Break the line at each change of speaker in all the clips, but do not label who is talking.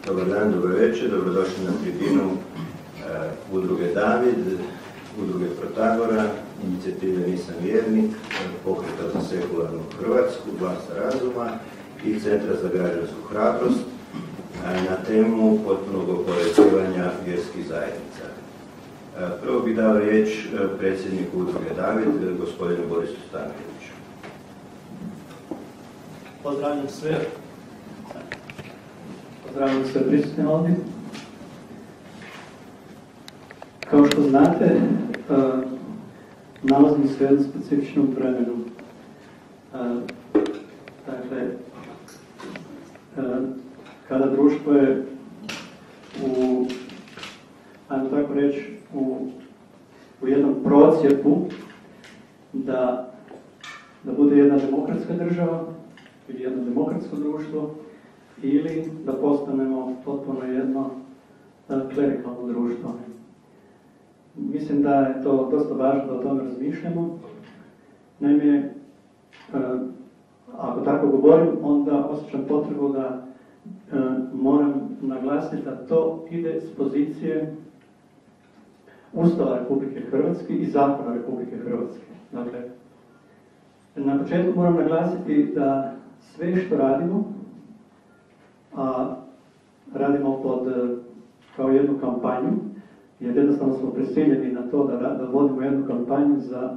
Dobar dan, dobro večer, dobrodošli na tribinu udruge David, udruge Protagora, inicijative Nisam vjernik, Pokreta za sekularnu Hrvatsku, Glasa razuma i Centra za građansku hrabrost na temu potpunog oporezivanja vjerskih zajednica. Prvo bih dao riječ predsjedniku udruge David, gospodinu Borisu Stankoviću.
Pozdravljam sve prisutne ovdje. Kao što znate, nalazimo se u jednom specifičnom vremenu. Dakle, kada društvo je ajmo tako reći, u jednom procjepu da bude jedna demokratska država ili jedno demokratsko društvo, ili da postanemo potpuno jedno klerikalno društvo. Mislim da je to dosta važno da o tome razmišljamo. Naime, ako tako govorim, onda osjećam potrebu da moram naglasiti da to ide s pozicije Ustava Republike Hrvatske i Zakona Republike Hrvatske. Dakle, na početku moram naglasiti da sve što radimo, a radimo kao jednu kampanju, jer jednostavno smo prisiljeni na to da vodimo jednu kampanju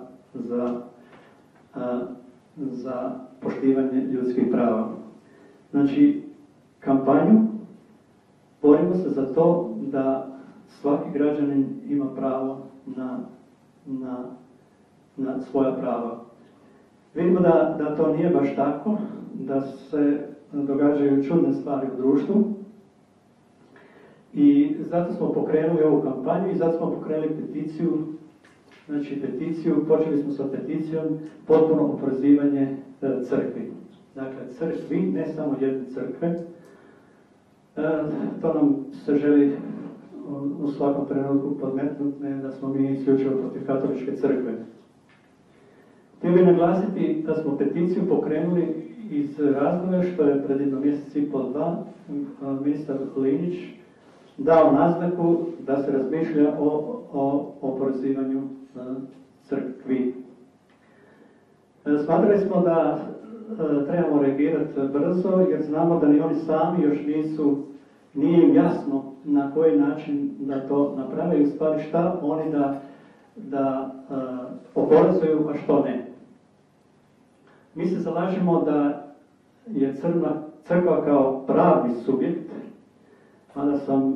za poštivanje ljudskih prava. Znači, kampanju borimo se za to da svaki građanin ima pravo na svoja prava. Vidimo da to nije baš tako, da se događaju čudne stvari u društvu i zato smo pokrenuli ovu kampanju i zato smo pokrenuli peticiju, počeli smo sa peticijom potpuno oporezivanje crkvi. Dakle, crkvi, ne samo jedne crkve, to nam se želi u svakom trenutku podmetnuti, ne da smo mi isključivo protiv katoličke crkve. Htio bih naglasiti da smo peticiju pokrenuli iz razloga što je pred jedno mjesec i pol dva ministar Linić dao naznaku da se razmišlja o oporezivanju crkvi. Smatrali smo da trebamo reagirati brzo jer znamo da ni oni sami još nije im jasno na koji način da to naprave i u stvari šta oni da oporezuju, a što ne. Mi se zalažemo da je crkva kao pravni subjekt, mada sam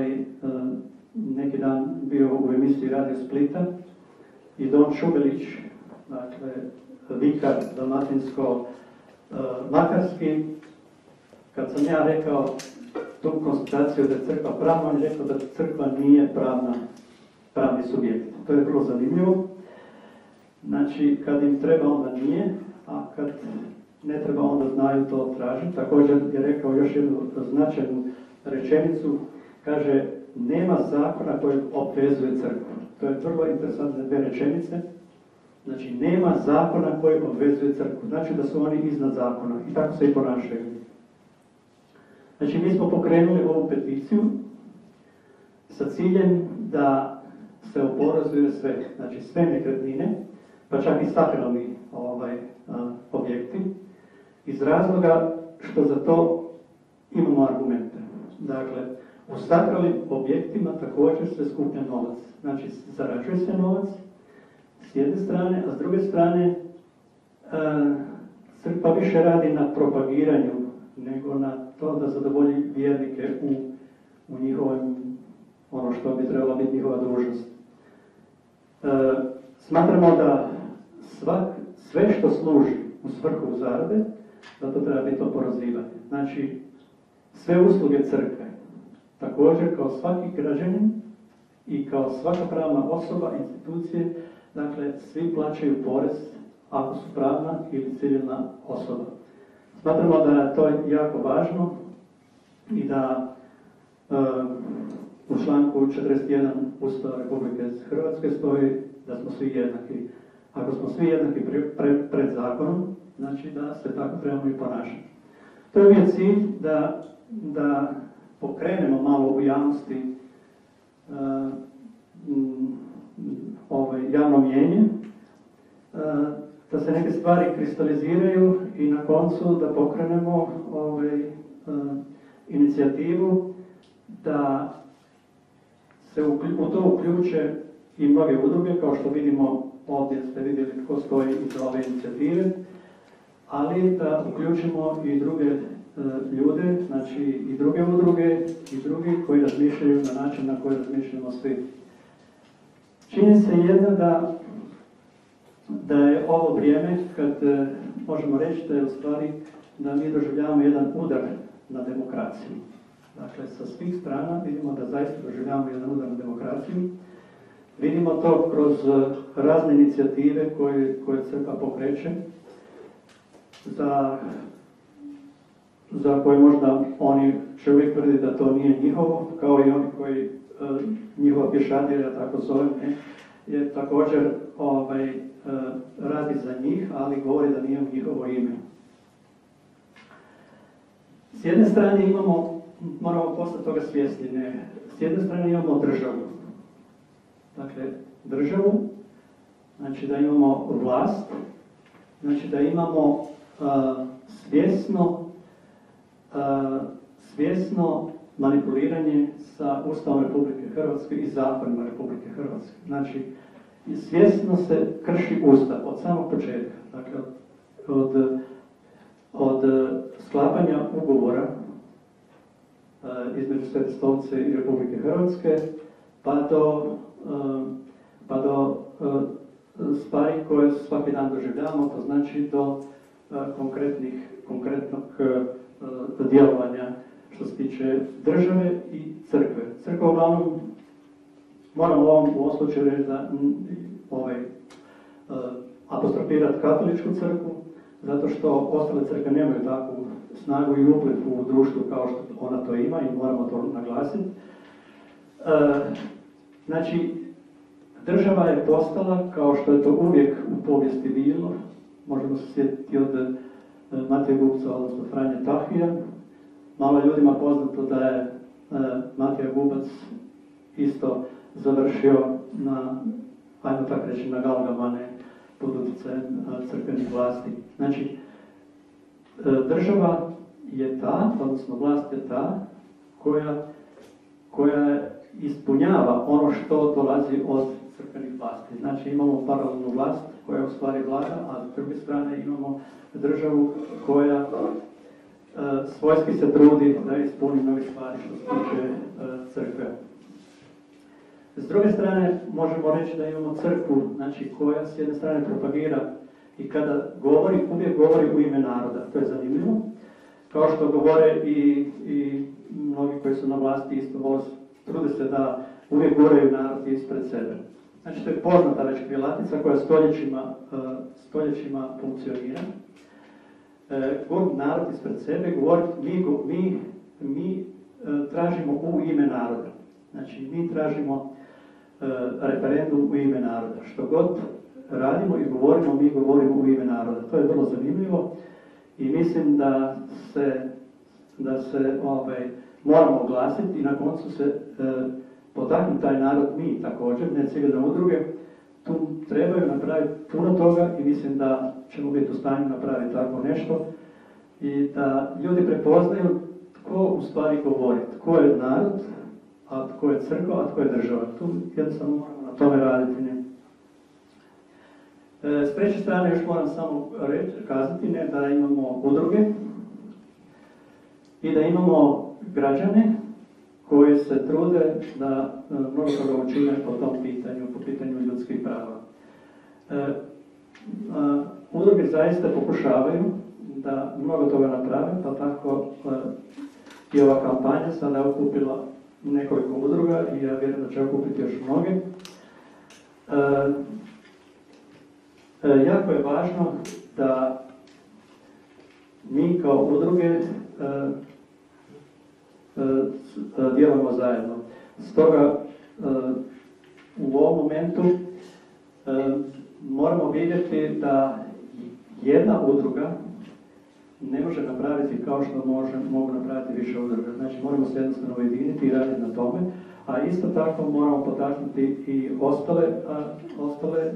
neki dan bio u emisiji Radio Splita i Don Šubelić, dakle vikar dalmatinsko-makarski, kad sam ja rekao tu konstataciju da je crkva pravna, on je rekao da crkva nije pravni subjekt. To je vrlo zanimljivo. Znači, kad im treba, onda nije, a kad ne treba, onda znaju to tražiti. Također je rekao još jednu značajnu rečenicu, kaže, nema zakona koji obvezuje crkvu. To je vrlo interesantne dvije rečenice. Znači, nema zakona koji obvezuje crkvu. Znači da su oni iznad zakona i tako se i ponašaju. Znači, mi smo pokrenuli ovu peticiju sa ciljem da se oporezuje sve, znači sve nekretnine, pa čak i sakralni objekti, iz razloga što za to imamo argumente. Dakle, u sakralnim objektima također se skuplja novac. Znači, zarađuje se novac s jedne strane, a s druge strane crkva više radi na propagiranju nego na to da zadovolji vjernike u njihovom, ono što bi trebala biti njihova dužnost. Smatramo da sve što služi u svrhu zarade, da to treba biti oporezivanje. Znači, sve usluge crkve, također kao svaki građanin i kao svaka pravna osoba, institucije, dakle, svi plaćaju porez ako su pravna ili civilna osoba. Smatramo da je to jako važno i da u članku 41 Ustava Republike Hrvatske stoji da smo svi jednaki. Ako smo svi jednaki pred zakonom, znači da se tako trebamo i ponašati. To je cilj da pokrenemo malo u javnosti javno mnijenje, da se neke stvari kristaliziraju i na koncu da pokrenemo inicijativu da se u to uključe i mnoge udruge, kao što vidimo ovdje ste vidjeli tko stoji iza ove inicijative, ali da uključimo i druge ljude, znači i druge udruge i drugi koji razmišljaju na način na koji razmišljamo svi. Čini se jedna da je ovo vrijeme kad možemo reći da je u stvari da mi doživljavamo jedan udar na demokraciju. Dakle, sa svih strana vidimo da zaista doživljavamo jedan udar na demokraciju. Vidimo to kroz razne inicijative koje crkva pokreće, za koje možda oni će uvijek tvrditi da to nije njihovo, kao i oni koji njihova pješadija, tako zove, je također radi za njih, ali govori da nije u njihovo ime. S jedne strane moramo postati toga svjesni, s jedne strane imamo državu. Dakle, državu, znači da imamo vlast, znači da imamo svjesno manipuliranje sa Ustavom Republike Hrvatske i zakonima Republike Hrvatske. Znači, svjesno se krši Ustav od samog početka. Dakle, od sklapanja ugovora između Svete Stolice i Republike Hrvatske pa do stvari koje svaki dan doživljavamo, to znači do konkretnog djelovanja što se tiče države i crkve. Crkva uglavnom, moram u ovom slučaju reći da apostrofirati katoličku crkvu, zato što ostale crkve nemaju takvu snagu i upliv u društvu kao što ona to ima i moramo to naglasiti. Znači, država je postala, kao što je to uvijek u povijesti bilo, možemo se sjetiti od Matije Gubca, odnosno Franje Tahija. Malo ljudima poznato da je Matija Gubac isto završio ajmo tako reći, na Galgamane pod utjecajem crkvenih vlasti. Znači, država je ta, odnosno vlast je ta koja ispunjava ono što dolazi od crkvenih vlasti. Znači, imamo paralelnu vlast koja u stvari vlada, a s druge strane imamo državu koja svojski se trudi da ispuni mnoge stvari što se tiče crkve. S druge strane, možemo reći da imamo crkvu, znači koja s jedne strane propagira i kada govori, uvijek govori u ime naroda. To je zanimljivo. Kao što govore i mnogi koji su na vlasti isto trude se da uvijek guraju narod ispred sebe. Znači, to je poznata već krilatica koja stoljećima funkcionira. Gurnuti narod ispred sebe, govoriti mi tražimo u ime naroda. Znači, mi tražimo referendum u ime naroda. Što god radimo i govorimo, mi govorimo u ime naroda. To je vrlo zanimljivo i mislim da se moramo oglasiti i na koncu se potaknuti taj narod, mi također, ne civilne udruge, tu trebaju napraviti puno toga i mislim da ćemo biti u stanju napraviti tako nešto i da ljudi prepoznaju tko u stvari govori, tko je narod, a tko je crkva, a tko je država. Tu jednostavno moramo na tome raditi. S treće strane još moram samo kazati da imamo udruge i da imamo građane koji se trude da mnogo toga učine po tom pitanju, po pitanju ljudskih prava. Udruge zaista pokušavaju da mnogo toga naprave, pa tako i ova kampanja sada je okupila nekoliko udruga i ja vjerujem da će okupiti još mnoge. Jako je važno da mi kao udruge djelujemo zajedno. Stoga u ovom momentu moramo vidjeti da jedna udruga ne može napraviti kao što mogu napraviti više udruga. Znači moramo se jednostavno ujediniti i raditi na tome, a isto tako moramo potaknuti i ostale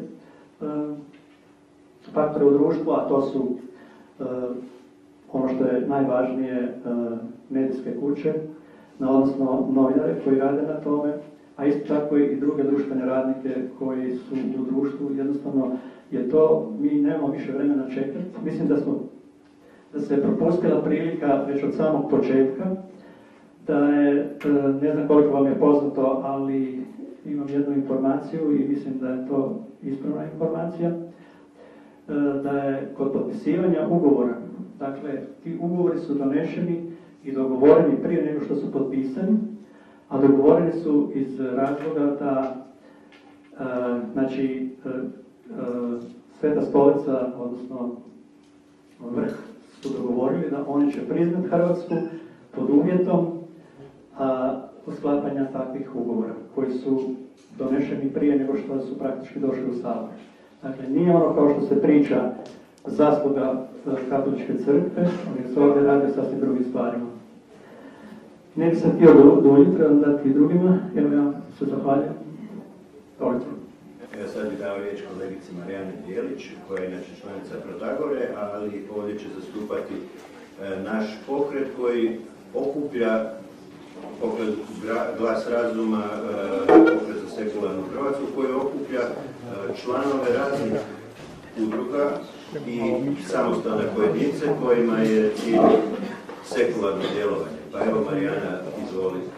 faktore u društvu, a to su ono što je najvažnije, medijske kuće, odnosno novinare koji rade na tome, a isto tako i druge društvene radnike koji su u društvu. Jednostavno je to, mi nemamo više vremena čekati. Mislim da se je propustila prilika već od samog početka, da je, ne znam koliko vam je poznato, ali imam jednu informaciju i mislim da je to ispravna informacija, da je kod potpisivanja ugovora, dakle, ti ugovori su donešeni i dogovoreni prije nego što su potpisani, a dogovoreni su iz razloga da, znači, Sveta stolica, odnosno vrh, su dogovorili da oni će priznati Hrvatsku pod uvjetom sklapanja takvih ugovora, koji su donešeni prije nego što su praktički došli u Sabor. Dakle, nije ono kao što se priča zasluga Katoličke crkve, ali se ovdje radi o sasvim drugim stvarima. Ne bih sam htio duljiti, trebam dati i drugima, jer ja se zahvaljujem. Toliko.
Ja sad bih dao riječ kolegici Marijani Bijelić, koja je inače članica Protagore, ali ovdje će zastupati naš pokret koji okuplja pokret Glas razuma, pokret za sekularnu Hrvatsku, koji okuplja članove raznih udruga i samostalne pojedince kojima je cilj sekularno djelovanje. Pa evo Marijana, izvolite.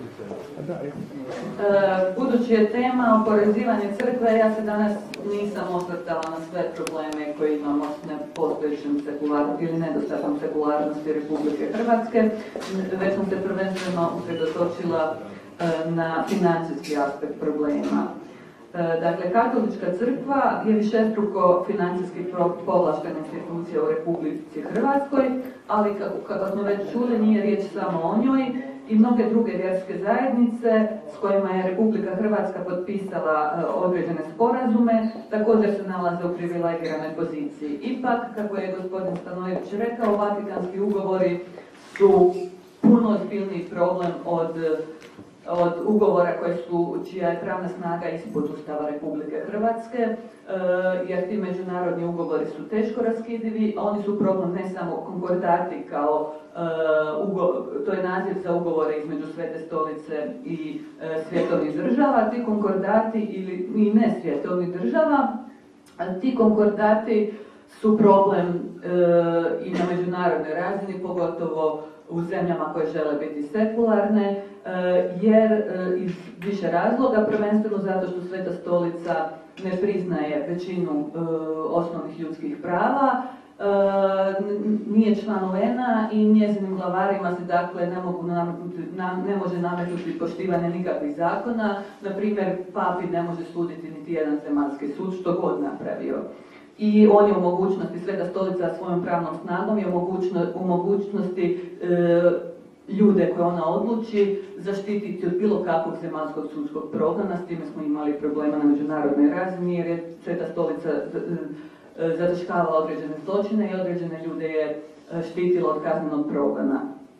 Budući je tema oporezivanje crkve, ja se danas nisam osvrtala na sve probleme koje imamo s nepostojećim ili nedostatnom sekularnosti Republike Hrvatske, već sam se prvenstveno usredotočila na financijski aspekt problema. Dakle, Katolička crkva je višestruko financijski povlaštena institucija u Republici Hrvatskoj, ali kako smo već čuli, nije riječ samo o njoj, i mnoge druge vjerske zajednice s kojima je Republika Hrvatska potpisala određene sporazume, također se nalaze u privilegiranoj poziciji. Ipak, kako je gospodin Stanojević rekao, Vatikanski ugovori su puno ozbiljniji problem od ugovora čija je pravna snaga ispod Ustava Republike Hrvatske, jer ti međunarodni ugovori su teško raskidivi, a oni su problem ne samo konkordati kao to je naziv za ugovore između Svete stolice i svjetovnih država, ti konkordati i ne svjetovnih država, ti konkordati su problem i na međunarodnoj razini, pogotovo u zemljama koje žele biti sekularne, jer iz više razloga, prvenstveno zato što Sveta stolica ne priznaje većinu osnovnih ljudskih prava, nije član UN-a i njezinim glavarima se dakle ne može nametnuti poštivanje nikakvih zakona. Na primjer, papi ne može suditi niti jedan zemaljski sud, što god napravio. I on je u mogućnosti, Sveta stolica svojom pravnom snagom je u mogućnosti ljude koje ona odluči zaštititi od bilo kakvog zemaljskog sudskog progona. S time smo imali problema na međunarodnoj razini jer je Sveta stolica zataškavala određene zločine i određene ljude je štitila od kaznenog progona.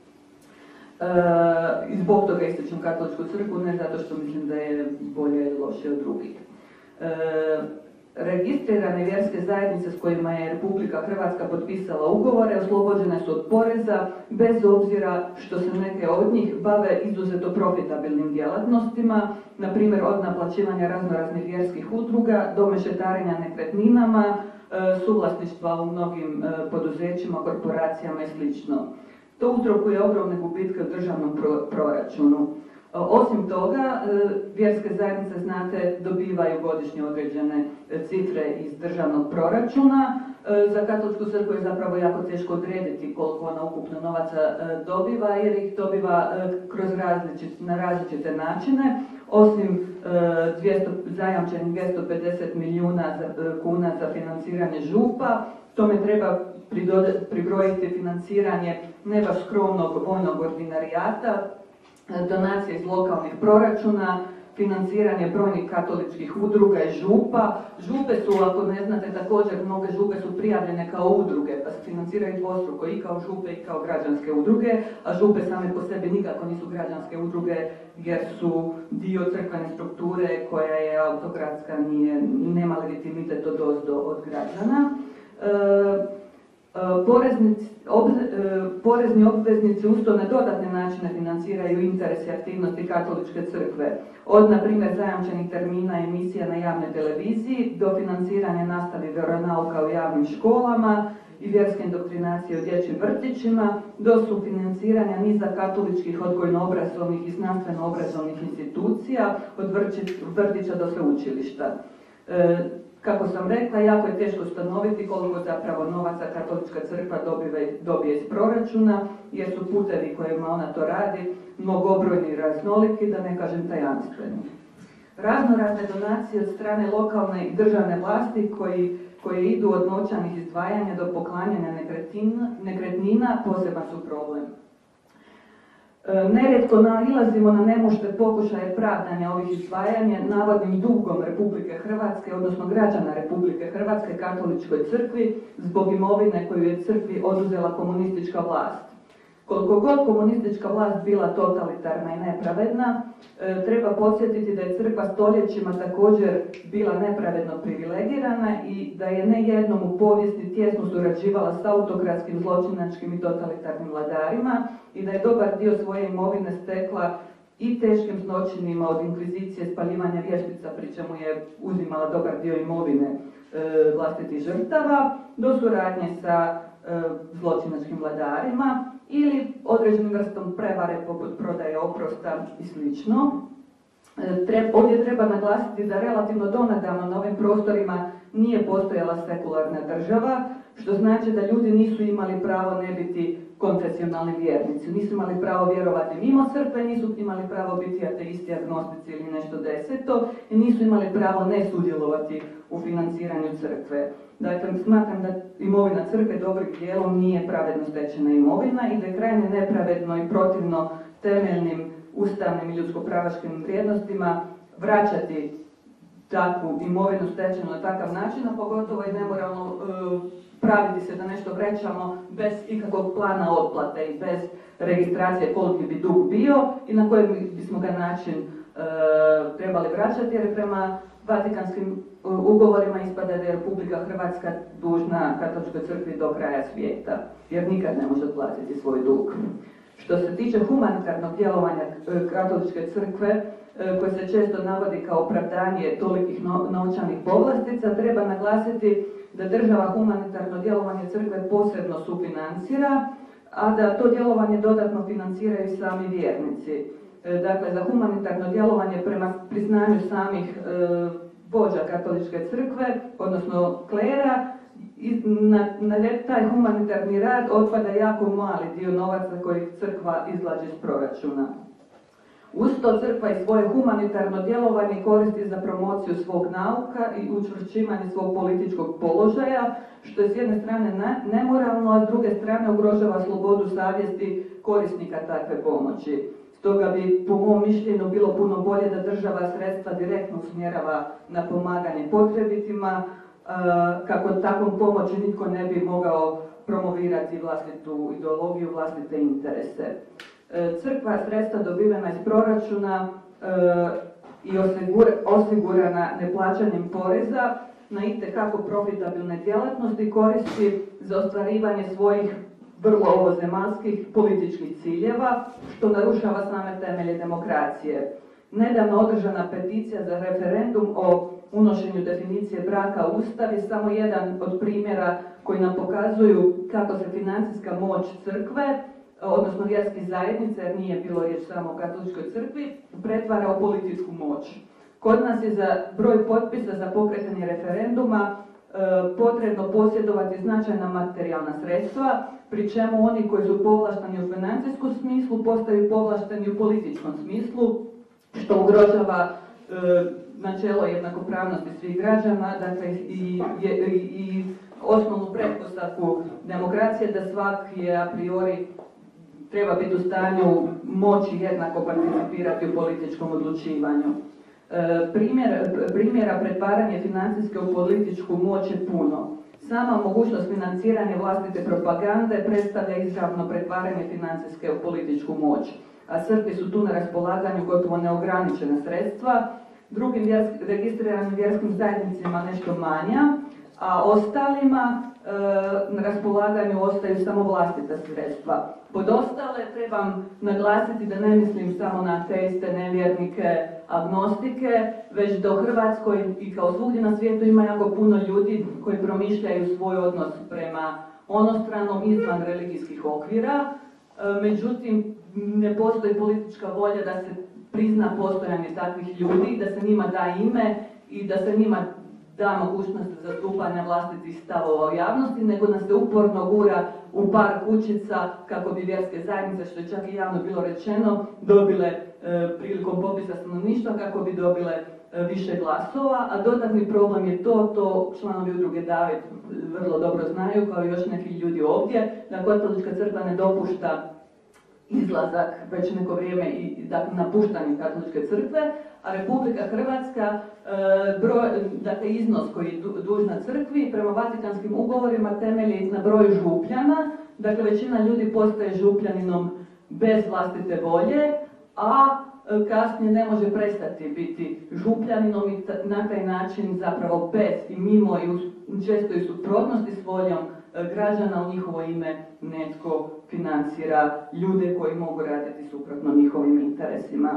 I zbog toga ističem Katoličku crkvu, ne zato što mislim da je bolje ili loše od drugih. Registrirane vjerske zajednice s kojima je Republika Hrvatska potpisala ugovore oslobođene su od poreza bez obzira što se neke od njih bave izuzetno profitabilnim djelatnostima, na primjer od naplaćivanja raznoraznih vjerskih udruga do mešetarenja nekretninama, suvlasništva u mnogim poduzećima, korporacijama i sl. To uzrokuje ogromne gubitke u državnom proračunu. Osim toga, vjerske zajednice, znate, dobivaju godišnje određene cifre iz državnog proračuna. Za Katoličku crkvu je zapravo jako teško odrediti koliko ona ukupno novaca dobiva, jer ih dobiva na različite načine. Osim zajamčenih 250 milijuna kuna za financiranje župa, tome treba pribrojiti financiranje ne baš skromnog vojnog ordinarijata, donacije iz lokalnih proračuna financiranje brojnih katoličkih udruga i župa. Župe su, ako ne znate, također mnoge župe su prijavljene kao udruge, pa se financiraju dvostruko i kao župe i kao građanske udruge, a župe same po sebi nikako nisu građanske udruge jer su dio crkvene strukture koja je autokratska, nema legitimitet od građana. Porezni obveznici uz to na dodatne načine financiraju interese i aktivnosti katoličke crkve. Od, na primjer, zajamčenih termina emisija na javnoj televiziji do financiranja nastave vjeronauka u javnim školama i vjerske indoktrinacije u dječjim vrtićima, do sufinanciranja niza katoličkih odgojno-obrazovnih i znanstveno-obrazovnih institucija, od vrtića do sveučilišta. Kako sam rekla, jako je teško ustanoviti koliko zapravo novaca katolička crkva dobije iz proračuna, jer su putevi kojima ona to radi mnogobrojni i raznoliki, da ne kažem tajanstveni. Raznorazne donacije od strane lokalne i državne vlasti koje idu od novčanih izdvajanja do poklanjanja nekretnina poseban su problem. Nerijetko nailazimo na nemušte pokušaje pravdanja ovih izdvajanja navodnim dugom Republike Hrvatske, odnosno građana Republike Hrvatske katoličkoj crkvi zbog imovine koju je crkvi oduzela komunistička vlast. Koliko god komunistička vlast bila totalitarna i nepravedna, treba podsjetiti da je crkva stoljećima također bila nepravedno privilegirana i da je ne jednom u povijesti tjesno surađivala s autokratskim, zločinačkim i totalitarnim vladarima i da je dobar dio svoje imovine stekla i teškim zločinima od inkvizicije, spaljivanja vještica, pri čemu je uzimala dobar dio imovine vlastitih žrtava, do suradnje sa zločinačkim vladarima ili određenim vrstom prevare poput prodaje oprosta i sl. Ovdje treba naglasiti da relativno donedavno na ovim prostorima nije postojala sekularna država, što znači da ljudi nisu imali pravo ne biti konfesionalni vjernici, nisu imali pravo vjerovati mimo crkve, nisu imali pravo biti ateisti, agnostici ili nešto deseto i nisu imali pravo ne sudjelovati u financiranju crkve. Dakle, smatram da imovina crkve dobrim dijelom nije pravedno stečena imovina i da je krajnje nepravedno i protivno temeljnim ustavnim i ljudsko-pravaškim vrijednostima vraćati takvu imovinu stečenu na takav način, a pogotovo i nemoralno praviti se da nešto vraćamo bez ikakvog plana otplate i bez registracije koliki bi dug bio i na koji bismo ga način trebali vraćati, jer prema Vatikanskim ugovorima ispada da je Republika Hrvatska dužna katoličkoj crkvi do kraja svijeta, jer nikad ne može otplatiti svoj dug. Što se tiče humanitarnog djelovanja katoličke crkve, koje se često navodi kao opravdanje tolikih novčanih povlastica, treba naglasiti da država humanitarno djelovanje crkve posebno sufinancira, a da to djelovanje dodatno financiraju sami vjernici. Dakle, za humanitarno djelovanje prema priznanju samih vođa katoličke crkve, odnosno klera, na taj humanitarni rad otpada jako mali dio novaca koji crkva izvlači iz proračuna. Uz to crkva i svoje humanitarno djelovanje koristi za promociju svog nauka i učvršćivanje svog političkog položaja, što je s jedne strane nemoralno, a s druge strane ugrožava slobodu savjesti korisnika takve pomoći. Stoga bi, po mom mišljenju, bilo puno bolje da država sredstva direktno usmjerava na pomaganje potrebitima, kako takvom pomoći nitko ne bi mogao promovirati vlastitu ideologiju, vlastite interese. Crkva sredstva dobivena iz proračuna i osigurana neplaćanjem poreza na itekako profitabilne djelatnosti koristi za ostvarivanje svojih vrlo ovozemaljskih političkih ciljeva, što narušava same temelje demokracije. Nedavno održana peticija za referendum o unošenju definicije braka u Ustav je samo jedan od primjera koji nam pokazuju kako se financijska moć crkve, odnosno vjerskih zajednica, jer nije bilo riječ samo o katoličkoj crkvi, pretvara u političku moć. Kod nas je za broj potpisa za pokretanje referenduma potrebno posjedovati značajna materijalna sredstva, pri čemu oni koji su povlašteni u financijskom smislu postaju povlašteni u političkom smislu, što ugrožava načelo jednakopravnosti svih građana, dakle i osnovnu pretpostavku demokracije da svaki a priori treba biti u stanju moći jednako participirati u političkom odlučivanju. Primjera pretvaranja financijske u političku moć je puno. Sama mogućnost financiranja vlastite propagande predstavlja izravno pretvaranje financijske u političku moć, a crkvi su tu na raspolaganju gotovo neograničena sredstva, drugim registriranim vjerskim zajednicama nešto manja, a ostalima na raspolaganju ostaju samo vlastita sredstva. Pod ostale trebam naglasiti da ne mislim samo na ateiste, nevjernike, agnostike, već da u Hrvatskoj i kao svugdje na svijetu ima jako puno ljudi koji promišljaju svoj odnos prema onostranom izvan religijskih okvira. Međutim, ne postoji politička volja da se prizna postojanje takvih ljudi, da se njima da ime i da se njima da mogućnost zastupanja vlastitih stavova u javnosti, nego nas se uporno gura u par kućica kako bi vjerske zajednice, što je čak i javno bilo rečeno, dobile prilikom popisa stanovništva kako bi dobile više glasova, a dodatni problem je to članovi udruge David vrlo dobro znaju, kao i još neki ljudi ovdje, da Katolička crkva ne dopušta izlazak već neko vrijeme i napuštanje Katoličke crkve, a Republika Hrvatska dakle iznos koji je dužna crkvi prema Vatikanskim ugovorima temelji na broju župljana, dakle većina ljudi postaje župljaninom bez vlastite volje, a kasnije ne može prestati biti župljaninom i na taj način zapravo bez i mimo i često i suprotnosti s voljom građana u njihovo ime netko financira ljude koji mogu raditi suprotno njihovim interesima.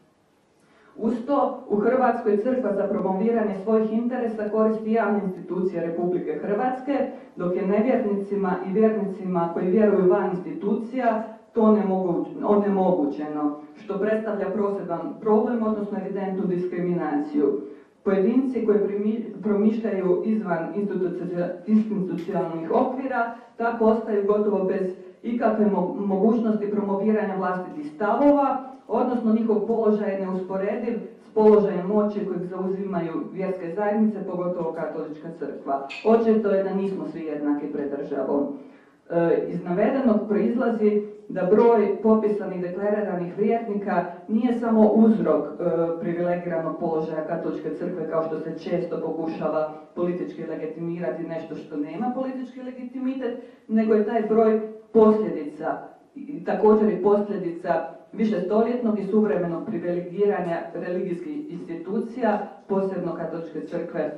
Uz to, u Hrvatskoj crkva za promoviranje svojih interesa koristi javne institucije Republike Hrvatske, dok je nevjernicima i vjernicima koji vjeruju van institucija to onemogućeno, što predstavlja poseban problem, odnosno evidentnu diskriminaciju. Pojedinci koji promišljaju izvan institucionalnih okvira, tako ostaju gotovo bez ikakve mogućnosti promoviranja vlastitih stavova, odnosno njihov položaj je neusporediv s položajem moći kojeg zauzimaju vjerske zajednice, pogotovo Katolička crkva. Očito je da nismo svi jednaki pred državom. Iz navedenog proizlazi da broj popisanih deklariranih vjernika nije samo uzrok privilegiranog položaja Katoličke crkve, kao što se često pokušava politički legitimirati nešto što nema politički legitimitet, nego je taj broj posljedica, također i posljedica višestoljetnog i suvremenog privilegiranja religijskih institucija, posebno Katoličke crkve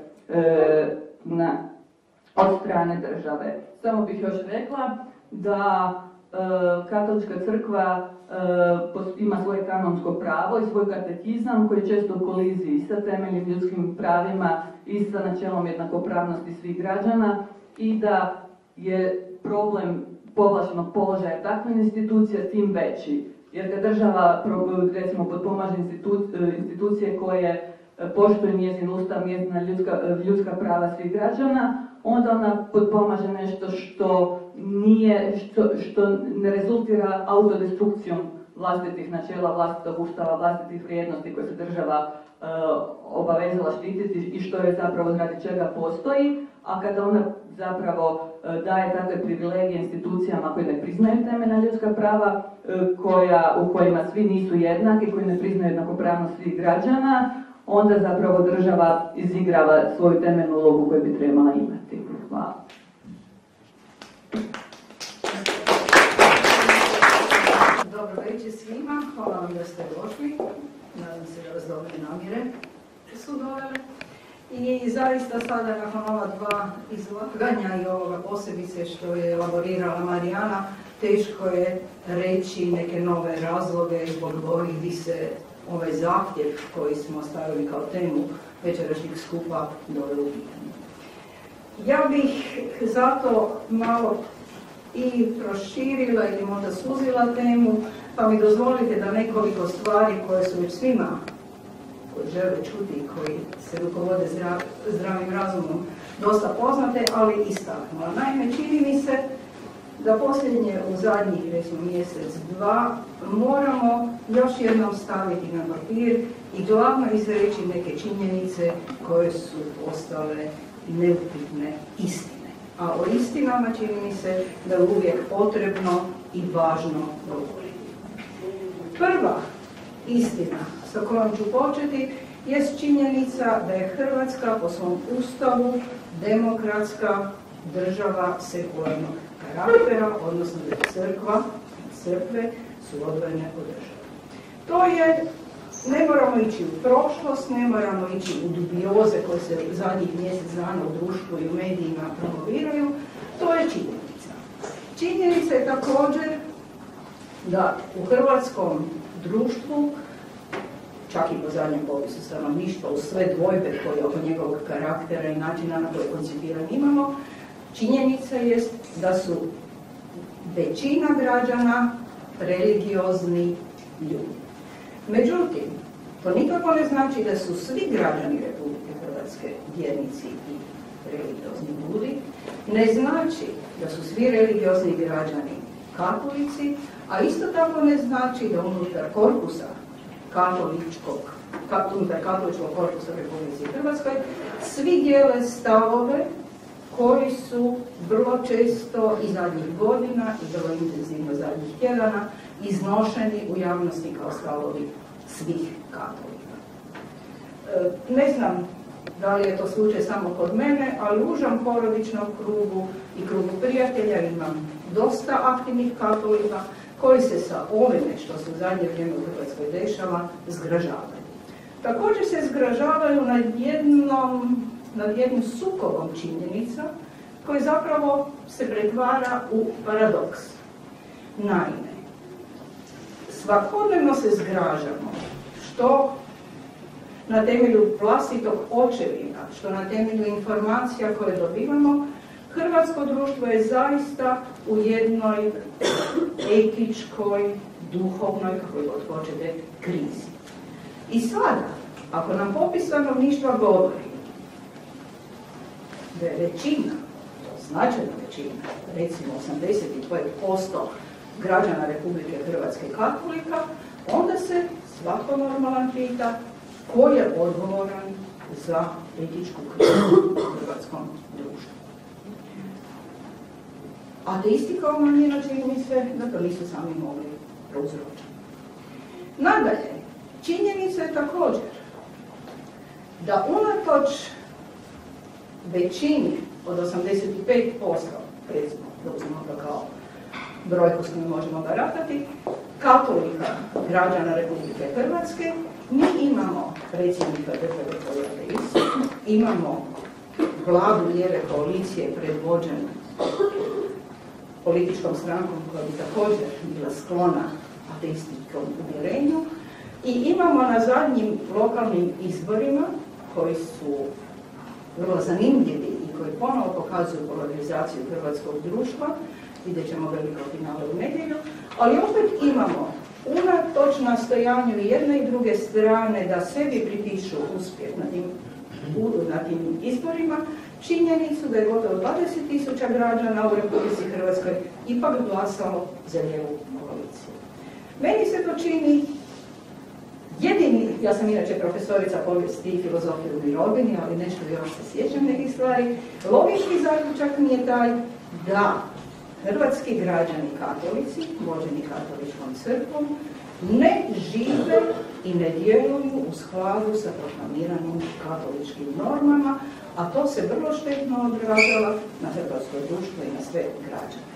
od strane države. Samo bih još rekla da Katolička crkva ima svoje kanonsko pravo i svoj katekizam koji je često u koliziji sa temeljnim ljudskim pravima i sa načelom jednakopravnosti svih građana i da je problem povlaštenog položaja takve institucije tim veći. Jer kad država recimo potpomaže institucije koje poštuje njezin ustav, njezina ljudska prava svih građana, onda ona potpomaže nešto što ne rezultira autodestrukcijom vlastitih načela, vlastitog ustava, vlastitih vrijednosti koje se država obavezala štititi i što je zapravo radi čega postoji, a kada ona zapravo daje takve privilegije institucijama koje ne priznaju temeljna ljudska prava, u kojima svi nisu jednaki, koji ne priznaju jednakopravnost svih građana, onda zapravo država izigrava svoju temeljnu ulogu koju bi trebala imati. Hvala.
Dobro večer svima, hvala vam da ste došli. Nadam se da vas dobre namjere su dovele. I zaista sada nakon ova dva izlaganja i ovoga posebice što je elaborirala Marijana, teško je reći neke nove razloge zbog kojih bi se ovaj zahtjev koji smo stavili kao temu večerašnjeg skupa doveo u pitanje. Ja bih zato malo i proširila ili možda suzila temu, pa mi dozvolite da nekoliko stvari koje su već svima koji žele čuti i koji se rukovode zdravim razumom dosta poznate, ali istaknula. Naime, čini mi se da posljednje u zadnjih recimo mjesec, dva moramo još jednom staviti na papir i glavno izreći neke činjenice koje su postale neupitne istine. A o istinama čini mi se da je uvijek potrebno i važno govoriti. Prva istina sa kojom ću početi jest činjenica da je Hrvatska po svom ustavu demokratska država sekularnog karaktera, odnosno da je crkve su odvojene od države. To je, ne moramo ići u prošlost, ne moramo ići u dubioze koje se zadnjih mjesec dana u društvu i u medijima promoviraju, to je činjenica. Činjenica je također da u hrvatskom društvu, čak i po zadnjem popisu stanovništva, uz sve dvojbe koje oko njegovog karaktera i načina na koji je koncipiran imamo, činjenica jest da su većina građana religiozni ljudi. Međutim, to nikako ne znači da su svi građani Republike Hrvatske vjernici i religiozni ljudi, ne znači da su svi religiozni građani katolici, a isto tako ne znači da unutar korpusa katoličkog korpusa u Republici Hrvatskoj svi dijele stavove koji su vrlo često i zadnjih godina i vrlo intenzivno zadnjih tjedana iznošeni u javnosti kao stavovi svih katolika. Ne znam da li je to slučaj samo kod mene, ali u užem porodičnom krugu i krugu prijatelja imam dosta aktivnih katolika koji se sa ovime što se u zadnje vrijeme u Hrvatskoj dešava zgražavaju. Također se zgražavaju nad jednim sukobom činjenica koji zapravo se pretvara u paradoks. Naime, svakodnevno se zgražamo što na temelju vlastitog očevida, što na temelju informacija koje dobivamo, hrvatsko društvo je zaista u jednoj etičkoj, duhovnoj, kako god hoćete, krizi. I sada, ako nam popis stanovništva govori da je većina, značajna većina, recimo 85% građana Republike Hrvatske katolika, onda se svako normalan pita ko je odgovoran za etičku krizu u hrvatskom društvu. Ateisti kao manjina čini mi se da to nisu sami mogli prouzročiti. Nadalje, činjenica je također da unatoč većini od 85%, recimo, da uzmemo to kao brojku s kojom možemo baratati, katolika građana Republike Hrvatske, mi imamo predsjednika države koji je ateist, imamo vladu lijeve koalicije predvođenu političkom strankom koja bi također bila sklona ateističkom uvjerenju i imamo na zadnjim lokalnim izborima koji su vrlo zanimljivi i koji ponovo pokazuju polarizaciju hrvatskog društva, vidjet ćemo veliko finale u nedjelju, ali opet imamo unatoč nastojanju jedne i druge strane da sebi pripišu uspjeh na tim izborima, činjenicu da je gotovo 20.000 građana u Republici Hrvatskoj ipak glasalo za lijevu koaliciju. Meni se to čini jedini, ja sam inače profesorica povijesti i filozofije u mirovini, ali nešto još se sjećam nekih stvari, logički zaključak mi je taj da hrvatski građani katolici, vođeni katoličkom crkvom, ne žive i ne djeluju u skladu sa proklamiranim katoličkim normama, a to se vrlo štetno odražava na hrvatsko društvo i na sve građane.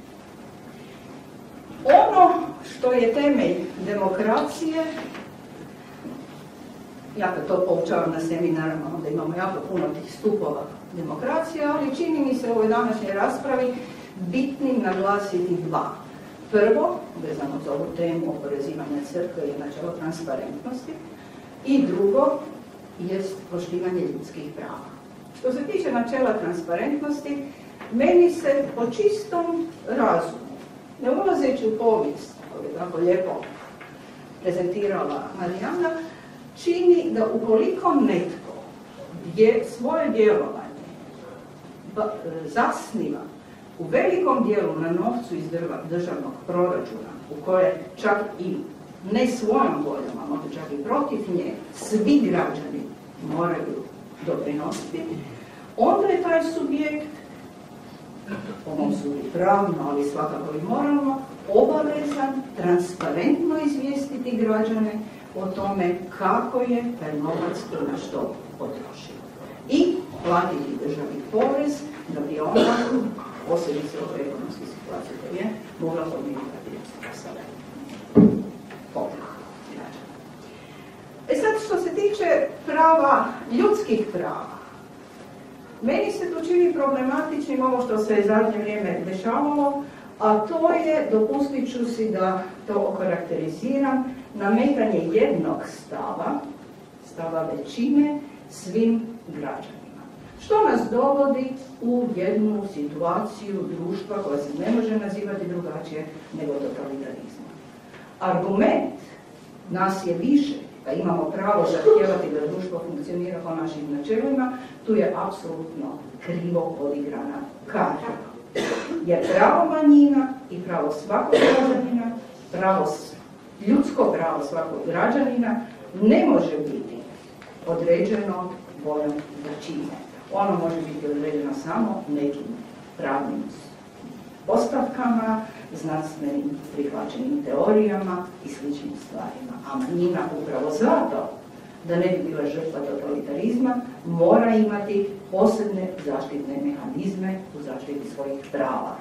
Ono što je temelj demokracije, ja kad to poučavam na seminarama, onda imamo jako puno tih stupova demokracije, ali čini mi se u ovoj današnjoj raspravi bitnim naglasiti dva. Prvo, vezano za ovu temu oporezivanja crkve i načelo transparentnosti, i drugo jest poštivanje ljudskih prava. Što se tiče načela transparentnosti, meni se po čistom razumu, ne ulazeći u povijest, koju je tako lijepo prezentirala Marijana, čini da ukoliko netko svoje djelovanje zasniva u velikom dijelu na novcu iz državnog proračuna, u koje čak i ne svojom voljom, a možda čak i protiv nje, svi građani moraju doprinositi, onda je taj subjekt, po mom sudu pravno, ali svakako i moralno, obavezan transparentno izvijestiti građane o tome kako je taj novac i na što potrošio. I platiti državi porez da bi ona, posebice u ekonomskoj situaciji koja je, mogla podmirivati sada potreba građana. E sad, što se tiče prava, ljudskih prava, meni se tu čini problematičnim ovo što se je zadnje vrijeme dešavalo, a to je, dopustit ću si da to okarakteriziram, nametanje jednog stava većine svim građanima. Što nas dovodi u jednu situaciju društva koja se ne može nazivati drugačije nego totalitarizma. Argument nas je više, da imamo pravo zahtijevati da društvo funkcionira po našim načelima, tu je apsolutno krivo odigrana karta. Jer pravo manjina i pravo svakog građanina, ljudsko pravo svakog građanina ne može biti određeno voljom većine. Ono može biti određeno samo nekim pravnim postavkama, znanstvenim prihvaćenim teorijama i sličnim stvarima. A manjina upravo zato, da ne bi bila žrtva totalitarizma, mora imati posebne zaštitne mehanizme u zaštiti svojih prava.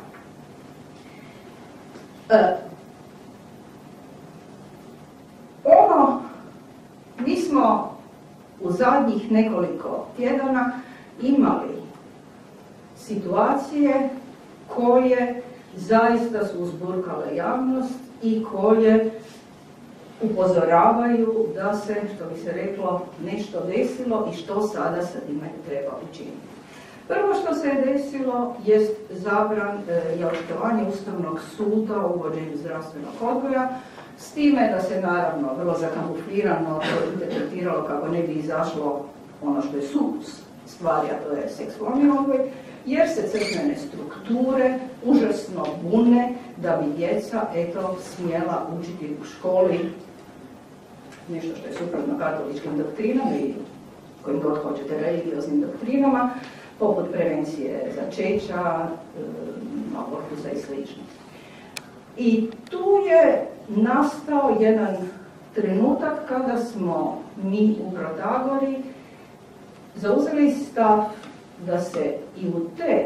Mi smo u zadnjih nekoliko tjedana imali situacije koje zaista su uzburkale javnost i koje upozoravaju da se, što bi se reklo, nešto desilo i što sada sa time treba učiniti. Prvo što se je desilo jest je očitovanje Ustavnog suda o uvođenju zdravstvenog odgoja, s time da se naravno vrlo zakamuflirano interpretiralo kako ne bi izašlo ono što je sud stvari, a to je seksualni odgoj, jer se crkvene strukture užasno bune da bi djeca smjela učiti u školi nešto što je suprotno katoličkim doktrinama i kojim god hoćete religioznim doktrinama, poput prevencije začeća, abortusa i sl. I tu je nastao jedan trenutak kada smo mi u Protagori zauzeli stav da se i u te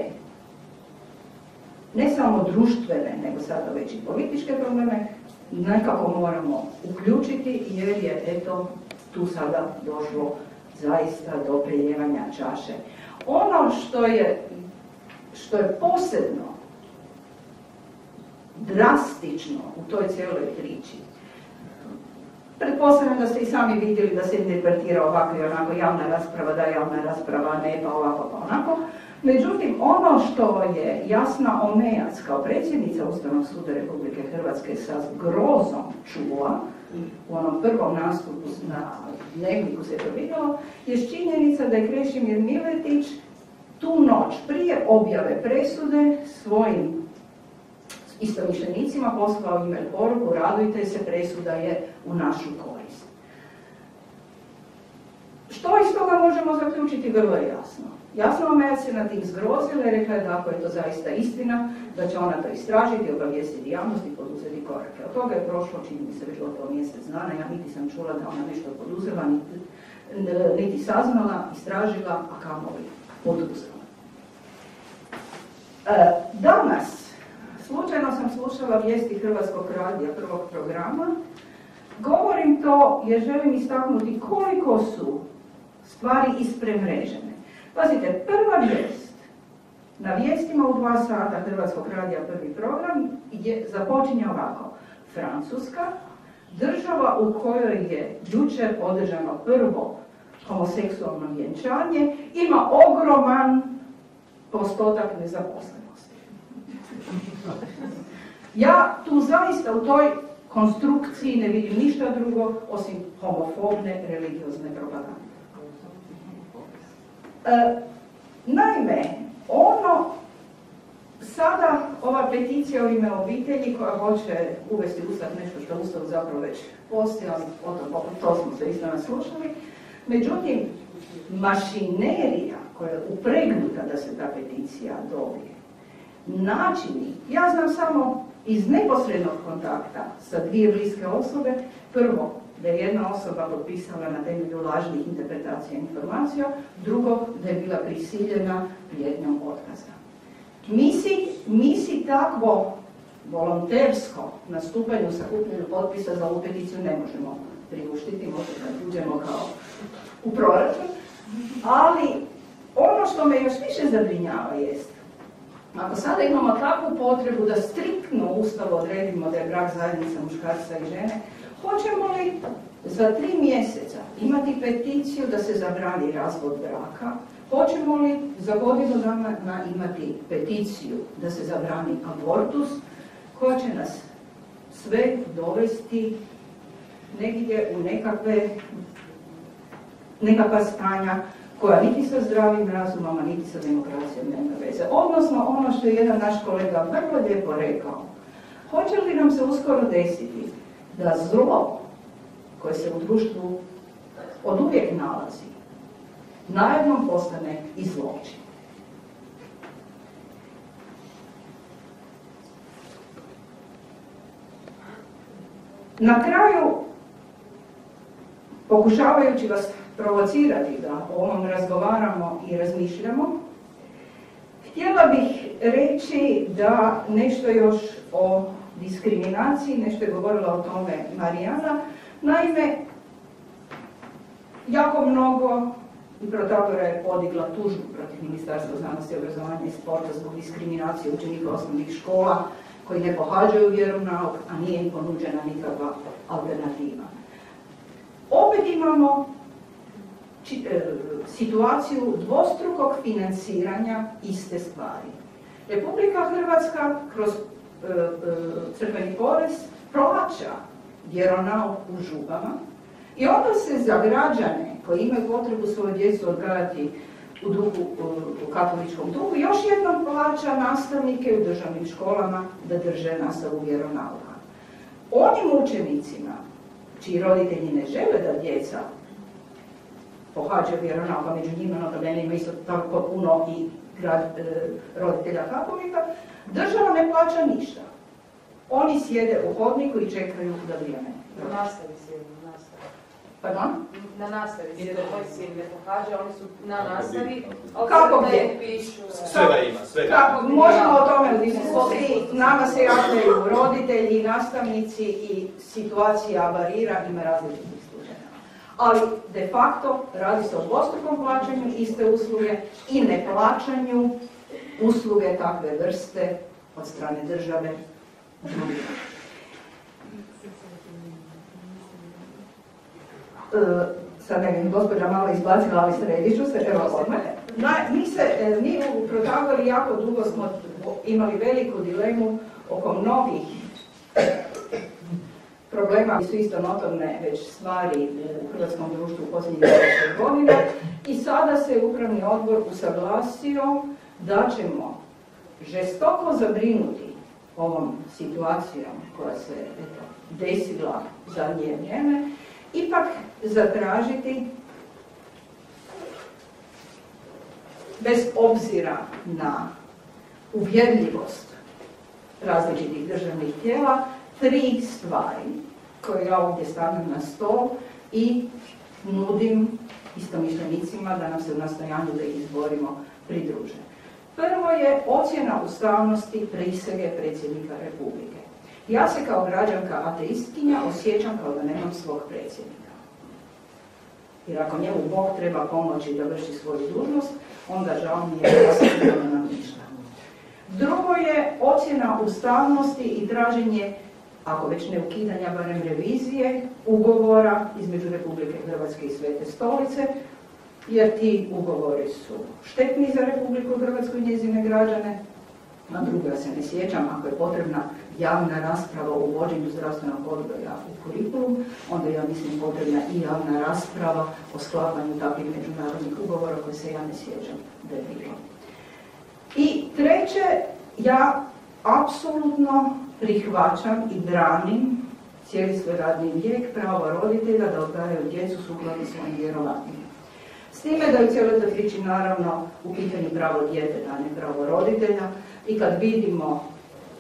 ne samo društvene, nego sada već i političke probleme nekako moramo uključiti, jer je tu sada došlo zaista do prelijevanja čaše. Ono što je posebno drastično u toj cijeloj priči, pretpostavljam da ste i sami vidjeli da se interpretira ovako i onako, javna rasprava, da javna rasprava, ne pa ovako pa onako. Međutim, ono što je Jasna Omejac kao predsjednica Ustavnog suda Republike Hrvatske sa grozom čula, u onom prvom nastupu na Dnevniku se to vidjelo, je činjenica da je Krešimir Miletić tu noć prije objave presude svojim istomišljenicima poslao email poruku: radujte se, presuda je u našu korist. Što iz toga možemo zaključiti? Vrlo je jasno. Jasno Omejac se na tim zgrozila i rekla je da ako je to zaista istina, da će ona to istražiti, obavijestiti javnost i poduzeti korake. Od toga je prošlo, čini mi se, već gotovo mjesec dana. Ja niti sam čula da ona nešto poduzela, niti saznala, istražila, a kamoli poduzela. Danas, slučajno sam slušala vijesti Hrvatskog radija, prvog programa. Govorim to jer želim istaknuti koliko su stvari ispremrežene. Pazite, prva vijest na vijestima u 2 sata Hrvatskog radija, prvi program, započinje ovako: Francuska, država u kojoj je jučer održano prvo homoseksualno vjenčanje, ima ogroman postotak nezaposlenosti. Ja tu zaista u toj konstrukciji ne vidim ništa drugo osim homofobne religiozne propagande. Naime, sada ova peticija u ime obitelji koja hoće uvesti u Ustav nešto što u Ustavu zapravo već postoji, ali to smo se isto naslušali. Međutim, mašinerija koja je upregnuta da se ta peticija dobije, načini, ja znam samo iz neposrednog kontakta sa dvije bliske osobe, prvo, da je jedna osoba potpisala na temelju lažnih interpretacija informacija, drugo, da je bila prisiljena prijetnjom otkaza. Mi si takvo volontersko nastupanju sakupljenju potpisa za ovu peticiju ne možemo priuštiti, možda kad uđemo kao u proračun, ali ono što me još više zabrinjava jest, ako sada imamo takvu potrebu da striktno u Ustavu odredimo da je brak zajednica muškarca i žene, hoćemo li za 3 mjeseca imati peticiju da se zabrani razvod braka? Hoćemo li za godinu dana imati peticiju da se zabrani abortus, koja će nas sve dovesti negdje u nekakva stanja koja niti sa zdravim razumama, niti sa demokracijom nema veze. Odnosno, ono što je jedan naš kolega vrlo lijepo rekao, hoće li nam se uskoro desiti da zlo koje se u društvu od uvijek nalazi, najednom postane i zločin. Na kraju, pokušavajući vas provocirati da o ovom razgovaramo i razmišljamo, htjela bih reći da nešto još o diskriminaciji, nešto je govorila o tome Marijana. Naime, jako mnogo i Protagora je podigla tužbu protiv Ministarstva znanosti, obrazovanja i sporta zbog diskriminacije učenika osnovnih škola koji ne pohađaju vjeronauk, a nije im ponuđena nikakva alternativa. Opet imamo situaciju dvostrukog financiranja iste stvari. Republika Hrvatska kroz crkveni porez plaća vjeronauk u župama i onda se za građane koji imaju potrebu svoju djecu odgajati u katoličkom duhu još jednom plaća nastavnike u državnim školama da drže nastavu vjeronauka. Onim učenicima čiji roditelji ne žele da djeca pohađaju vjeronauk, a među njima notabene ima isto tako puno i roditelja katolika, država ne plaća ništa. Oni sjede u hodniku i čekaju da vrijeme.
Na nastavi sjede, na nastavi.
Pardon?
Na nastavi sjede, moj sin ne pohađa, oni su na nastavi, ali
kako
ne pišu.
Svega ima, svega.
Kako, možemo o tome u diskusiji, nama se javljaju roditelji, nastavnici i situacija varira, ima različitih slučajeva. Ali de facto radi se o dvostrukom plaćanju iste usluge i neplaćanju usluge takve vrste od strane države. Sad ne vidim, gospođa malo izbacila, ali sredit ću se, evo odmah. Mi u Protagori jako dugo smo imali veliku dilemu oko mnogih problema koji su isto notorne već stvari u hrvatskom društvu u posljednjih 20 godina i sada se Upravni odbor usaglasio da ćemo žestoko zabrinuti ovom situacijom koja se desila zadnje vrijeme, ipak zatražiti, bez obzira na uvjerljivost različitih državnih tijela, 3 stvari koje ja ovdje stavljam na stol i nudim istomišljenicima da nam se u nastojanju da ih izborimo pridruže. Prvo je ocjena ustavnosti prisege predsjednika Republike. Ja se kao građanka ateistkinja osjećam kao da nemam svog predsjednika. Jer ako njemu Bog treba pomoći da vrši svoju dužnost, onda žao mi je da se ne nemam ništa. Drugo je ocjena ustavnosti i traženje, ako već ne ukidanja, barem revizije ugovora između Republike Hrvatske i Svete Stolice, jer ti ugovori su štetni za Republiku Hrvatsku i njezine građane. Na drugo, ja se ne sjećam, ako je potrebna javna rasprava o uvođenju zdravstvenog odgoja u kurikulum, onda ja mislim potrebna i javna rasprava o sklapanju takvih međunarodnih ugovora koje se ja ne sjećam da je bilo. I treće, ja apsolutno prihvaćam i branim cijeli svoj radni vijek pravo roditelja da odgajaju djecu sukladno svojim vjerovanjima. S time da je u cijeloj toj priči naravno u pitanju pravo djeteta, a ne pravo roditelja. I kad vidimo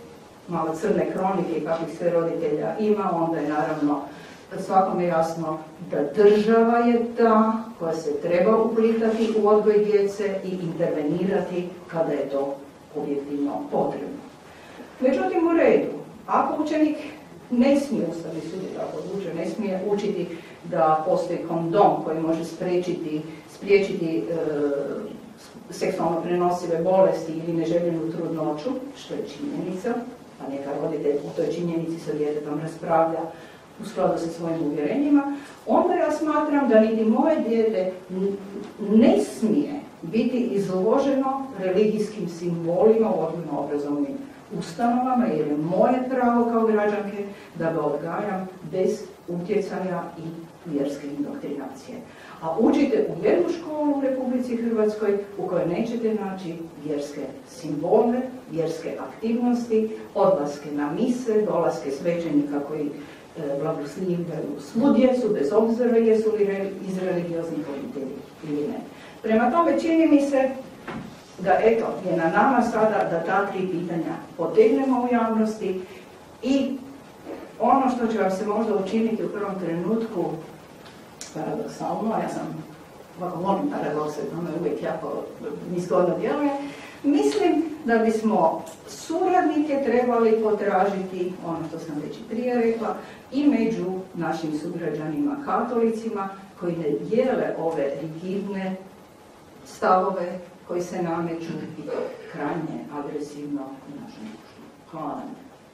malo crne kronike kakvih sve roditelja ima, onda je naravno svakome jasno da država je ta koja se treba uplitati u odgoj djece i intervenirati kada je to objektivno potrebno. Međutim, u redu, ako učenik ne smije, Ustavni sud je tako odlučio, ne smije učiti da postoji kondom koji može spriječiti seksualno prenosive bolesti ili neželjenu trudnoću, što je činjenica, pa neka roditelj u toj činjenici sa djetetom raspravlja u skladu sa svojim uvjerenjima, onda ja smatram da niti moje dijete ne smije biti izloženo religijskim simbolima u odgojno-obrazovnim ustanovama, jer je moje pravo kao građanke da ga odgajam bez utjecaja i vjerske indoktrinacije. A uđite u jednu školu u Republici Hrvatskoj u kojoj nećete naći vjerske simbole, vjerske aktivnosti, odlaske na mise, dolaske svećenika koji blagoslivljaju svu djecu, bez obzira jesu li iz religioznih obitelji ili ne. Prema tome, čini mi se da eto, je na nama sada da ta 3 pitanja potegnemo u javnosti i ono što će vam se možda učiniti u prvom trenutku paradoksalno, ja sam ovako volim paradokse, to me uvijek jako nizgodno djeluje, mislim da bismo suradnike trebali potražiti, ono što sam već i prije rekla, i među našim sugrađanima katolicima koji ne dijele ove rigidne stavove koji se nameću i to krajnje agresivno u našem društvu. Hvala vam.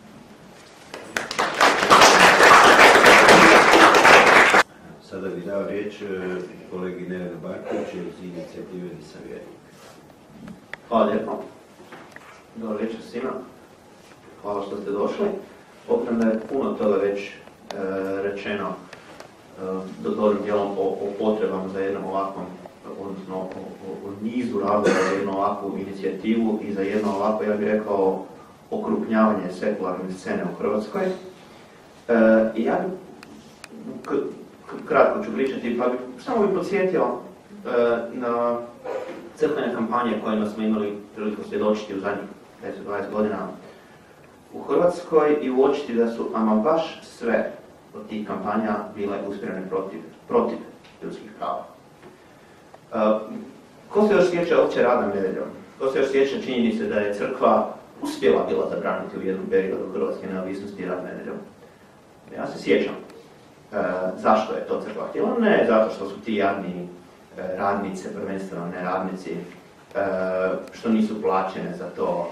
Sada bih dao riječ kolegi Nevenu Barkoviću iz inicijative Nisam vjernik.
Hvala lijepo. Dobro večer svima. Hvala što ste došli. Obzirom da je puno toga već rečeno dobrim dijelom o potrebama za jednom ovakvom, odnosno o nizu razloga za jednu ovakvu inicijativu i za jedno ovako, ja bih rekao, okrupnjavanje sekularne scene u Hrvatskoj. I ja kratko ću pričati, pa samo bih podsjetio na crkvene kampanje kojima smo imali priliku svjedočiti u zadnjih 10-20 godina u Hrvatskoj i uočiti da su ama baš sve od tih kampanja bile usmjerene protiv ljudskih prava. Ko se još sjeća opće rada nedjeljom? Ko se još sjeća činjenice da je crkva uspjela bila zabraniti u jednom periodu Hrvatske neovisnosti rad nedjeljom? Ja se sjećam. Zašto je to crkva htjela? Ne zato što su ti jadni radnice, prvenstveno ne radnici, što nisu plaćene za to.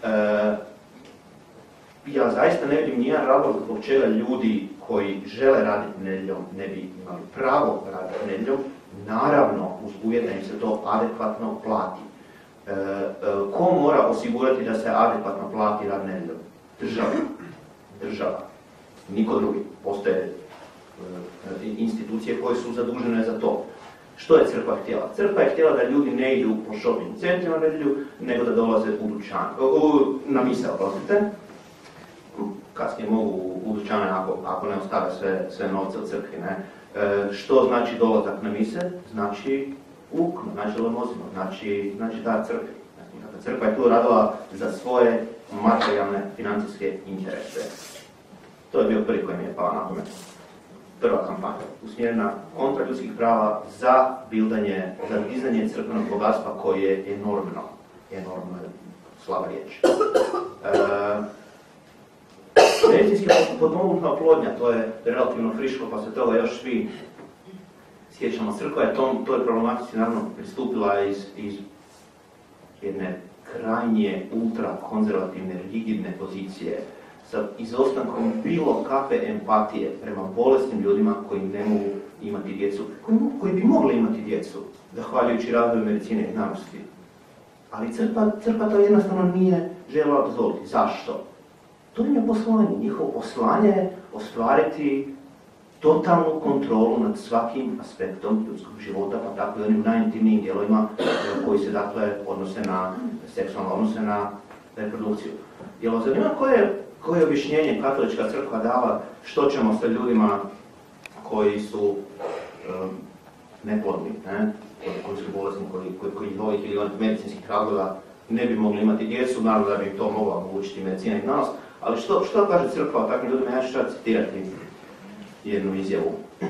Ja zaista ne vidim nijedan razlog zbog čega ljudi koji žele raditi nedjeljom ne bi imali pravo raditi nedjeljom, naravno uz uvjet da im se to adekvatno plati. Ko mora osigurati da se adekvatno plati rad nedjeljom? Država. Niko drugi. Postoje institucije koje su zadužene za to. Što je crkva htjela? Crkva je htjela da ljudi ne idu po shopping centrima na nedjelju, nego da dolaze u dućan, na mise, oprostite. Kasnije mogu u dućane ako ne ostave sve novce u crkvi. Ne? Što znači dolazak na mise? Znači ukno, znači lemozino, znači dar crkvi. Crkva je tu radila za svoje materijalne financijske interese. To je bio prvi koji mi je pao na pamet. Prva kampanja, usmjerena kontra ljudskih prava za dizanje crkvenog bogatstva koje je enormno slaba riječ. Medicinski potpomognuta oplodnja, to je relativno friško, pa se toga još svi sjećamo. Crkva je toj problematici naravno pristupila iz jedne krajnje ultrakonzervativne, rigidne pozicije, sa izostankom bilo kakve empatije prema bolesnim ljudima koji ne mogu imati djecu, koji bi mogli imati djecu, zahvaljujući razvoju medicine i znanosti. Ali crkva to jednostavno nije željela dozvoliti. Zašto? To im je poslanje. Njihovo poslanje je ostvariti totalnu kontrolu nad svakim aspektom ljudskog života, pa tako i onim najintimnijim dijelovima koji se dakle odnose na seksualno, odnose na reprodukciju. Jel' zanima koje je objašnjenje katolička crkva dala što ćemo sa ljudima koji su neplodni, koji su bolesni, koji iz ovih ili onih medicinskih razloga ne bi mogli imati djecu, naravno da bi im to mogla omogućiti medicina i znanost, Ali što kaže crkva o takvim ljudima? Ja ću sad citirati jednu izjavu.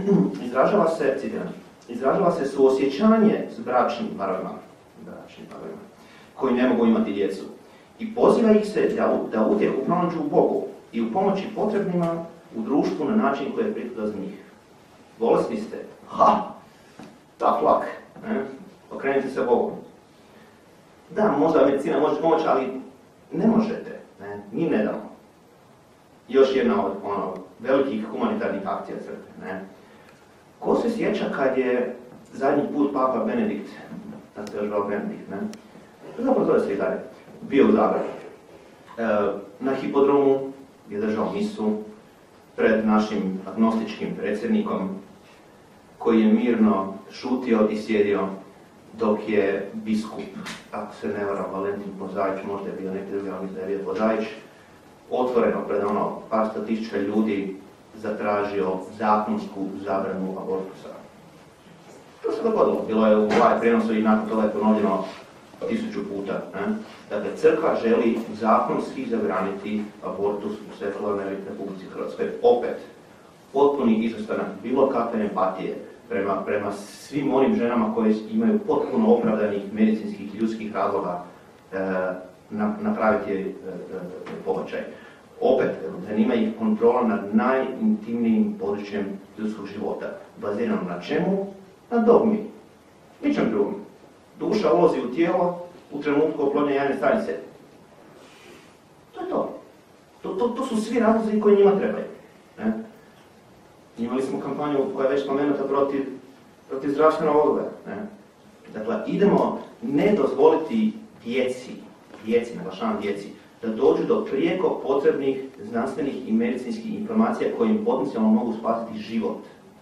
Izražava se suosjećanje s bračnim parovima, koji ne mogu imati djecu. I poziva ih se da utjehu pronađu u Bogu i u pomoći potrebnima u društvu na način koji je pripada za njih. Bolesni ste? Tough luck. Okrenite se Bogu. Da, možda medicina može pomoći, ali ne možete. Mi ne damo. Još jedna od velikih humanitarnih akcija crkve. Ko se sjeća kad je zadnji put Papa Benedikt, da se još zvao Benedikt, zapravo to je sve i dalje, bio u Zagrebu. Na hipodromu je držao misu pred našim agnostičkim predsjednikom, koji je mirno šutio i sjedio dok je biskup, ako se ne varam, Valentin Pozaić, možda je bio neki drugi, ali mislim da je bio Pozaić, otvoreno pred par tisuća ljudi zatražio zakonsku zabranu abortusa. To se dogodilo, bilo je u prenosu i nakon toga je ponovljeno 1000 puta. Dakle, crkva želi zakonski zabraniti abortus u sekularnoj Republici Hrvatskoj. Opet, potpuni izostanak bilo kakve empatije prema svim onim ženama koje imaju potpuno opravdanih medicinskih ljudskih razloga napraviti pobačaj. Opet, zanima ih kontrola nad najintimnijim područjem ljudskog života. Bazirano na čemu? Na dogmi. Ničem drugom. Duša ulazi u tijelo u trenutku oplodnje jajne stanice. To je to. To su svi razlozi koji njima trebaju. Imali smo kampanju koja je već spomenuta protiv zdravstvenog odgoja. Dakle, idemo ne dozvoliti djeci, naglašavam djeci, da dođu do prijeko potrebnih znanstvenih i medicinskih informacija koje im potencijalno mogu spasiti život.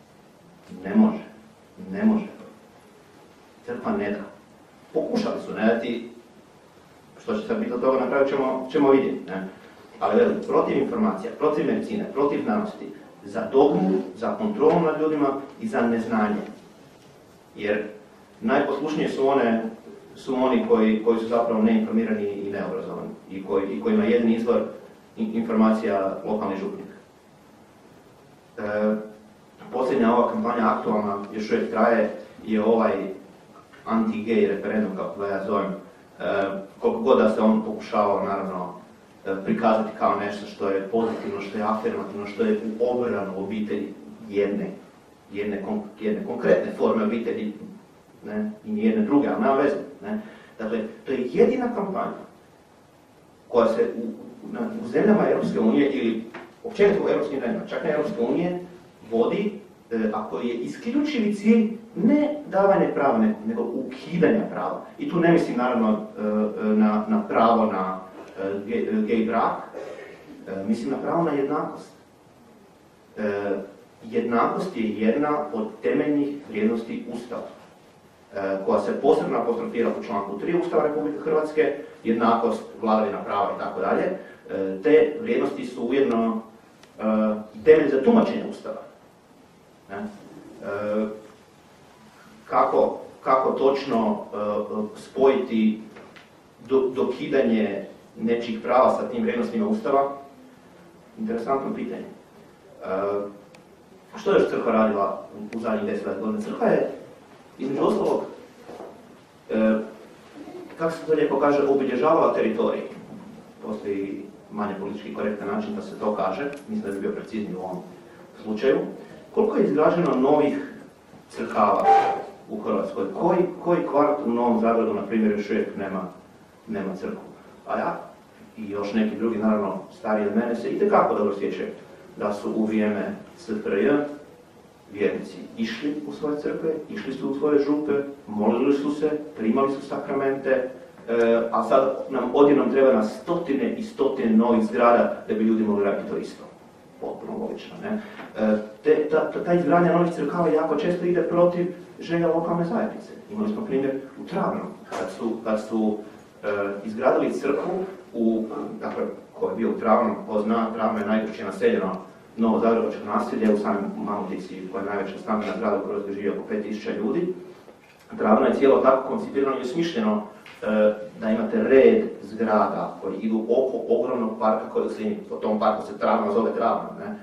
Ne može. Crkva ne da. Pokušali su ne dati, što će sad biti od toga, na kraju ćemo vidjeti. Ali protiv informacija, protiv medicine, protiv znanosti, za dogmu, za kontrolu nad ljudima i za neznanje. Jer najposlušnije su oni koji su zapravo neinformirani i neobrazovani i kojima je jedini izvor informacija lokalni župnik. Posljednja ova kampanja aktualna, još uvijek traje, je ovaj anti-gay referendum, kako ga ja zovem. Koliko god da se on pokušavao, naravno, prikazati kao nešto što je pozitivno, što je afirmativno, što je u obranu obitelji jedne konkretne forme obitelji, i nijedne druge, ali nema veze. Dakle, to je jedina kampanja koja se u zemljama Europske unije ili općenito u europskim zemljama, čak ne Europske unije, vodi, ako je isključivi cilj ne davanje prava, nego ukidanja prava. I tu ne mislim naravno na pravo na gej brak, mislim na pravo na jednakost. Jednakost je jedna od temeljnih vrijednosti Ustava, koja se posebno apostrofira u članku 3 Ustava Republike Hrvatske, jednakost, vladavina prava i tako dalje. Te vrijednosti su ujedno temelj za tumačenje Ustava. Kako točno spojiti dokidanje nečijih prava sa tim vrijednostima Ustava? Interesantno pitanje. Što je još crkva radila u zadnjih 10 godina? Crkva je, između ostalog, kako se to lijepo kaže, obilježavala teritorij. Postoji manje politički korektan način da se to kaže, mislim da bi bio precizniji u ovom slučaju. Koliko je izgrađeno novih crkava u Hrvatskoj? Koji kvart u Novom Zagrebu, na primjer, još uvijek nema crkvu? A ja i još neki drugi, naravno stariji od mene, se itekako dobro sjećaju da su u vrijeme SFRJ vjernici išli u svoje crkve, išli su u svoje župe, molili su se, primali su sakramente, a sad nam odjednom treba na stotine i stotine novih zgrada da bi ljudi mogli raditi to isto. Potpuno logično, ne? Ta izgradnja novih crkava jako često ide protiv želja lokalne zajednice. Imali smo primjer u Travnom, kad su izgradili crkvu, dakle, ko je bio u Travnom, Travno je najveće naseljeno novo zagrebačko naselje u samim Mamutici, koja je najveća stambena zgrada u kojoj živi oko 5000 ljudi. Travno je cijelo tako koncipirano i osmišljeno da imate red zgrada koji idu oko ogromnog parka koji se, po tom parku se Travno zove Travno, ne?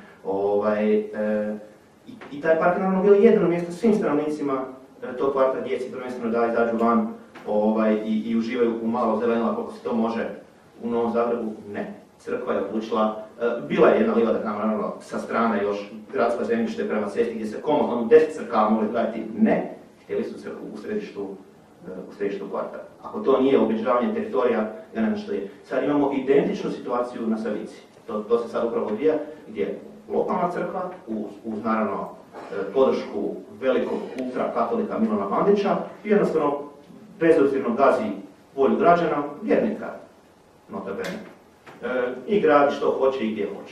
I taj park je naravno bilo jedno mjesto svim stanovnicima tog kvarta, djeci prvenstveno da izađu van i uživaju u malo zelenila koliko se to može u Novom Zagrebu. Ne. Crkva je odlučila, bila je jedna livada tamo naravno sa strane još gradsko zemljište prema cesti gdje se komotno 10 crkava mogli gledati. Ne. Htjeli su crkvu u središtu kvarta. Ako to nije obilježavanje teritorija, ja ne znam što je. Sad imamo identičnu situaciju na Savici. To se sad upravo odvija gdje lokalna crkva, uz naravno podršku velikog ultrakatolika Milana Bandića, jednostavno bezobzirno gazi volju građana, vjernika, nota bene. I gradi što hoće i gdje hoće.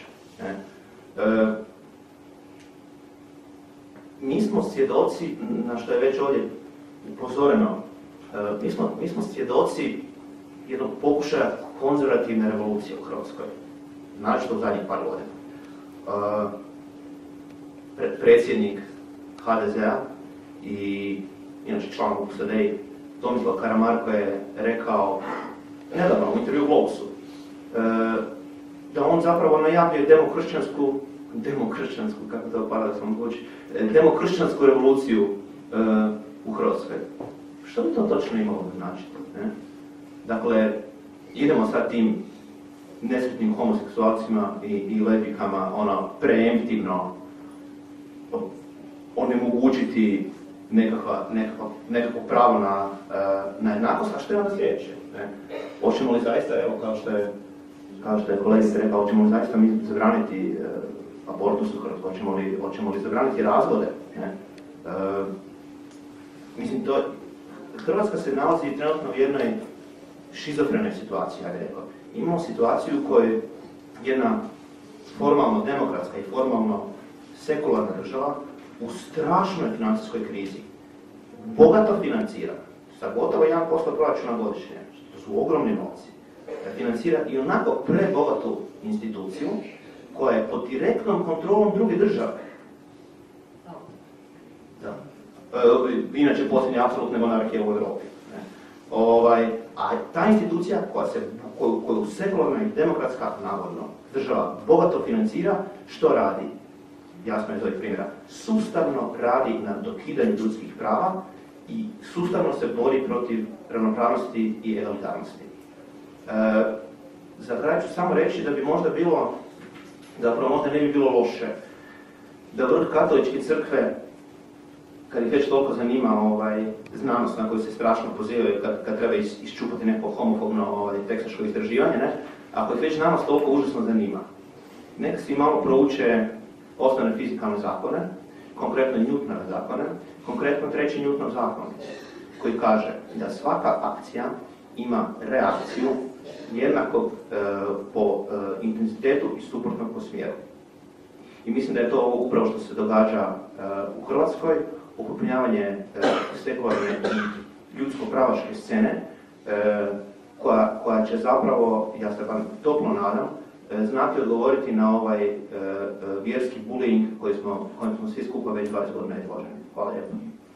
Mi smo svjedoci, na što je već ovdje upozoreno, mi smo svjedoci jednog pokušaja konzervativne revolucije u Hrvatskoj, naročito u zadnjih par godina. Predsjednik HDZ-a i inače član USD Tomislav Karamarko je rekao nedavno u intervju u Globusu da on zapravo najavljuje demokršćansku, kako to paradoksalno zvuči, demokršćansku revoluciju u Hrvatskoj. Što bi to točno imalo značiti? Ne? Dakle, idemo sad tim nesretnim homoseksualcima i lezbijkama preemptivno onemogućiti nekakvo pravo na jednakost, a što je onda sljedeće? Ne? Hoćemo li zaista, evo kao što je kolegica rekao, hoćemo li zaista mi zabraniti abortus u Hrvatskoj, hoćemo li zabraniti razvode? Ne? Mislim, Hrvatska se nalazi trenutno u jednoj šizofrenoj situaciji, ja bih rekao. Imamo situaciju u kojoj jedna formalno demokratska i formalno sekularna država u strašnoj financijskoj krizi bogato financira, sa gotovo 1% proračuna godišnje, to su ogromni novci, financira i onako prebogatu instituciju koja je pod direktnom kontrolom druge države. Da. Inače posljednje apsolutne monarhije u Europi. A ta institucija koju sekularna i demokratska navodno država bogato financira, što radi? Jasno je to iz primjera. Sustavno radi na dokidanju ljudskih prava i sustavno se bori protiv ravnopravnosti i egalitarnosti. Za kraj ću samo reći da bi možda bilo, zapravo možda ne bi bilo loše, da vrh katoličke crkve, kad ih već toliko zanima znanost na koju se strašno pozivaju kad treba iščupati neko homofobno teksaško istraživanje, ne? Ako ih već znanost toliko užasno zanima, neka si malo prouče osnovne fizikalne zakone, konkretno Newtonove zakone, konkretno treći Newtonov zakon, koji kaže da svaka akcija ima reakciju jednako po intenzitetu i suprotno po smjeru. I mislim da je to upravo što se događa u Hrvatskoj, okrupnjavanje sekularne i ljudsko-pravaške scene, koja će zapravo, ja se vam toplo nadam, znati odgovoriti na ovaj vjerski bullying kojem smo svi skupa već 20 godina izloženi. Hvala lijepo.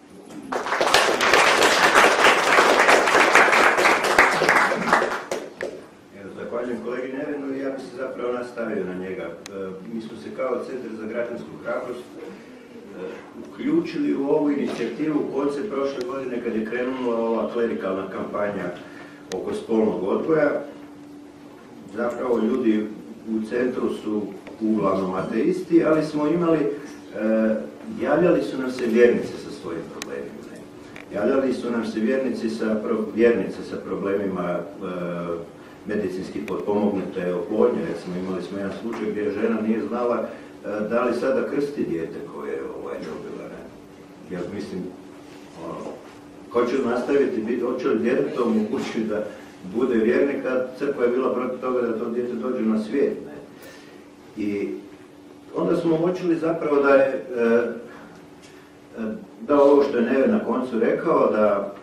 Zahvaljujem kolegi Nevenu i ja bih se zapravo nastavio na njega. Mi smo se kao Centar za građansku hrabrost uključili u ovu inicijativu koncem prošle godine kad je krenula ova klerikalna kampanja oko spolnog odgoja. Zapravo ljudi u centru su uglavnom ateisti, ali smo imali, javljali su nam se vjernice sa svojim problemima. Javljali su nam se vjernice sa problemima medicinski potpomognute oplodnje. Recimo, imali smo jedan slučaj gdje žena nije znala da li sada krsti dijete koje je dobila. Ja mislim, hoću nastaviti biti, hoće li djetetom omogućiti da bude vjernik, a crkva je bila protiv toga da to dijete dođe na svijet. Ne? I onda smo uočili zapravo da ovo što je Neven na koncu rekao, da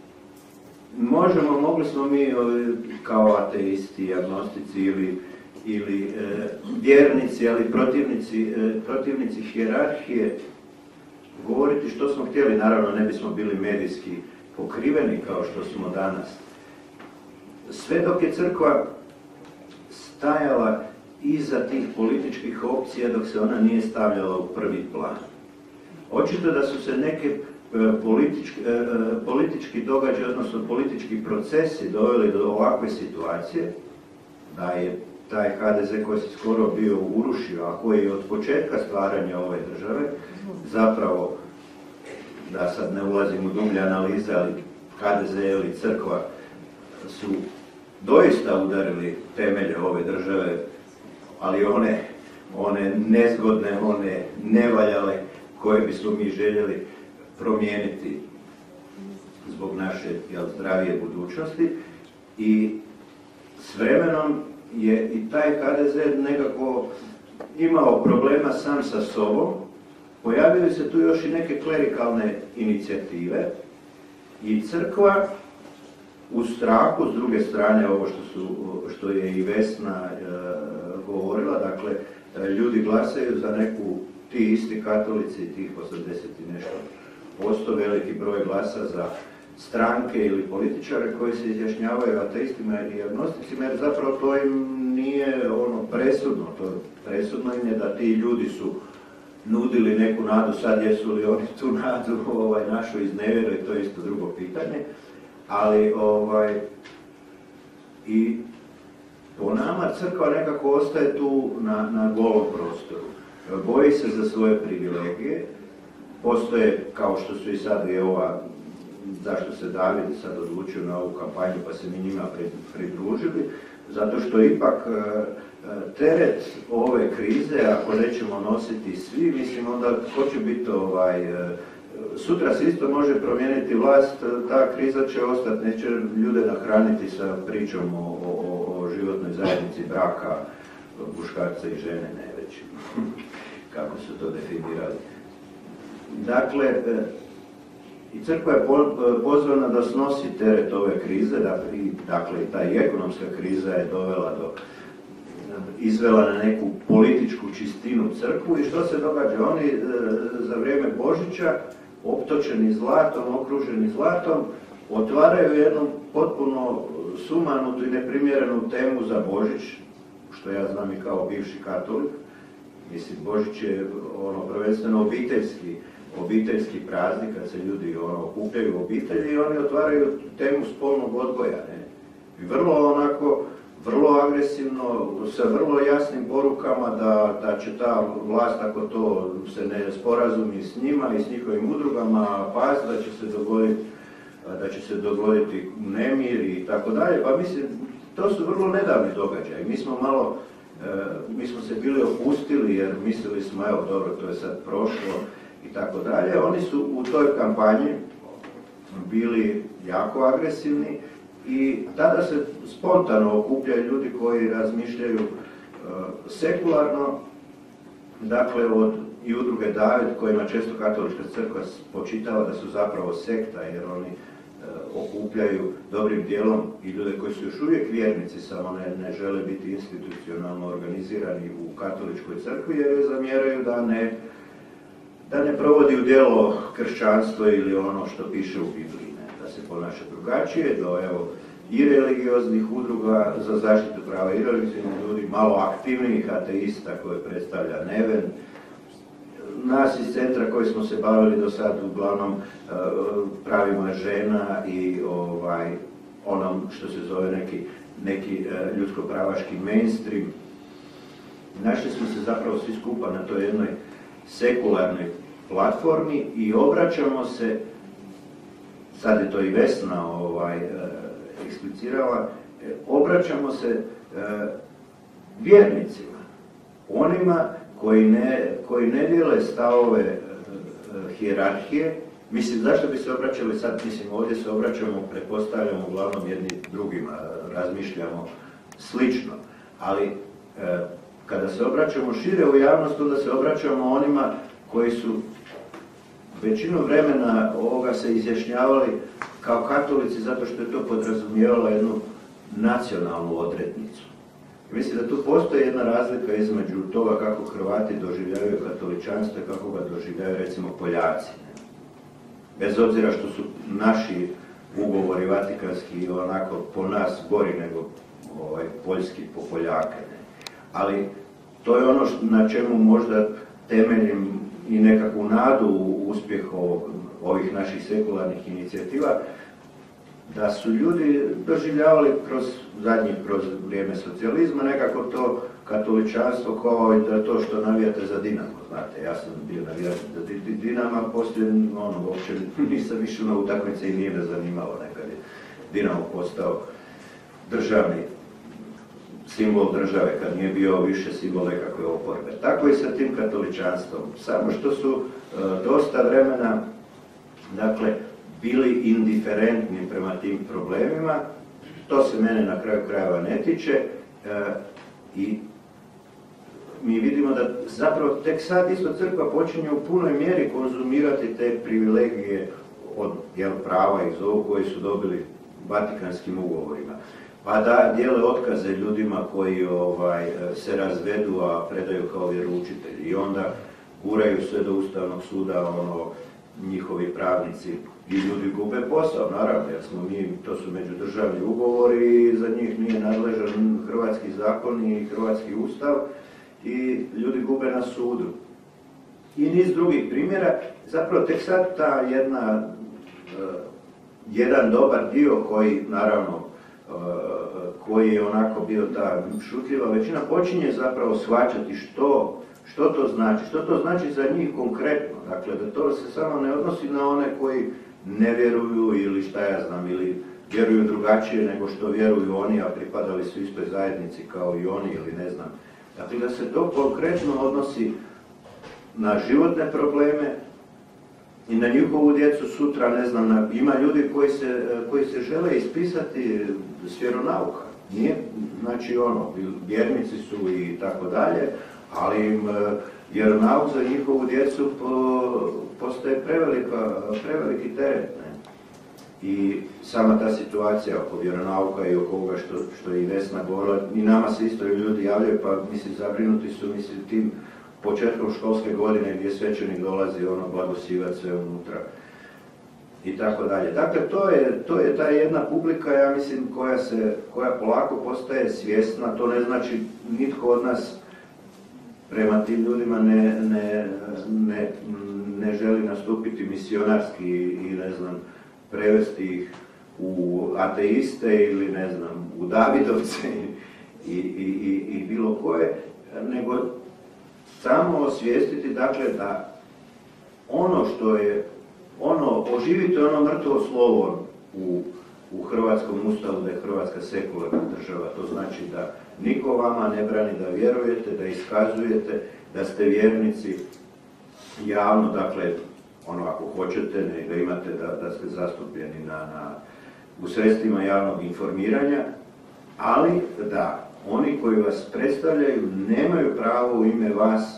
mogli smo mi kao ateisti, agnostici ili vjernici, ali protivnici hijerarhije govoriti što smo htjeli, naravno ne bismo bili medijski pokriveni kao što smo danas. Sve dok je crkva stajala iza tih političkih opcija, dok se ona nije stavljala u prvi plan. Očito da su se neke politički događaji, odnosno politički procesi doveli do ovakve situacije, da je taj HDZ koji se skoro bio urušio, a koji je od početka stvaranja ove države, zapravo, da sad ne ulazim u dublje analize, ali HDZ ili crkva su doista udarili temelje ove države, ali one nezgodne, one nevaljale koje bismo mi željeli promijeniti zbog naše zdravije budućnosti. I s vremenom je i taj HDZ nekako imao problema sam sa sobom. Pojavili se tu još i neke klerikalne inicijative i crkva u strahu, s druge strane ovo što je i Vesna govorila, dakle ljudi glasaju za neku, ti isti katolici, tih 80 i nešto posto, veliki broj glasa za stranke ili političare koji se izjašnjavaju ateistima i agnosticima, jer zapravo to im nije presudno. Presudno im je da ti ljudi su nudili neku nadu, sad jesu li oni tu nadu našu iznevjerili, to je isto drugo pitanje, ali i po nama crkva nekako ostaje tu na golom prostoru. Boji se za svoje privilegije, postoje, kao što su i sad i zašto se David sad odlučio na ovu kampanju pa se mi njima pridružili, zato što ipak teret ove krize, ako nećemo nositi svi, mislim onda ko će biti sutra se isto može promijeniti vlast, ta kriza će ostati, neće ljude nahraniti sa pričom o životnoj zajednici braka, muškarca i žene, ne već kako su to definirali. Dakle, i crkva je pozvana da snosi teret ove krize, dakle i ta i ekonomska kriza je izvela na neku političku čistinu crkvu i što se događa? Oni za vrijeme Božića, optočeni zlatom, okruženi zlatom, otvaraju jednu potpuno sumanutu i neprimjerenu temu za Božić, što ja znam i kao bivši katolik. Mislim, Božić je prvenstveno obiteljski praznik, kad se ljudi okupljaju u obitelji i oni otvaraju temu spolnog odgoja. I vrlo agresivno, sa vrlo jasnim porukama da će ta vlast, ako to se ne sporazumi s njima i s njihovim udrugama, past, da će se dogoditi nemir i tako dalje. Pa mislim, to su vrlo nedavni događaji. Mi smo se bili opustili jer mislili smo, evo dobro, to je sad prošlo i tako dalje. Oni su u toj kampanji bili jako agresivni i tada se spontano okupljaju ljudi koji razmišljaju sekularno, dakle i udruge David, kojima često katolička crkva počitava da su zapravo sekta, jer oni okupljaju dobrim dijelom i ljude koji su još uvijek vjernici, samo ne žele biti institucionalno organizirani u katoličkoj crkvi, jer je zamjeraju da ne provodi u djelo kršćanstvo ili ono što piše u Bibliji, da se ponaša drugačije, do i religioznih udruga za zaštitu prava i religioznih ljudi, malo aktivnijih ateista koje predstavlja Neven, nas iz centra koji smo se bavili do sad uglavnom pravima žena i onom što se zove neki ljudsko-pravaški mainstream. Našli smo se zapravo svi skupa na toj jednoj sekularnoj platformi i obraćamo se, sad je to i Vesna eksplicirala, obraćamo se vjernicima, onima koji ne dijele stavove hijerarhije. Mislim, zašto bi se obraćali sad? Mislim, ovdje se obraćamo, pretpostavljamo uglavnom jedni drugima, razmišljamo slično, ali kada se obraćamo šire u javnost, onda se obraćamo onima koji su većinu vremena ovoga se izjašnjavali kao katolici zato što je to podrazumijevalo jednu nacionalnu odrednicu. Mislim da tu postoji jedna razlika između toga kako Hrvati doživljavaju katoličanstvo i kako ga doživljavaju recimo Poljaci. Bez obzira što su naši ugovori vatikanski onako po nas gori nego poljski po Poljake. Ali to je ono na čemu možda temeljim i nekakvu nadu u uspjeh ovih naših sekularnih inicijativa, da su ljudi doživljavali kroz vrijeme socijalizma nekako to katoličanstvo kao i da to što navijate za Dinamo. Znate, ja sam bio navijač za Dinama, poslije uopće nisam išao na utakmice i nije me zanimalo nekad je Dinamo postao državni simbol države, kad nije bio više simbol nekakve oporbe. Tako i sa tim katoličanstvom. Samo što su dosta vremena, dakle, bili indiferentni prema tim problemima, to se mene na kraju krajeva ne tiče i mi vidimo da zapravo tek sad isto crkva počinje u punoj mjeri konzumirati te privilegije od prava iz ovog koji su dobili Vatikanskim ugovorima. Pa da dijele otkaze ljudima koji se razvedu, a predaju kao vjeroučitelji. I onda guraju sve do Ustavnog suda, njihovi pravnici i ljudi gube posao, naravno, jer smo mi, to su međudržavni ugovori i za njih nije nadležan hrvatski zakon i hrvatski ustav i ljudi gube na sudu. I niz drugih primjera, zapravo tek sad ta jedan dobar dio koji, naravno, koji je onako bio ta šutljiva većina, počinje zapravo shvaćati što to znači, što to znači za njih konkretno. Dakle, da to se samo ne odnosi na one koji ne vjeruju ili šta ja znam, ili vjeruju drugačije nego što vjeruju oni, a pripadali su istoj zajednici kao i oni ili ne znam. Dakle, da se to konkretno odnosi na životne probleme i na njihovu djecu sutra, ne znam, ima ljudi koji se žele ispisati s vjeronauka. Nije, znači vjernici su i tako dalje, ali im vjeronauk za njihovu djecu postaje preveliki teret. I sama ta situacija oko vjeronauka i oko ovoga što je i Vesna govorila, i nama se isto ljudi javljaju, pa zabrinuti su tim početkom školske godine gdje svećenik dolazi, blagosivat sve unutra i tako dalje. Dakle, to je ta jedna publika, ja mislim, koja polako postaje svjesna. To ne znači nitko od nas prema tim ljudima ne želi nastupiti misionarski i ne znam, prevesti ih u ateiste ili ne znam, u Davidovce i bilo koje, nego samo osvijestiti, dakle, da ono što je, oživite ono mrtvo slovo u hrvatskom ustavu, da je Hrvatska sekularna država. To znači da niko vama ne brani da vjerujete, da iskazujete, da ste vjernici javno, dakle, ako hoćete, da imate, da ste zastupljeni u sredstvima javnog informiranja, ali da oni koji vas predstavljaju nemaju pravo u ime vas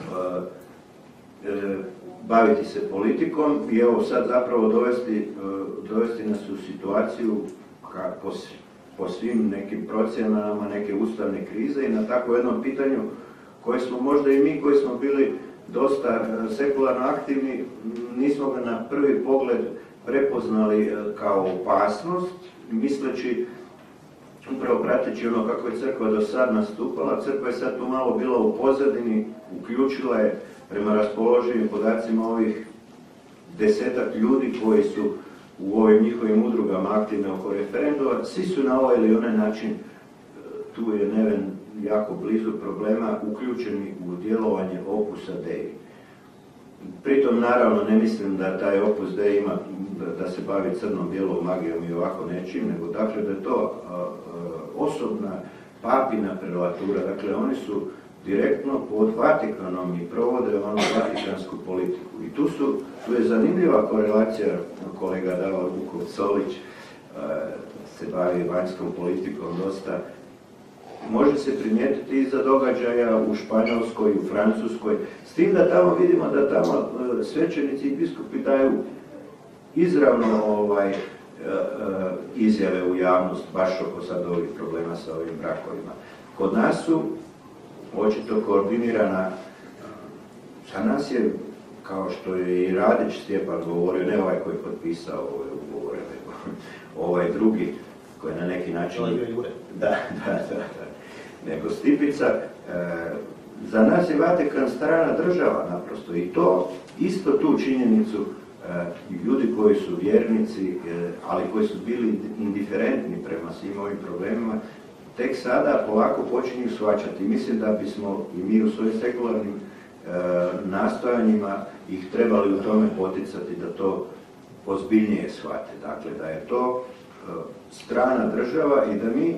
baviti se politikom i evo sad zapravo dovesti nas u situaciju po svim nekim procjenama neke ustavne krize i na takvo jednom pitanju koje smo možda i mi koji smo bili dosta sekularno aktivni, nismo ga na prvi pogled prepoznali kao opasnost, misleći, upravo prateći kako je crkva do sad nastupala. Crkva je sad tu malo bila u pozadini, uključila je prema raspoloživim podacima ovih 10-ak ljudi koji su u ovim njihovim udrugama aktivne oko referenduma. Svi su na ovaj ili onaj način, tu je Neven jako blizu problema, uključeni u djelovanje Opusa Dei. Pritom, naravno, ne mislim da taj Opus Dei ima da se bavi crnom, bijelom magijom i ovako nečim, nego dakle da je to osobna papina prelatura. Dakle, oni su direktno pod Vatikanom i provode vatikansku politiku. I tu je zanimljiva korelacija, kolega Davor Vukov-Solić se bavi vanjskom politikom dosta. Može se primijetiti i za događaja u Španjolskoj, u Francuskoj, s tim da tamo vidimo da tamo svećenici i biskupi daju izravno izjave u javnost, baš oko sad ovih problema sa ovim brakovima. Kod nas su očito koordinirana, za nas je, kao što je i Radić Stjepan govorio, ne ovaj koji je potpisao ove ugovore, nego ovaj drugi koji je na neki način... Da, nego Stipica. Za nas je Vatikan strana država naprosto i to isto tu činjenicu ljudi koji su vjernici, ali koji su bili indiferentni prema svim ovim problemima, tek sada polako počinju shvaćati. Mislim da bismo i mi u svojim sekularnim nastojanjima ih trebali u tome poticati da to ozbiljnije shvate. Dakle, da je to strana država i da mi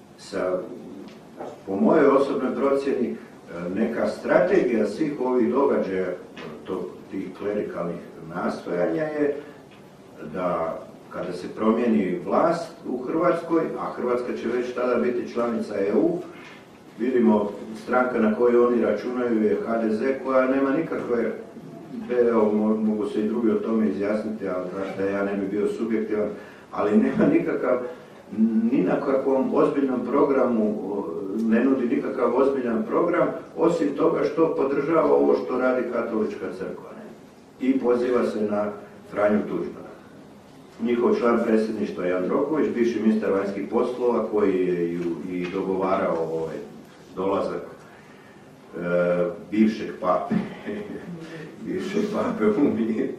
po mojoj osobnoj procjeni, neka strategija svih ovih događaja, tih klerikalnih nastojanja je da kada se promijeni vlast u Hrvatskoj, a Hrvatska će već tada biti članica EU, vidimo stranka na koju oni računaju je HDZ, koja nema nikakve, mogu se i drugi o tome izjasniti, ali da ja ne bi bio subjektivan, ali nema ni na kakvom ozbiljnom programu, ne nudi nikakav ozbiljan program, osim toga što podržava ovo što radi Katolička crkva i poziva se na Franju Tuđmana. Njihov član predsjedništva je Jandroković, bivši ministar vanjskih poslova, koji je i dogovarao dolazak bivšeg pape u mir.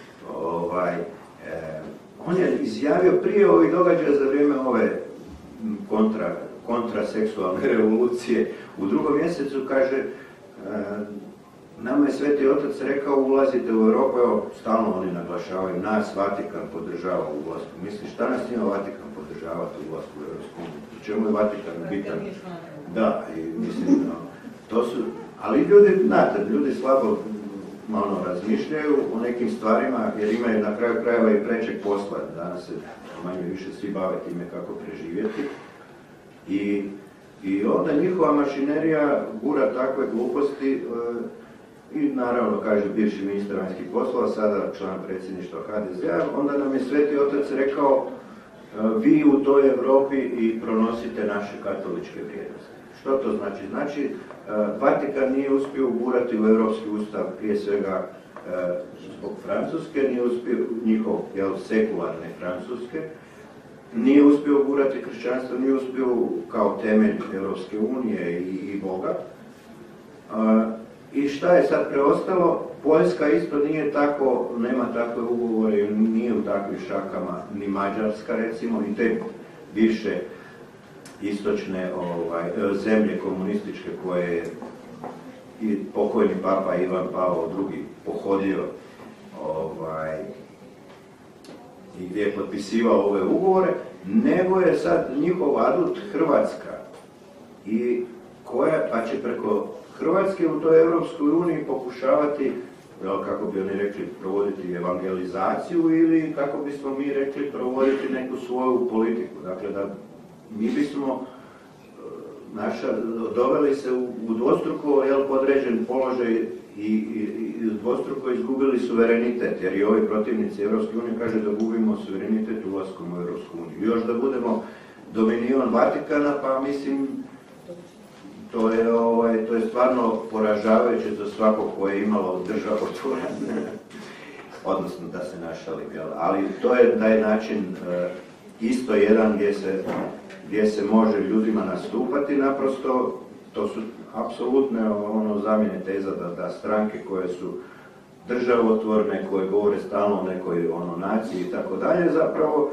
On je izjavio prije ovih događaja za vrijeme ove kontraseksualne revolucije, u 2. mjesecu kaže, nama je Sveti Otac rekao ulazite u Europu, evo stalno oni naglašavaju, nas Vatikan podržava u ulasku. Misliš, šta nas ima Vatikan podržavati u ulasku u Europsku uniju? U čemu je Vatikan bitan? Da, i mislim, to su, ali ljudi, znate, ljudi slabo razmišljaju o nekim stvarima, jer imaju na kraju krajeva i prečeg posla. Danas se manje više svi bave time kako preživjeti. I onda njihova mašinerija gura takve gluposti i naravno, kaže bivši ministar vanjskih poslova, sada član predsjedništva HDZ-a, onda nam je Sveti Otac rekao vi u toj Europi i pronosite naše katoličke vrijednosti. Što to znači? Znači, Vatikan nije uspio ugurati u Europski ustav, prije svega zbog Francuske, nije uspio njihov sekularne Francuske, nije uspio ugurati kršćanstvo, nije uspio kao temelj Europske unije i Boga. I šta je sad preostalo? Poljska isto nije tako, nema takve ugovore, nije u takvim šakama, ni Mađarska recimo, i te bivše istočne zemlje komunističke koje je i pokojni papa Ivan Pavao II pohodio i gdje je potpisivao ove ugovore, nego je sad njihov adut Hrvatska, i pa će preko Hrvatske u toj Europskoj uniji pokušavati, kako bi oni rekli, provoditi evangelizaciju ili, kako bismo mi rekli, provoditi neku svoju politiku. Dakle, da mi bismo doveli se u dvostruko podređen položaj i dvostruko izgubili suverenitet, jer i ovi protivnici Europske unije kaže da gubimo suverenitet ulaskom u Europsku uniju. Još da budemo dominion Vatikana, pa mislim, to je stvarno poražavajuće za svakog koje je imalo državotvoran, odnosno da se našalim, ali to je taj način isto jedan gdje se može ljudima nastupati, naprosto to su apsolutne zamjene teza da stranke koje su državotvorne, koje govore stalno o nekoj naciji i tako dalje, zapravo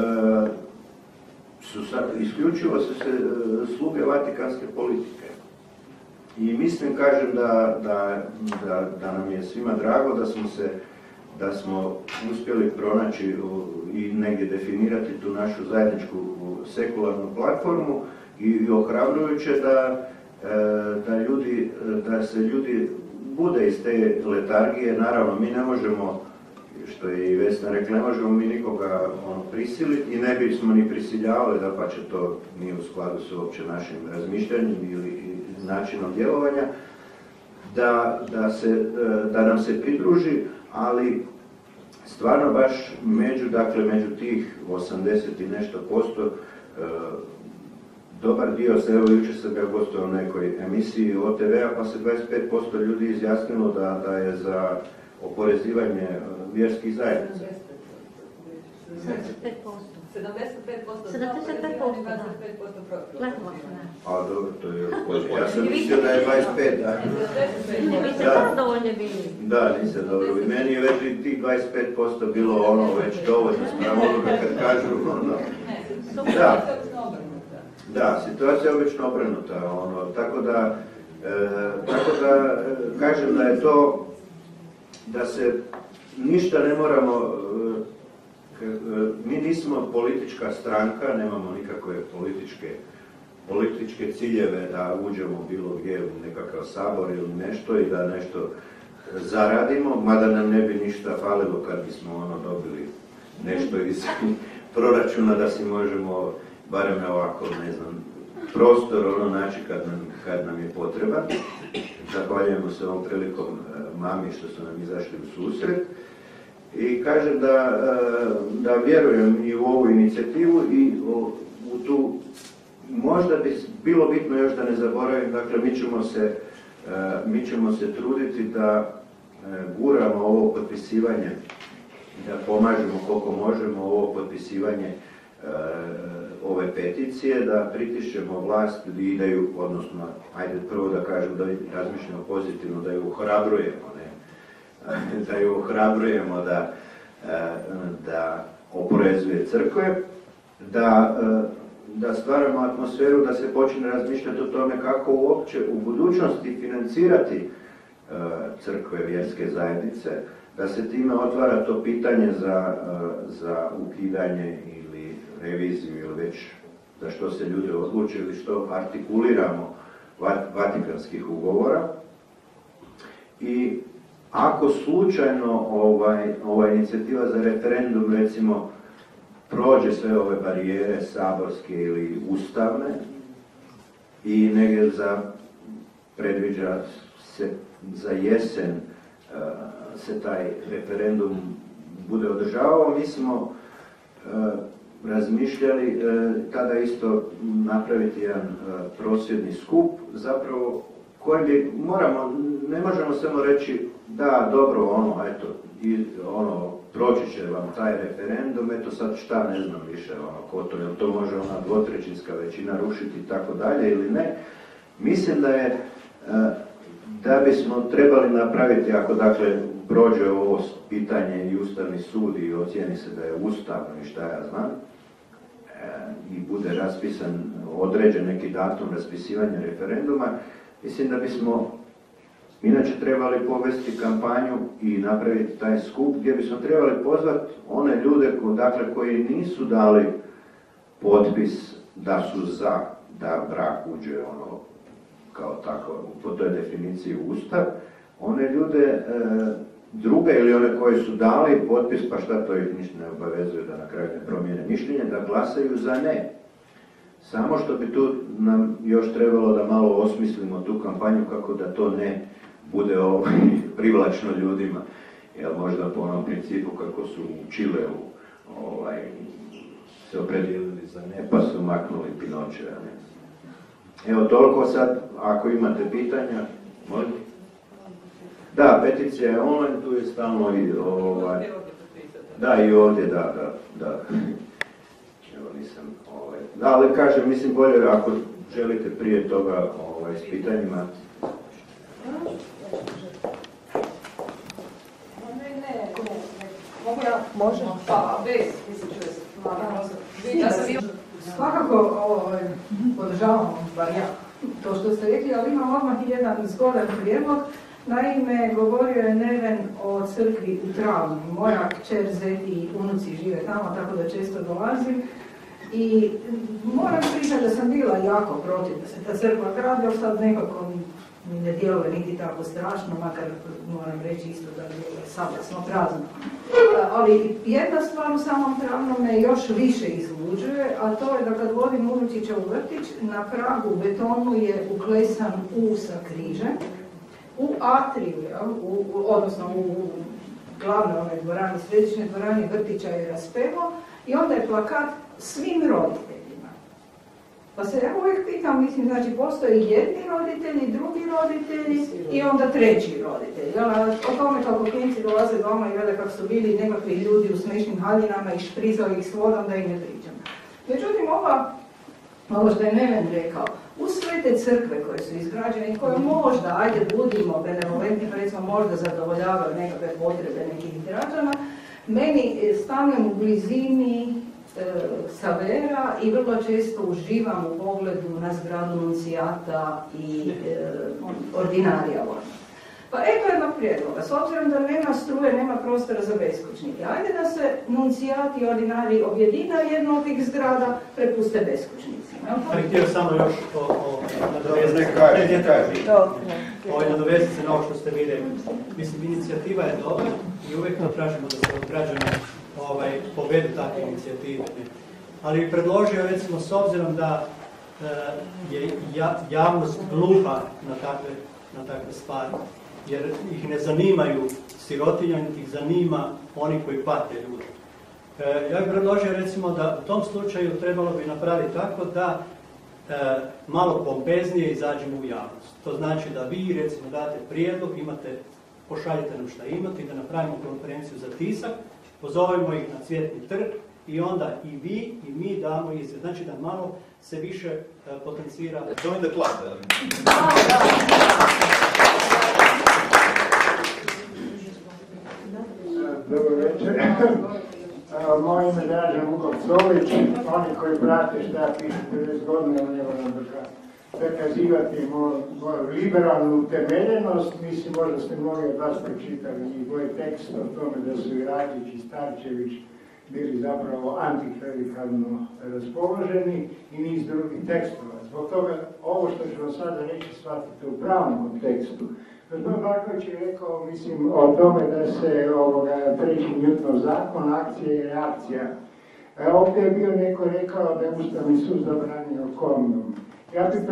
isključivo su se sluge vatikanske politike. I mislim, kažem, da nam je svima drago da smo uspjeli pronaći i negdje definirati tu našu zajedničku sekularnu platformu i ohrabrujuće da se ljudi bude iz te letargije. Naravno, mi ne možemo, što je i Vesna rekla, ne možemo mi nikoga prisiliti i ne bismo ni prisiljavali, dapače to nije u skladu s uopće našim razmišljanjem ili načinom djelovanja, da nam se pridruži, ali stvarno baš među tih 80 i nešto posto dobar dio se, evo jučer sam ga gostovao u nekoj emisiji OTV-a, pa se 25% ljudi izjasnilo da je za oporezivanje vjerskih zajednica.
75%
75%,
za oporezivanje, 25% protiv.
A dobro, to je još bolje. Ja sam mislio da je 25, da.
Vi ste zadovoljni bili.
Da, nisam dobro. Meni je već i tih 25% bilo ono već dovoljno spravo onoga kad kažu ono. Da, situacija je obično obrnuta. Tako da kažem da je to, da se ništa ne moramo, mi nismo politička stranka, nemamo nikakve političke ciljeve da uđemo bilo gdje u nekakav sabor ili nešto i da nešto zaradimo, mada nam ne bi ništa falilo kad bismo dobili nešto iz proračuna da si možemo barem ovako, ne znam, prostor naći kad nam je potreba. Zahvaljujemo se ovom prilikom mami što su nam izašli u susret. I kažem da vjerujem i u ovu inicijativu i u tu, možda bi bilo bitno još da ne zaboravim, dakle mi ćemo se truditi da guramo ovo potpisivanje, da pomažemo koliko možemo ovo potpisivanje ove peticije, da pritišćemo vlast i da ju, odnosno, ajde prvo da kažem da razmišljamo pozitivno, da ju ohrabrujemo, da ju ohrabrujemo da oporezuje crkve, da stvaramo atmosferu, da se počne razmišljati o tome kako uopće u budućnosti financirati crkve, vjerske zajednice, da se time otvara to pitanje za ukidanje ili reviziju ili već za što se ljudi odluče ili što artikuliramo Vatikanskih ugovora. I ako slučajno ova inicijativa za referendum recimo prođe sve ove barijere saborske ili ustavne i negdje predviđa se za jesen se taj referendum bude održavao, mi smo razmišljali tada isto napraviti jedan prosvjedni skup, zapravo koji bi, ne možemo samo reći da, dobro, eto, proći će vam taj referendum, eto sad šta ne znam više, ko to, jel to može ona dvotrećinska većina rušiti i tako dalje ili ne. Mislim da bismo trebali napraviti, ako dakle prođe ovo pitanje i Ustavni sud i ocijeni se da je ustavno i šta ja znam, i bude raspisan određen neki datum raspisivanja referenduma, mislim da bismo inače trebali povesti kampanju i napraviti taj skup gdje bismo trebali pozvati one ljude koji nisu dali potpis da su za da brak uđe kao tako, po toj definiciji u Ustav, one ljude druge ili one koji su dali potpis, pa šta to ih ništa ne obavezuje da na kraju ne promijene mišljenje, da glasaju za ne. Samo što bi tu nam još trebalo da malo osmislimo tu kampanju kako da to ne bude privlačno ljudima. Jel možda po onom principu kako su u Čileu se opredijelili za ne, pa su maknuli Pinočeva. Evo toliko sad, ako imate pitanja, možete? Da, peticija je online, tu je stalno i da, i ovdje, da. Evo nisam, da, ali kažem, mislim bolje ako želite prije toga s pitanjima.
Ne. Mogu ja? Može? Pa, bez, mislim čuje se.
Svakako podržavamo, bar ja, to što ste rekli, ali imam odmah jedan zgodan prijedlog. Naime, govorio je Neven o crkvi u Travnu. Moja kćer, zeti i unuci žive tamo, tako da često dolazim. I moram priznati da sam bila jako protiv da se ta crkva gradi, ali sad nekako mi ne djeluje niti tako strašno, makar moram reći isto da je sablasno prazno. Ali jedna stvar u samom Travnu me još više izluđuje, a to je da kad vodim unučića u vrtić, na pragu betonu je uklesan U sa križem, u atriju, odnosno u glavnoj dvorani, središnjoj dvorani vrtića je raspevo i onda je plakat svim roditeljima. Pa se ja uvijek pitam, mislim, znači postoje jedni roditelji, drugi roditelji i onda treći roditelj. O tome kako klinci dolaze doma i vele kako su bili nekakvi ljudi u smiješnim haljinama i šprizali ih s vodom, da ih ne pričam. Međutim, ovo što je Neven rekao, u sve te crkve koje su izgrađene i koje možda, ajde budimo benevolentni, recimo možda zadovoljavaju nekakve potrebe nekih građana, meni stanem u blizini Savera i vrlo često uživam u pogledu na zgradu nuncijata i ordinarija. Pa eto jednog prijedloga, s obzirom da nema struje, nema prostora za beskućnike. Ajde da se nuncijati i ordinari objedina jednu od tih zgrada, prepuste beskućnicima.
Ali htio samo još nadovezati se na ovo što ste vi rekli. Mislim, inicijativa je dobra i uvijek tražimo da se od građana povedu takve inicijative. Ali bih predložio, recimo, s obzirom da je javnost gluha na takve stvari, jer ih ne zanimaju sirotinja, niti ih zanima oni koji pate ljude. Ja bih predložio, recimo, da u tom slučaju trebalo bi napraviti tako da malo pompeznije izađemo u javnost. To znači da vi, recimo, date prijedlog, pošaljite nam šta imate i da napravimo konferenciju za tisak, pozovemo ih na Cvjetni trg i onda i vi i mi damo izjave. Znači da malo se više potencira.
Join the club.
Dobro večer. Moje ime je Dražen Vukovcović. Oni koji prate šta piše 50 godina, ne moram dokazivati moju liberalnu utemeljenost. Mislim, možda ste mnogi od vas pročitali i moj tekst o tome da su i Račić i Starčević bili zapravo antiklerikalno raspoloženi i niz drugih tekstova. Zbog toga ovo što ću vam sada reći shvatite u pravom kontekstu. Gospodin Marković je rekao, mislim, o tome da se treći Newtonov zakon, akcija i reakcija. Ovdje je bio neko rekao da je Ustavni sud zabranio kondom. Ja bih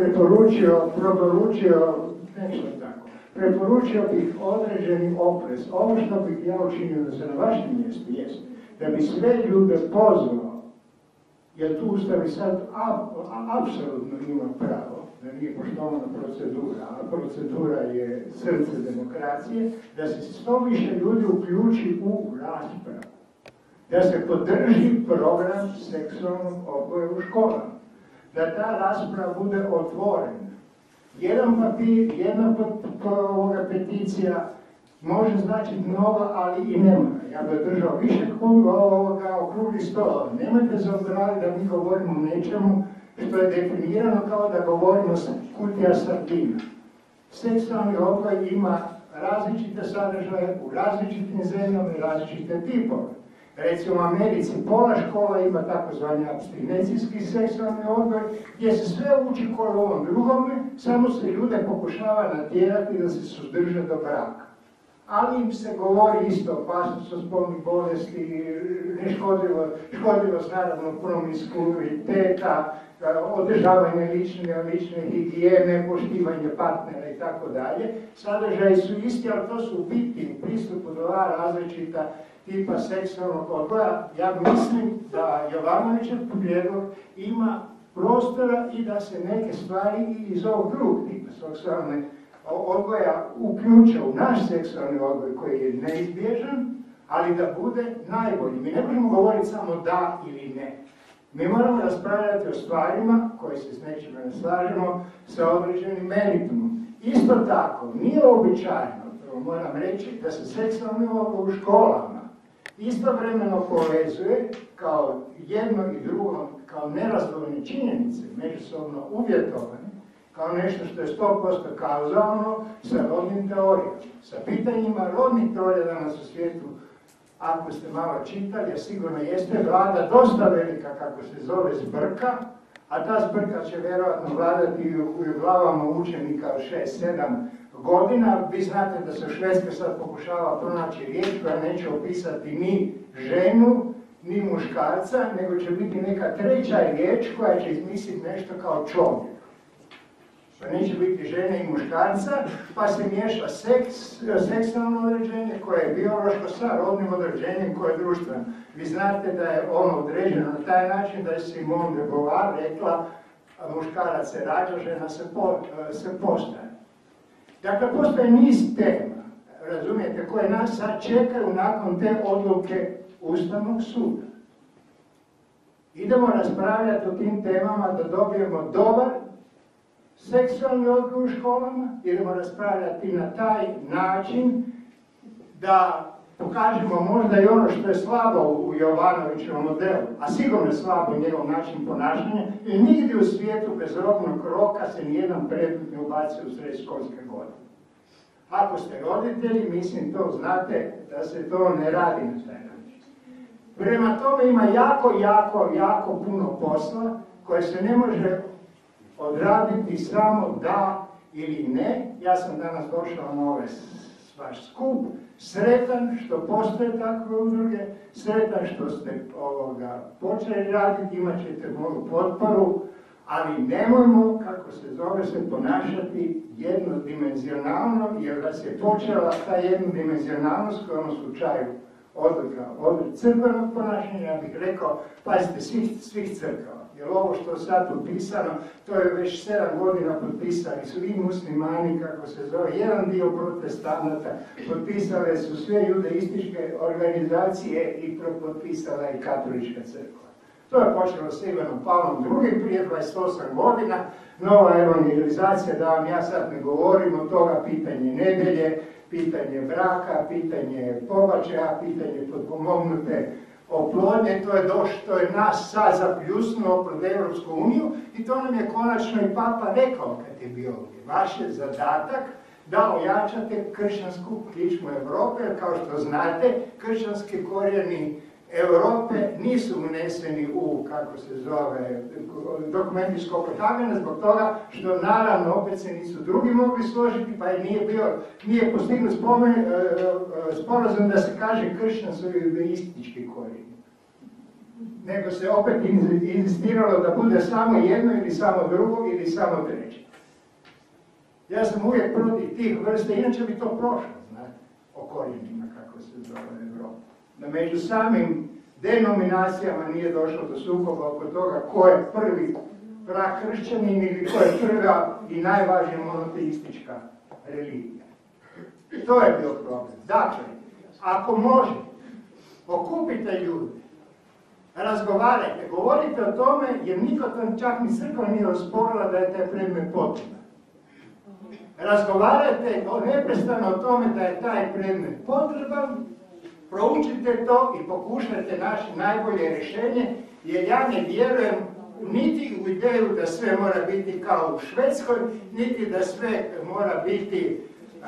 preporučio bih određeni oprez. Ovo što bih ja učinio da se na vašem mjestu jest da bi sve ljude pozvao, jer tu Ustavi sad apsolutno ima pravo, da nije poštovana procedura, a procedura je srce demokracije, da se što više ljudi uključi u raspravu, da se podrži program seksualnog odgoja u školama, da ta rasprava bude otvorena. Jedan papir, jedna peticija može značiti mnogo, ali i ne mora. Ja bih držao više okrugli stolova. Nemojte zaboraviti da mi govorimo o nečemu što je definirano kao da govorimo kutija sardina. Seksualni odgoj ima različite sadržaje u različitim zemljama i različite tipove. Recimo u Americi pola škola ima takozvani apstinencijski seksualni odgoj gdje se sve uči koje u ovom drugome, samo se ljude pokušava natjerati da se suzdrže do braka. Ali im se govori isto opasnost od spolnih bolesti, neškodljivost naravno promiskuiteta, održavanje lične higijene, poštivanje partnera i tako dalje. Sadržaji su isti, ali to su biti u pristupu dva različita tipa seksualnog odgoja. Ja mislim da Jovanovićev prijedlog ima prostora i da se neke stvari iz ovog drugog tipa seksualne odgoja uključe u naš seksualni odgoj koji je neizbježan, ali da bude najbolji. Mi ne možemo govoriti samo da ili ne. Mi moramo raspravljati o stvarima koje se s nečime ne slažemo sa određenim meritumom. Isto tako, nije običajno, moram reći, da se seksualni odgoj u školama istovremeno povezuje kao jedno i drugo, kao nerazdvojene činjenice, međusobno uvjetovane, kao nešto što je 100% kauzalno sa rodnim teorijama. Sa pitanjima rodnih teorija danas u svijetu, ako ste malo čitali, a sigurno jeste, vlada dosta velika, kako se zove, zbrka, a ta zbrka će vjerojatno vladati u glavama učenika od 6-7 godina. Vi znate da se u Švedskoj sad pokušava pronaći riječ koja neće opisati ni ženu, ni muškarca, nego će biti neka treća riječ koja će izmisliti nešto kao čovjek. Pa neće biti žene i muškarca, pa se miješa seksualno određenje koje je biološko sa rodnim određenjem koje je društveno. Vi znate da je ono određeno na taj način da je Simone de Beauvoir rekla muškarac se rađa, žena se postaje. Dakle, postoje niz tema, razumijete, koje nas sad čekaju nakon te odluke Ustavnog suda. Idemo raspravljati o tim temama da dobijemo dobar seksualni odgoj u školama, idemo raspravljati na taj način da pokažemo možda i ono što je slabo u Jovanovićevom modelu, a sigurno je slabo u njegov način ponašanja, i nigdje u svijetu bez robnog roka se nijedan predmet ne ubaci u sred školske godine. Ako ste roditelji, mislim to znate da se to ne radi na taj način. Prema tome ima jako puno posla koje se ne može odraditi samo da ili ne. Ja sam danas došao na ovaj vaš skup, sretan što postoje takve udruge, sretan što ste počeli raditi, imat ćete moju potporu, ali nemojmo, kako se zove, se ponašati jednodimenzionalno, jer da se počela ta jednodimenzionalnost koja u ovom slučaju od crkvenog ponašanja, ja bih rekao, pazite, svih crkava. Jer ovo što je sad potpisano, to je već 7 godina potpisali su i muslimani, kako se zove, jedan dio protestanata, potpisale su sve judaističke organizacije i potpisala je katolička crkva. To je počelo s Ivanom Pavlom II prije 28 godina, nova evangelizacija, da vam ja sad ne govorim od toga, pitanje nedelje, pitanje braka, pitanje pobačaja, pitanje potpomognute oplodnje, to je nas sad zapljusnuo pred Europsku uniju i to nam je konačno i Papa rekao kad je bio ovdje. Vaš je zadatak da ojačate kršćansku kičmu Europe, jer kao što znate, kršćanski korijeni Europe nisu uneseni u, kako se zove, dokument iz Kopenhagena zbog toga što naravno opet se nisu drugi mogli složiti, pa nije postignut sporazum da se kaže kršćan su judaistički korijeni. Nego se opet inzistiralo da bude samo jedno ili samo drugo ili samo treće. Ja sam uvijek protiv tih vrste, inače bi to prošlo, znate, o korijenima, kako se zove Evropa. Da među samim denominacijama nije došlo do sukoba oko toga ko je prvi prakršćanin ili ko je prva i najvažnija monoteistička religija. To je bio problem. Dakle, ako možete, okupite ljude, razgovarajte, govorite o tome jer niko čak ni crkva nije osporila da je taj predmet potreban. Razgovarajte neprestano o tome da je taj predmet potreban, proučite to i pokušajte naći najbolje rješenje, jer ja ne vjerujem niti u ideju da sve mora biti kao u Švedskoj, niti da sve mora biti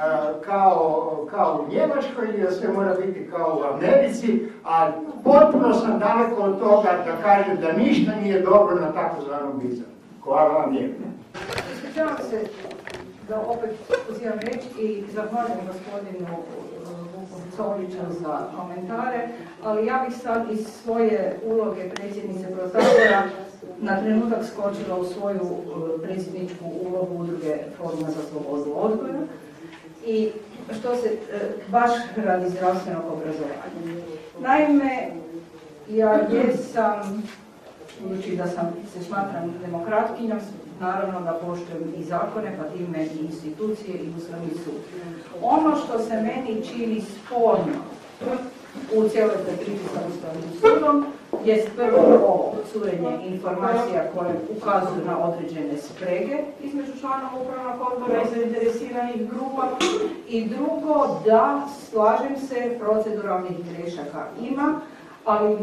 kao u Njemačkoj ili da sve mora biti kao u Americi, a potpuno sam daleko od toga da kažem da ništa nije dobro na takozvanom bizarnu. Hvala vam lijepo.
Ispričavam se da opet uzivam reći i zahvaljujem gospodinu Coliću za komentare, ali ja bih sad iz svoje uloge predsjednice Protagora na trenutak skočila u svoju predsjedničku ulogu udruge Foruma za slobodu odgoja i što se baš radi zdravstvenog obrazovanja. Naime, ja jesam, budući da se smatram demokratkinjom, naravno da poštujem i zakone, pa time i institucije i Ustavni sud. Ono što se meni čini sporno u cijeloj toj priči sa Ustavnim sudom je prvo ovo curenje informacija koje ukazuju na određene sprege između članova upravnog odbora i zainteresiranih grupa i drugo da, slažem se, proceduralnih grešaka ima, ali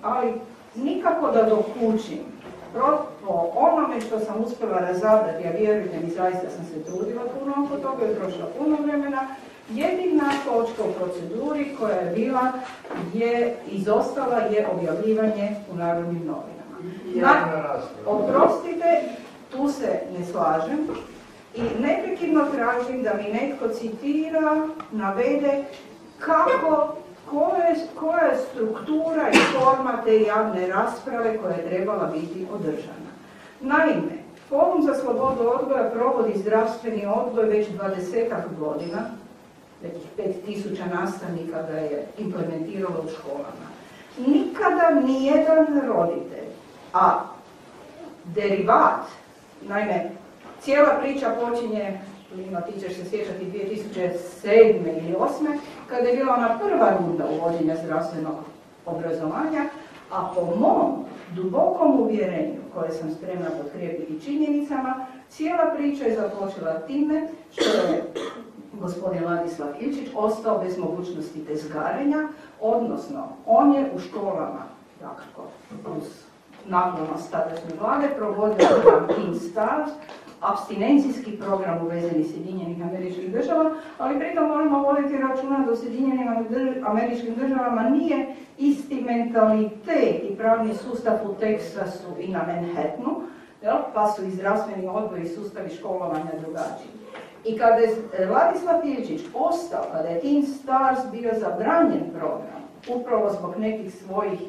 nikako da dokučim po onome što sam uspjela razabrati, ja vjerujem i zaista sam se trudila puno oko toga i trošila puno vremena, jedina točka u proceduri koja je bila, je izostala je objavljivanje u Narodnim novinama. Oprostite, tu se ne slažem i neprekidno tražim da mi netko citira, navede kako, koja je struktura i forma te javne rasprave koja je trebala biti održana. Naime, Forum za slobodu odgoja provodi zdravstveni odgoj već 20-ak godina, već 5000 nastavnika ga je implementiralo u školama. Nikada nijedan roditelj, a derivat Naime, cijela priča počinje, Lino, ti ćeš se sjećati 2007. ili 2008. kada je bila ona prva runda uvođenja zdravstvenog obrazovanja, a po mom dubokom uvjerenju, koje sam spremna potkrijepiti činjenicama, cijela priča je započela time što je gospodin Ladislav Ilčić ostao bez mogućnosti tezgarenja, odnosno on je u školama, dakako, uz naklonost tadašnje vlade, provodio program Teen Stars, apstinencijski program uvezeni Sjedinjenih Američkih Država, ali pritom moramo voditi računa da u Sjedinjenim Američkim Državama nije isti mentalitet i pravni sustav u Teksasu i na Manhattanu, pa su i zdravstveni odgoj i sustavi školovanja drugačiji. I kada je Ladislav Ilčić ostao, kada je Teen Stars bio zabranjen program, upravo zbog nekih svojih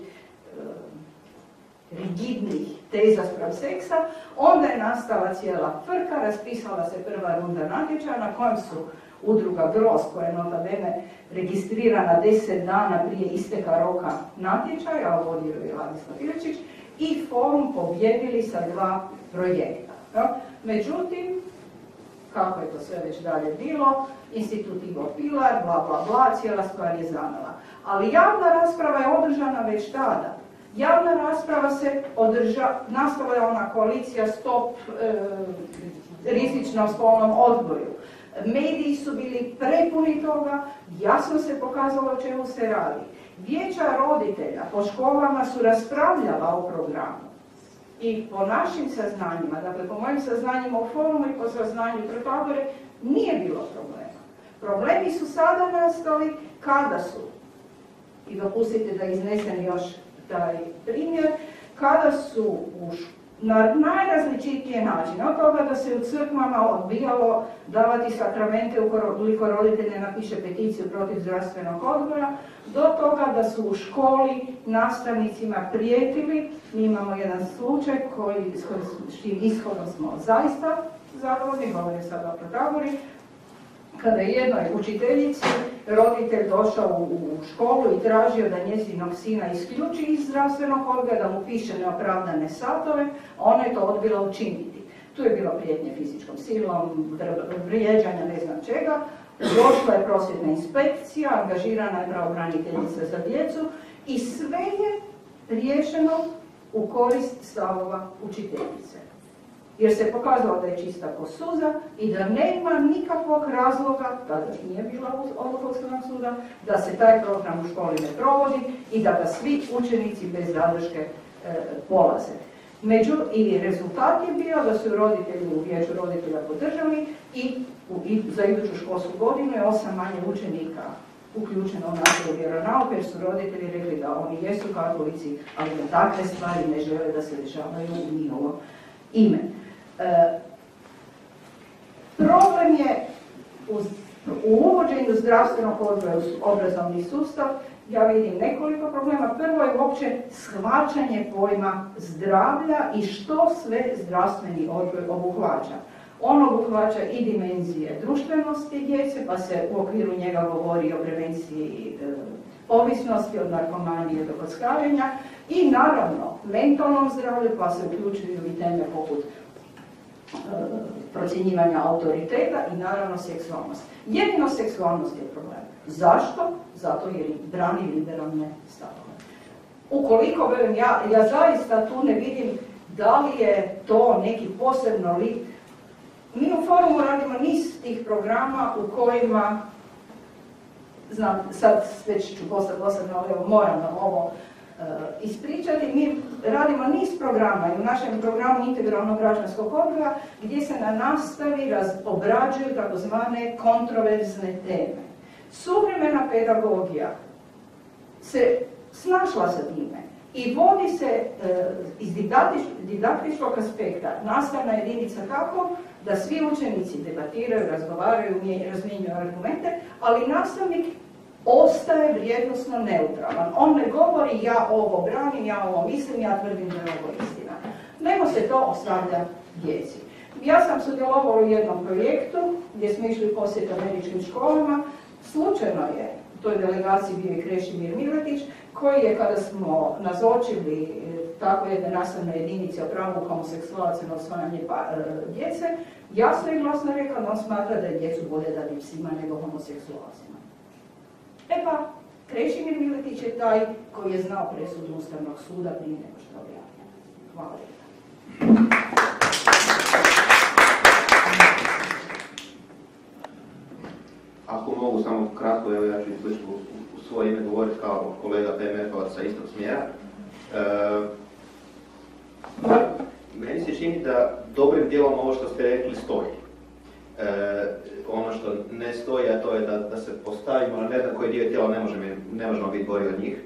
rigidnih teza spram seksa, onda je nastala cijela frka, raspisala se prva runda natječaja na kojem su udruga Grozd, koja je nota bene registrirana 10 dana prije isteka roka natječaja, a vodio je Ladislav Ilčić, i Forum pobjedili sa 2 projekta. Međutim, kako je to sve već dalje bilo, Institut Ivo Pilar, bla bla bla, cijela stvar je zamela. Ali javna rasprava je održana već tada. Javna rasprava se nastala je ona koalicija Stop rizičnom spolnom odgoju. Mediji su bili prepuni toga, jasno se pokazalo o čemu se radi. Vijeća roditelja po školama su raspravljala o programu. I po našim saznanjima, dakle po mojim saznanjima u Forumu i po saznanju Protagore, nije bilo problema. Problemi su sada nastali kada su, i dopustite da iznesem još taj primjer, kada su na najrazličitije načine, od toga da se u crkvama odbijalo davati sakramente ukoliko roditelj ne napiše peticiju protiv zdravstvenog odgoja, do toga da su u školi nastavnicima prijetili. Mi imamo jedan slučaj s čim ishodom smo zaista zadovoljni, govorim sada o Protagori, kada je jednoj učiteljici roditelj došao u školu i tražio da njezinog sina isključi iz zdravstvenog odgoja, da mu piše neopravdane satove, ona je to odbila učiniti. Tu je bilo prijetnje fizičkom silom, vrijeđanja, ne znam čega. Došla je prosvjetna inspekcija, angažirana je pravobraniteljica za djecu i sve je riješeno u korist stavova učiteljice. Jer se pokazalo da je čista ko suza i da nema nikakvog razloga, tada nije bila odluka Ustavnog suda, da se taj program u školi ne provodi i da ga svi učenici bez zadrške polaze. I rezultat je bio da su roditelji u vijeću roditelja podržali i za iduću školsku godinu je 8 manje učenika uključeno u nastavu vjeronauka, jer su roditelji rekli da oni jesu katolici, ali da takve stvari ne žele da se dešavaju u njihovo ime. Problem je u uvođenju zdravstvenog odgoja u obrazovni sustav. Ja vidim nekoliko problema. Prvo je uopće shvaćanje pojma zdravlja i što sve zdravstveni odgoj obuhvaća. On obuhvaća i dimenzije društvenosti djece, pa se u okviru njega govori o prevenciji ovisnosti, od narkomanije do kockarenja, i naravno mentalnom zdravlju, pa se uključuju i teme poput procjenjivanja autoriteta i naravno seksualnost. Jedino seksualnost je problem. Zašto? Zato jer brani liberalne stavove. Ukoliko, velim, ja zaista tu ne vidim da li je to neki posebno Mi u Forumu radimo niz tih programa u kojima, znam, sad već ću postati dosadno, ali moram vam ovo ispričati, mi radimo niz programa i u našem programu integralnog građanskog odgoja gdje se na nastavi obrađuju takozvane kontroverzne teme. Suvremena pedagogija se snašla sa time i vodi se iz didaktičkog aspekta nastavna jedinica tako da svi učenici debatiraju, razgovaraju, razmjenjuju argumente, ali nastavnik ostaje vrijednosno neutralan. On ne govori ja ovo branim, ja ovo mislim, ja tvrdim da je ovo istina. Nego se to ostavlja djeci. Ja sam sudjelovala u jednom projektu gdje smo išli posjet američkim školama. Slučajno je u toj delegaciji bio i Krešimir Miletić, koji je kada smo nazočili tako jedne nastavne jedinice o pravu homoseksualaca na usvajanje djece, jasno i glasno rekao da on smatra da je djecu bolje dati psima nego homoseksualcima. E pa, Krešimir Miletić je taj koji je znao presudu Ustavnog suda prije nego što objavio. Hvala lijepa.
Ako mogu samo kratko, evo ja ću slično u svoje ime govoriti kao kolega PMF-ovac sa istog smjera. Meni se čini da dobrim dijelom ovo što ste rekli stoji. Ono što ne stoji, a to je da se postavimo na ne znam koji dio tijela ne možemo biti gori od njih.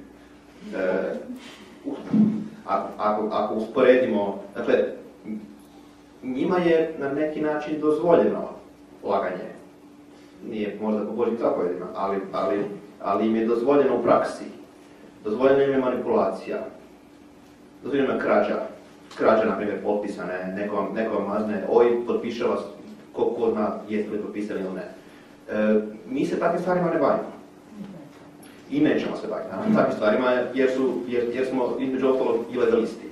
Ako usporedimo, dakle, njima je na neki način dozvoljeno laganje. Nije možda po Božjim zapovjedima, ali im je dozvoljeno u praksi. Dozvoljeno im je manipulacija. Dozvoljeno je krađa, na primjer, potpisane, neko vam mazne OIB, potpiše vas, ko zna jeste li potpisali ili ne. Mi se takvim stvarima ne bavimo. I nećemo se baviti takvim stvarima jer smo između ostalog ilegalisti.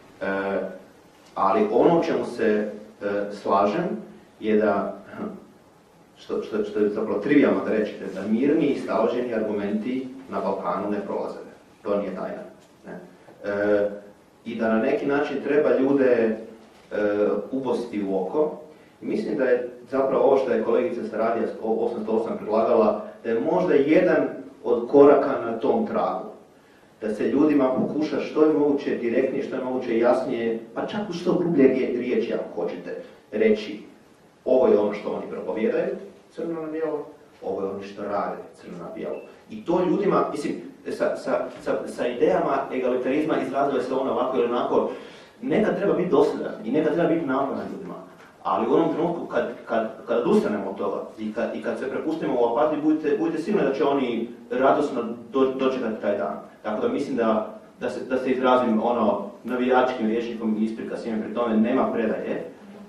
Ali ono u čemu se slažem je da, što je zapravo trivijalno da rečete, da mirni i staloženi argumenti na Balkanu ne prolaze. To nije tajna. Ne? I da na neki način treba ljude ubosti u oko. I mislim da je zapravo ovo što je kolegica sa Radija 808 predlagala, da je možda jedan od koraka na tom tragu. Da se ljudima pokuša što je moguće direktnije, što je moguće jasnije, pa čak u što grublje riječi ako hoćete reći. Ovo je ono što oni propovijedaju, crno na bijelo, ovo je ono što rade, crno na bijelo. I to ljudima, mislim, sa idejama egalitarizma izrazile se ono ovako ili onako, nekad treba biti dosadan i nekad treba biti naporan ljudima. Ali u onom trenutku kad odustanemo od toga i kad se prepustimo u apatiju, budite sigurni da će oni radosno dočekati taj dan. Tako da mislim da se izrazim ono navijačkim rječnikom i isprika svime, pri tome nema predaje.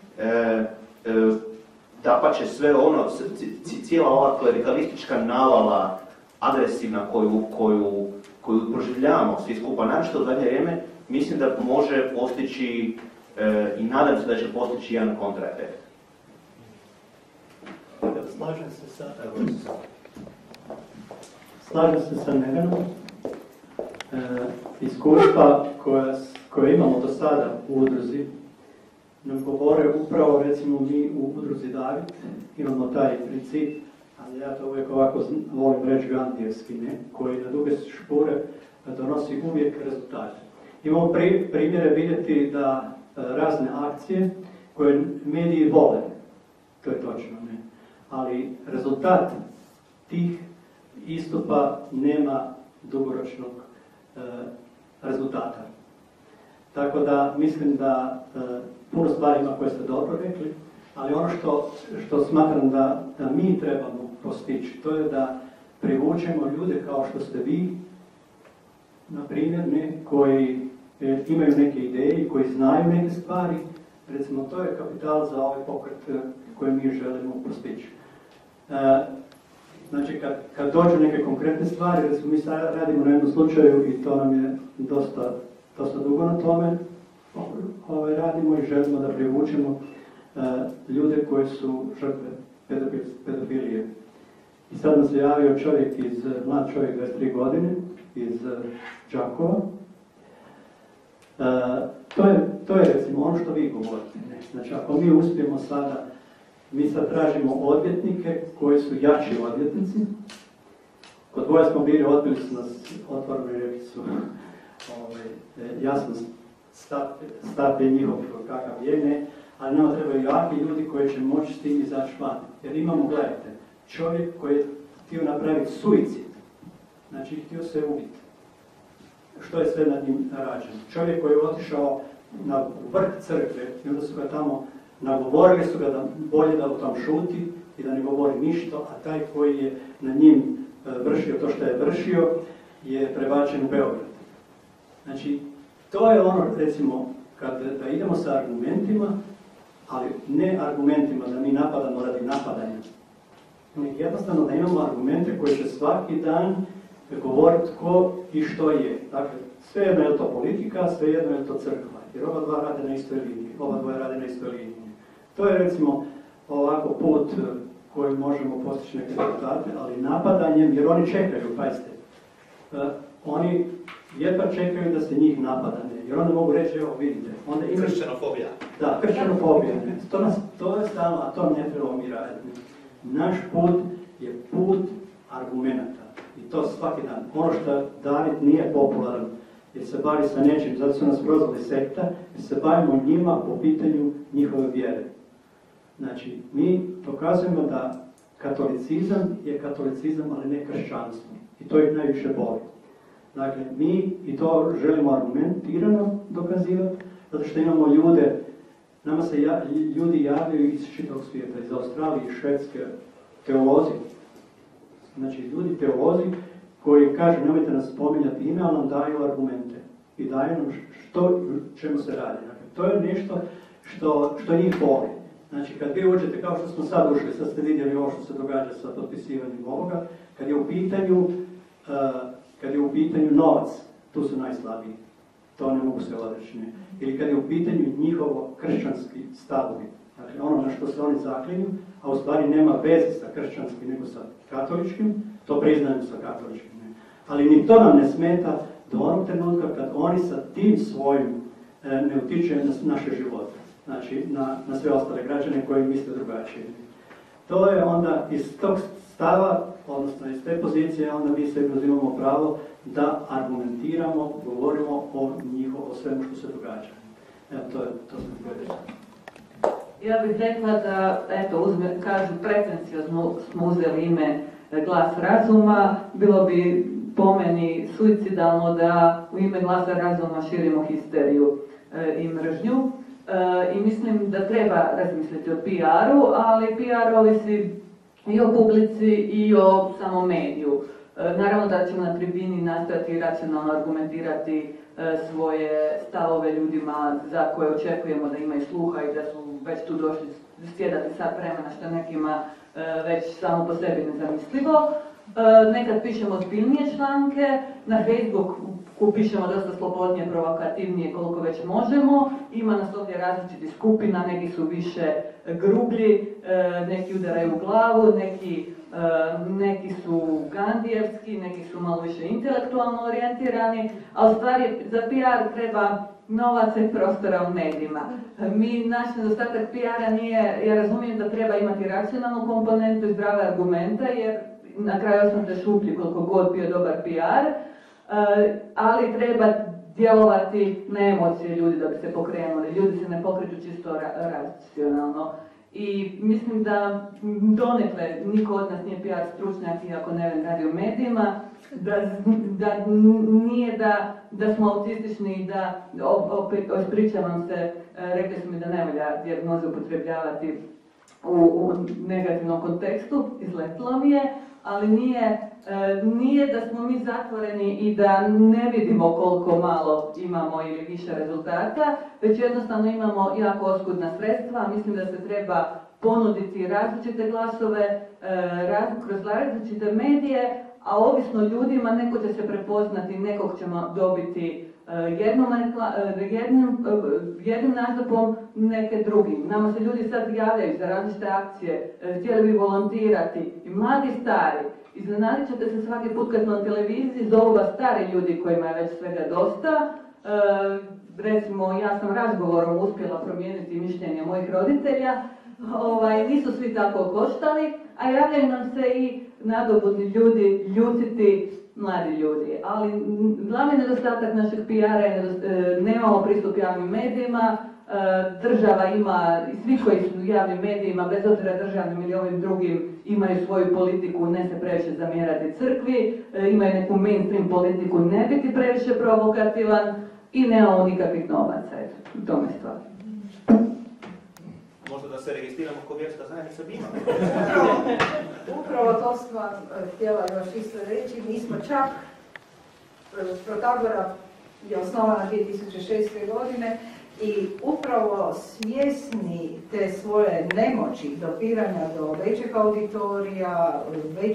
Dapače sve ono, cijela ova klerikalistička navala agresivna koju proživljavamo svi skupa, naročito u zadnje vrijeme, mislim da može postići i nadam se da će postići jedan kontraefekt.
Slažem se sa Nevenom. Iskustva koje imamo do sada u udruzi nam govore upravo, recimo mi u udruzi David imamo taj princip, ali ja to uvijek ovako volim reći gandijevski, koji na duge špure donosi uvijek rezultate. Imamo primjere vidjeti da razne akcije koje mediji vole, to je točno, ne? Ali rezultat tih istupa nema dugoročnog rezultata. Tako da mislim da puno stvari ima koje ste dobro rekli, ali ono što smatram da mi trebamo postići, to je da privučemo ljude kao što ste vi, na primjer, koji imaju neke ideje, koji znaju neke stvari. Recimo, to je kapital za ovaj pokret koji mi želimo postići. Znači, kad dođu neke konkretne stvari, recimo mi sad radimo na jednom slučaju i to nam je dosta dugo na tome radimo i želimo da privučemo ljude koji su žrtve pedofilije. I sad nam se javio mlad čovjek 23 godine iz Đakova. To je recimo ono što vi govorite. Znači, ako mi uspijemo sada, mi sad tražimo odvjetnike koji su jači odvjetnici. Kod dvoje smo bili, odbili su nas otvorno i rekli su jasno stav je njihov kakav je, ne, ali nama trebaju jaki ljudi koji će moći s tim izaći van. Jer imamo, gledajte, čovjek koji je htio napraviti suicid, znači htio se ubiti. Što je sve nad njim rađeno? Čovjek koji je otišao na vrh crkve i onda su ga tamo nagovorili su ga da bolje da o tom šuti i da ne govori ništa, a taj koji je na njim vršio to što je vršio je prebačen u Beograd. Znači, to je ono, recimo, da idemo sa argumentima, ali ne argumentima da mi napadamo radi napadanja. Jednostavno da imamo argumente koji će svaki dan govoriti tko i što je. Dakle, svejedno je to politika, svejedno je to crkva. Jer ova dva rade na istoj liniji, ova dvoje rade na istoj liniji. To je recimo ovako put koji možemo postići neke rezultate, ali napadanjem, jer oni čekaju, pazite, oni jedva čekaju da se njih napadane, jer onda mogu reći, evo vidite, onda ima...
Kršćanofobija.
Da, kršćanofobija. To je stalno, a to ne trebamo mi raditi. Naš put je put argumenata. I to svaki dan. Ono što David nije popularan, jer se bavi sa nečim, zato su nas prozvali sekta, jer se bavimo njima po pitanju njihove vjere. Znači, mi dokazujemo da katolicizam je katolicizam, ali ne kršćanstvo. I to ih najviše boli. Dakle, mi i to želimo argumentirano dokazivati, zato što imamo ljude, nama se ljudi javljaju iz čitavog svijeta, iz Australije, iz Švedske, teolozi. Znači, ljudi teolozi koji kažu, nemojte nas spominjati ime, ali nam daju argumente. I daju nam čemu se radi. Dakle, to je nešto što njih boli. Znači, kad vi uđete, kao što smo sad ušli, sad ste vidjeli ovo što se događa sa potpisivanjem ovoga, kad je u pitanju novac, tu su najslabiji. To ne mogu se odreći. Ili kad je u pitanju njihovo kršćanski stavovi. Dakle, ono na što se oni zaklinju, a u stvari nema veze sa kršćanskim, nego sa katoličkim, to priznajem sa katoličkim. Ali ni to nam ne smeta do onog trenutka kad oni sa tim svojim ne utiču na naše živote. Znači, na sve ostale građane koji misle drugačije. To je onda iz tog stava, odnosno iz te pozicije, onda mi sebi uzimamo pravo da argumentiramo, govorimo o svemu što se događa. Evo, to sam htio reći.
Ja bih rekla da, eto, kažu pretenciozno smo uzeli ime Glas razuma, bilo bi po meni suicidalno da u ime Glasa razuma širimo histeriju i mržnju. I mislim da treba razmisliti o PR-u, ali PR ovisi i o publici i o samom mediju. Naravno da ćemo na tribini nastojati racionalno argumentirati svoje stavove ljudima za koje očekujemo da imaju sluha i da su već tu došli sjedati sat vremena, što nekima već samo po sebi nezamislivo. Nekad pišemo ozbiljnije članke, na Facebooku pišemo dosta slobodnije, provokativnije koliko već možemo. Ima nas ovdje različitih skupina, neki su više grublji, neki udaraju u glavu, neki su gandijevski, neki su malo više intelektualno orijentirani, a u stvari za PR treba novaca i prostora u medijima. Naš nedostatak PR-a nije, ja razumijem da treba imati racionalnu komponentu i zdrave argumente, jer na kraju sam te šuplji koliko god bio dobar PR, ali treba djelovati na emocije ljudi da bi se pokrenuli. Ljudi se ne pokreću čisto racionalno. I mislim da donekle niko od nas nije PR stručnjak, iako ne radi u medijima, da nije da smo autistični i da, ispričavam se, rekli su mi da ne valja dijagnoze upotrebljavati u negativnom kontekstu, izletilo mi je, ali nije da smo mi zatvoreni i da ne vidimo koliko malo imamo ili više rezultata, već jednostavno imamo jako oskudna sredstva. Mislim da se treba ponuditi različite glasove kroz različite medije, a ovisno ljudima neko će se prepoznati, nekog ćemo dobiti jednim nastupom, neke drugim. Nama se ljudi sad javljaju za različite akcije, htjeli bi volontirati, i mladi i stari. Iznenadit ćete se svaki put kad smo na televiziji, zovu vas stari ljudi kojima je već svega dosta. Recimo, ja sam razgovorom uspjela promijeniti mišljenje mojih roditelja, nisu svi tako koštali, a javljaju nam se i nadobudni ljudi, ljutiti mladi ljudi. Ali glavni nedostatak našeg PR-a je nemamo pristup javnim medijima, država ima, i svi koji su u javnim medijima, bez obzira državnim ili ovim drugim, imaju svoju politiku, ne se previše zamjerati crkvi, imaju neku mainstream politiku, ne biti previše provokativan i nemamo nikakvih novaca. U tome stvar.
Možda da se registriramo kao vjerska zajednica bima.
Upravo to sam htjela još isto reći. Mi smo čak, Protagora je osnovana 2006. godine I upravo svjesni te svoje nemoći dopiranja do većeg auditorija,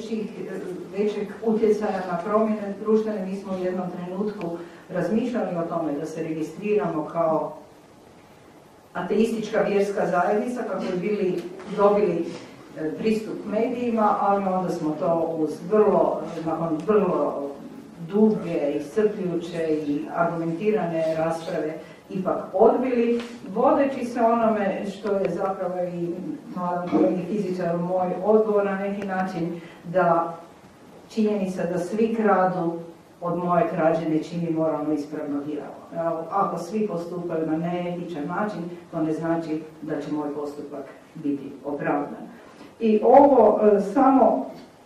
većeg utjecaja na promjene društvene, mi smo u jednom trenutku razmišljali o tome da se registriramo kao ateistička vjerska zajednica kako bi dobili pristup medijima, ali onda smo to nakon vrlo duge, iscrpljujuće i argumentirane rasprave ipak odbili, vodeći se onome što je zapravo i mladom kolegi fizičaru moj odgovor na neki način, da činjenica da svi kradu od moje krađe ne čini moralno ispravno djelo. Ako svi postupaju na neetičan način, to ne znači da će moj postupak biti opravdan. I ovo samo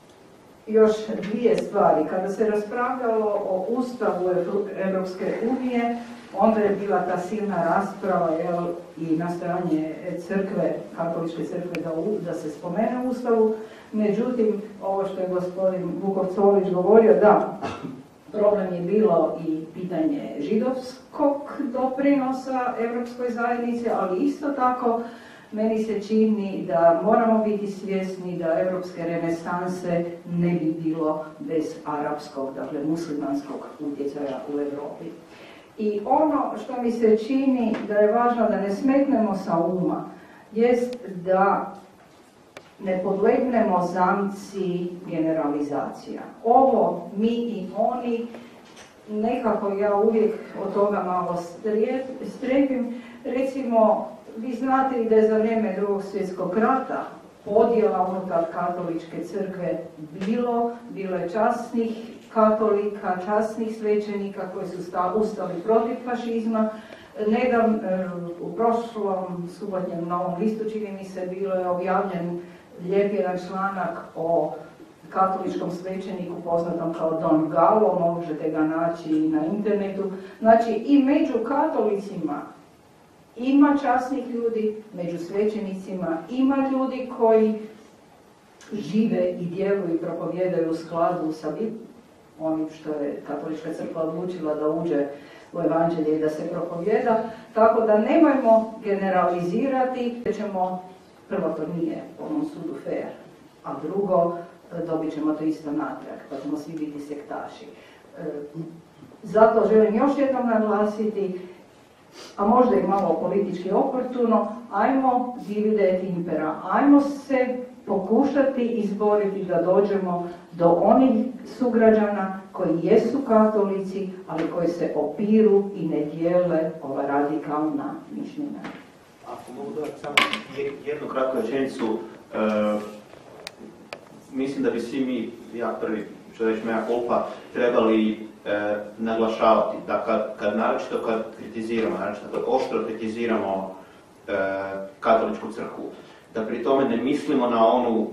još dvije stvari. Kada se raspravljalo o Ustavu Europske unije, onda je bila ta silna rasprava i nastojanje crkve, katoličke crkve da se spomene u Ustavu. Međutim, ovo što je gospodin Vukovcović govorio, da, problem je bilo i pitanje židovskog doprinosa Europskoj zajednici, ali isto tako meni se čini da moramo biti svjesni da europske renesanse ne bi bilo bez arapskog, dakle muslimanskog utjecaja u Europi. I ono što mi se čini da je važno da ne smetnemo sa uma, jest da ne podlegnemo zamci generalizacija. Ovo mi i oni, nekako ja uvijek od toga malo strepim. Recimo, vi znate da je za vrijeme Drugog svjetskog rata podjela unutar katoličke crkve bilo je časnih katolika, časnih svećenika koji su ustali protiv fašizma. Nedavno, u prošlom subotnjem Novom listu, čini mi se, bilo je objavljen lijep jedan članak o katoličkom svećeniku poznatom kao Don Gallo, možete ga naći na internetu. Znači, i među katolicima ima časnih ljudi, među svećenicima ima ljudi koji žive i djeluju i propovijedaju u skladu sa onim što je katolička crkva odlučila da uđe u evanđelje i da se propovijeda. Tako da nemojmo generalizirati, prvo to nije po mom sudu fair, a drugo dobit ćemo to isto natrag, pa ćemo svi biti sektaši. Zato želim još jednom naglasiti, a možda i malo politički oportuno, ajmo divide et impera, ajmo se pokušati izboriti da dođemo do onih sugrađana koji jesu katolici, ali koji se opiru i ne dijele ova radikalna mišljenja.
Ako mogu dodati samo jednu kratku rečenicu, mislim da bi svi mi, ja prvi, što reći moja kulpa, trebali naglašavati da naročito kad kritiziramo, naročito kad oštro kritiziramo katoličku crkvu, da pri tome ne mislimo na onu,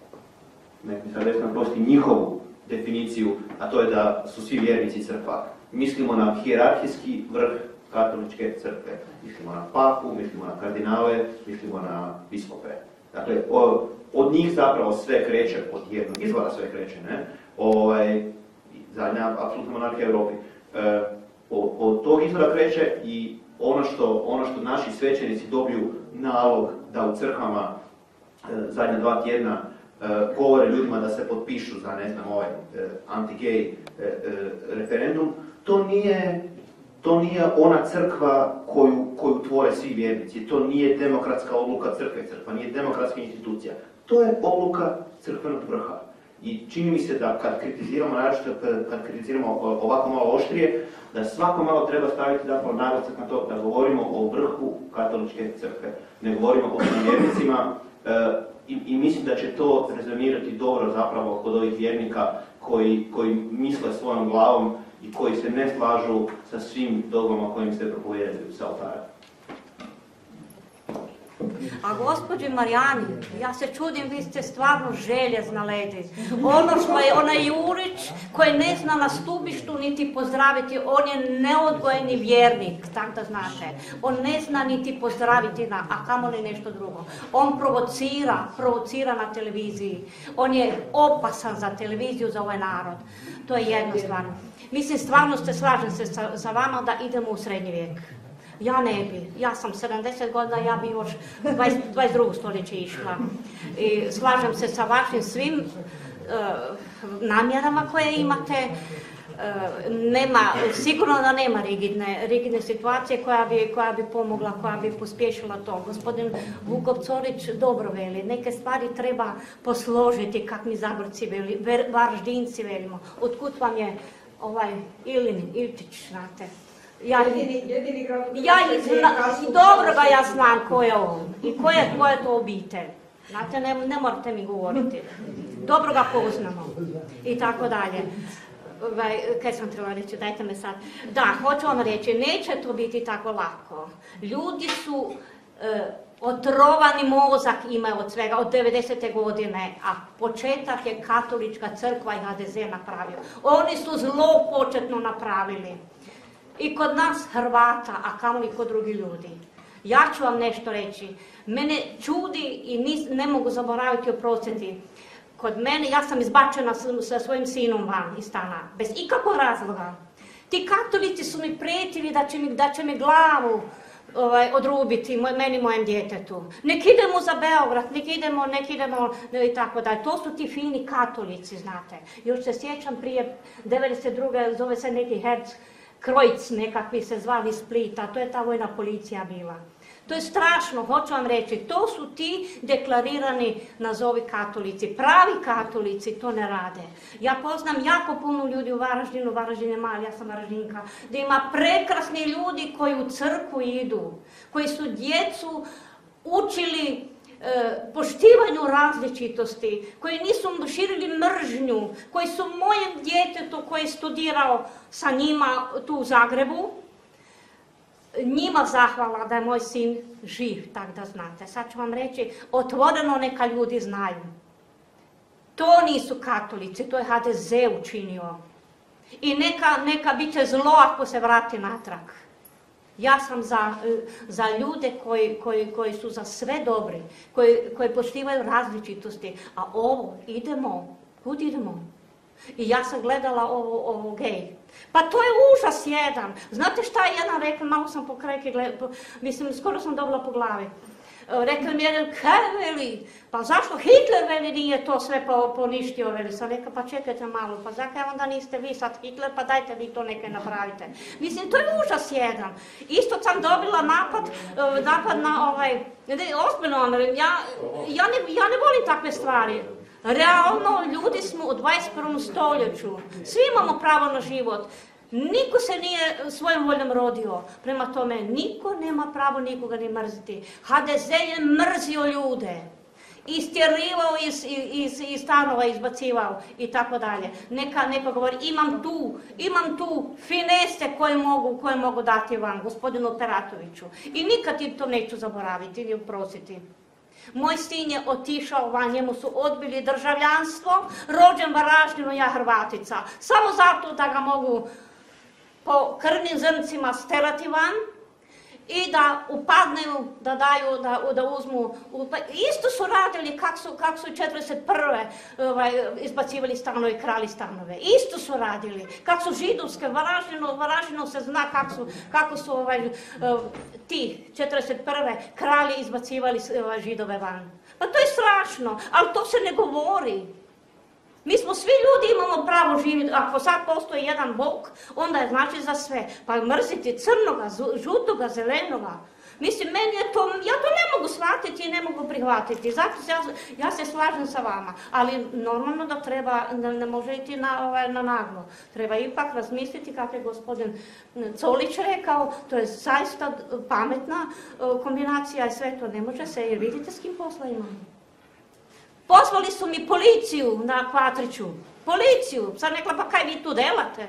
njihovu definiciju, a to je da su svi vjernici crkva. Mislimo na hijerarhijski vrh katoličke crkve. Mislimo na papu, mislimo na kardinale, mislimo na biskupe. Dakle, od njih zapravo sve kreće, od jednog izvora sve kreće, ne? Zadnja apsolutna monarhija u Europi. Od tog izvora kreće i ono što naši svećenici dobiju nalog da u crkvama zadnja 2 tjedna govore ljudima da se potpišu za, ne znam, anti-gay referendum, to nije ona crkva koju tvore svi vjernici. To nije demokratska odluka crkve. Crkva nije demokratska institucija. To je odluka crkvenog vrha. I čini mi se da kad kritiziramo, naročito kad kritiziramo ovako malo oštrije, da svako malo treba staviti zapravo naglasak na to da govorimo o vrhu katoličke crkve. Ne govorimo o vjernicima i mislim da će to rezomirati dobro zapravo kod ovih vjernika koji misle svojom glavom i koji se ne slažu sa svim dogmama kojim se propovijedaju sa oltara.
A gospođi Marijani, ja se čudim, vi ste stvarno željezna ledi. Ono što je onaj Jurić koji ne zna na stubištu niti pozdraviti, on je neodgojeni vjernik, tako da znate. On ne zna niti pozdraviti, a kamoli nešto drugo. On provocira na televiziji. On je opasan za televiziju, za ovaj narod. To je jednostavno. Mislim, stvarno slažem se sa vama da idemo u srednji vijek. Ja ne bi. Ja sam 70 godina, ja bi još 22. stoljeće išla. I slažem se sa vašim svim namjerama koje imate. Sigurno da nema rigidne situacije koja bi pomogla, koja bi pospješila to. Gospodin Vukovcorić dobro veli, neke stvari treba posložiti, kak mi Zagorci veli, Varaždinci velimo. Otkud vam je Ilin, Ilčić, znate.
Jedini grad
dobro ga ja znam ko je on i koja je to obitelj. Znate, ne morate mi govoriti. Dobro ga poznamo i tako dalje. Kaj sam trebala reći, dajte me sad. Da, hoću vam reći, neće to biti tako lako. Ljudi su otrovani mozak imaju od svega, od 90. godine, a početak je Katolička crkva i HDZ napravio. Oni su zlo početno napravili. I kod nas Hrvata, a kamoli kod drugih ljudi. Ja ću vam nešto reći. Mene čudi i ne mogu zaboraviti, oprostiti. Kod mene, ja sam izbačena sa svojim sinom van iz stana, bez ikakvog razloga. Ti katolici su mi prijetili da će mi glavu odrubiti, meni i mojem djetetu. Nek idemo za Beograd, nek idemo i tako dalje. To su ti fini katolici, znate. Još se sjećam prije 92. zove se neki Herc Krojc, nekakvi se zvali Splita, to je ta vojna policija bila. To je strašno, hoću vam reći, to su ti deklarirani nazovi katolici. Pravi katolici to ne rade. Ja poznam jako puno ljudi u Varaždinu, Varaždin je mali, ja sam Varaždinka, da ima prekrasni ljudi koji u crkvu idu, koji su djecu učili poštivanju različitosti, koji nisu širili mržnju, koji su mojem djetetu koji je studirao sa njima tu u Zagrebu, njima zahvala da je moj sin živ, tak da znate. Sad ću vam reći, otvoreno neka ljudi znaju. To nisu katolici, to je HDZ učinio. I neka bit će zlo ako se vrati natrag. Ja sam za ljude koji su za sve dobri, koji poštivaju različitosti. A ovo, kud idemo? I ja sam gledala ovo gej. Pa to je užas jedan. Znate šta je jedan rekao, malo sam po krajke gledala, mislim, skoro sam dobila po glavi. Rekao mi jedan, kaj veli, pa zašto Hitler veli nije to sve poništio, veli. Sam rekao, pa čekajte malo, pa zakaj onda niste vi sad Hitler, pa dajte vi to nekaj napravite. Mislim, to je užas jedan. Isto sam dobila napad na ozbiljno, ja ne volim takve stvari. Realno, ljudi smo u 21. stoljeću. Svi imamo pravo na život. Niko se nije svojom voljom rodio. Prema tome, niko nema pravo nikoga ni mrziti. HDZ je mrzio ljude. Istjerivao iz stanova, izbacivao i tako dalje. Neka govori, imam tu finese koje mogu dati vam, gospodinu Peratoviću. I nikad ti to neću zaboraviti ili oprostiti. Moj sin je otišao van, njemu su odbili državljanstvo, rođen Varaždinu, ja Hrvatica. Samo zato da ga mogu po krvnim zrncima sterati van i da upadneju, da daju, da uzmu. Isto su radili kak su 41. Izbacivali stanove i krali stanove. Isto su radili. Kak su židovske, Varaždinu se zna kako su ti 41. krali izbacivali židove van. Pa to je strašno, ali to se ne govori. Mi smo svi ljudi, imamo pravo živjeti. Ako sad postoji jedan Bog, onda je znači za sve. Pa mrziti crnoga, žutoga, zelenoga. Mislim, meni je to, ja to ne mogu shvatiti i ne mogu prihvatiti. Zato ja se slažem sa vama. Ali normalno da treba, ne može iti na naglo. Treba ipak razmisliti kako je gospodin Colić rekao. To je zaista pametna kombinacija i sve to ne može se, jer vidite s kim posla imamo. Pozvali su mi policiju na Kvatriću. Policiju. Sad rekla, pa kaj vi tu delate?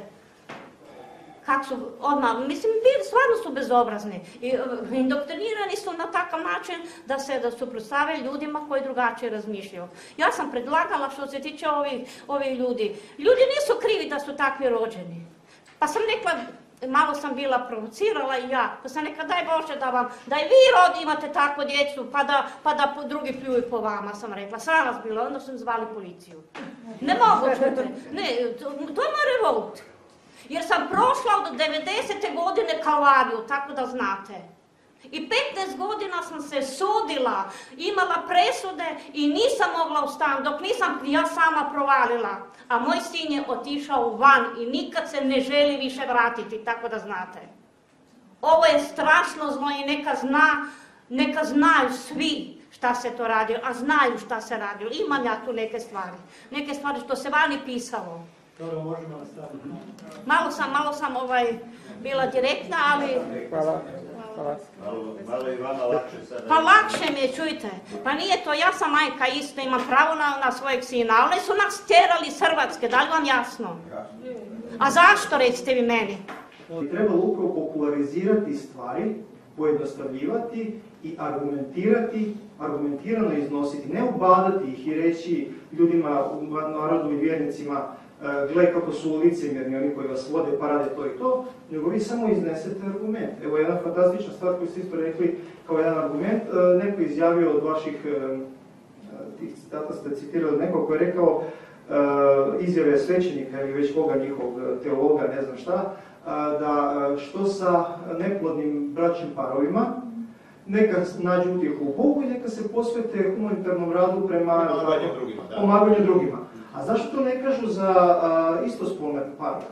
Kak su odmah, mislim, stvarno su bezobrazni. I indoktrinirani su na takav način da se suprotstave ljudima koji drugačije razmišljaju. Ja sam predlagala što se tiče ovih ljudi. Ljudi nisu krivi da su takvi rođeni. Pa sam rekla, malo sam bila provocirala i ja, pa sam rekla, daj Bože da i vi imate takvu djecu, pa da drugi pljuju po vama, sam rekla. Sram vas bilo, onda sam zvali policiju. Ne mogu čuti. Ne, to je moj revolt. Jer sam prošla od 90. godine kalvariju, tako da znate. I 15 godina sam se sudila, imala presude i nisam mogla ustati dok nisam ja sama provalila. A moj sin je otišao van i nikad se ne želi više vratiti, tako da znate. Ovo je strašno zlo i neka znaju svi šta se to radilo, a znaju šta se radilo. Imam ja tu neke stvari što se vani pisalo.
Dobro, možemo nastaviti.
Malo sam bila direktna, ali...
Hvala.
Malo i vama lakše sada.
Pa lakše mi je, čujte. Pa nije to, ja sam majka isto, imam pravo na svojeg sina, ali su nas tjerali iz Hrvatske, da li vam jasno? A zašto, recite vi meni?
Trebalo upravo popularizirati stvari, pojednostavljivati i argumentirano iznositi, ne ubadati ih i reći ljudima, narodu i vjernicima, gle kako su licemjerni oni koji vas vode pa rade to i to, nego vi samo iznesete argument. Evo jedna fantastična stvar koju ste isto rekli kao jedan argument, neko izjavio od vaših tih citata, ste citirali neko koji je rekao izjave svećenika ili već koga njihovog teologa, ne znam šta, da što sa neplodnim bračnim parovima, neka nađu utjehu u Bogu i neka se posvete humanitarnom radu prema pomaganju drugima. A zašto to ne kažu za istospolne parove?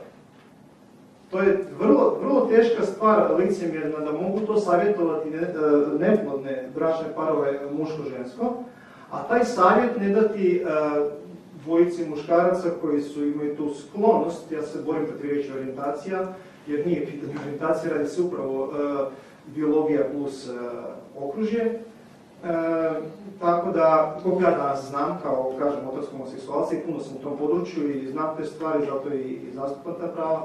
To je vrlo teška stvar licemjerna da mogu to savjetovati neplodne bračne parove muško-žensko, a taj savjet ne dati dvojici muškaraca koji imaju tu sklonost, ja se borim protiv riječi orijentacija, jer nije pitanje orijentacija, radi se upravo biologija plus okružje. Tako da, koliko ja danas znam, kao kažem otac homoseksualca i puno sam u tom području i znam te stvari, zato i zastupam ta prava.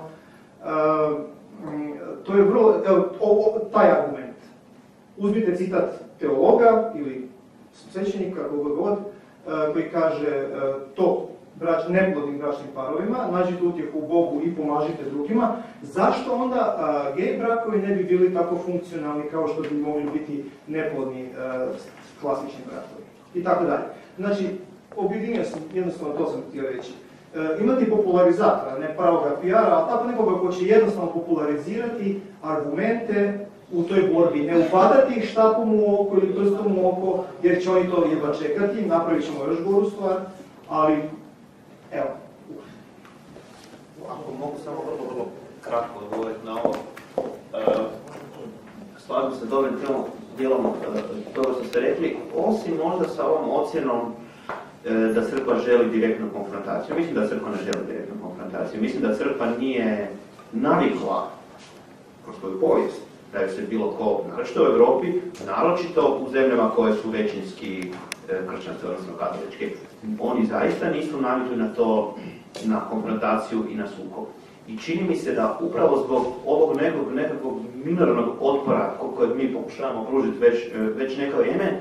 To je vrlo, taj argument. Uzmite citat teologa ili svećenika, koga god, koji kaže to neplodnim bračnim parovima, nađite utjehu u Bogu i pomažite drugima, zašto onda gej brakovi ne bi bili tako funkcionalni kao što bi mogli biti neplodni klasični brakovi i tako dalje. Znači, objedinio sam, jednostavno to sam htio reći. Imati popularizatora, ne pravoga PR-a, a tako nekoga ko će jednostavno popularizirati argumente u toj borbi, ne upadati ih štapom u oko ili prstom u oko, jer će oni to jedva čekati, napravit ćemo još goru stvar, ali evo.
Ako mogu samo vrlo kratko odgovoriti na ovo. Slažem se dobrim dijelom toga što ste rekli, osim možda sa ovom ocjenom da crkva želi direktnu konfrontaciju. Mislim da crkva ne želi direktnu konfrontaciju. Mislim da crkva nije navikla kroz svoju povijest da je se bilo ko, naročito u Europi, naročito u zemljama koje su većinski kršćanske, odnosno katoličke. Oni zaista nisu navikli na to, na konfrontaciju i na sukob. I čini mi se da upravo zbog ovog nekakvog minornog otpora kojeg mi pokušavamo pružiti već neko vrijeme,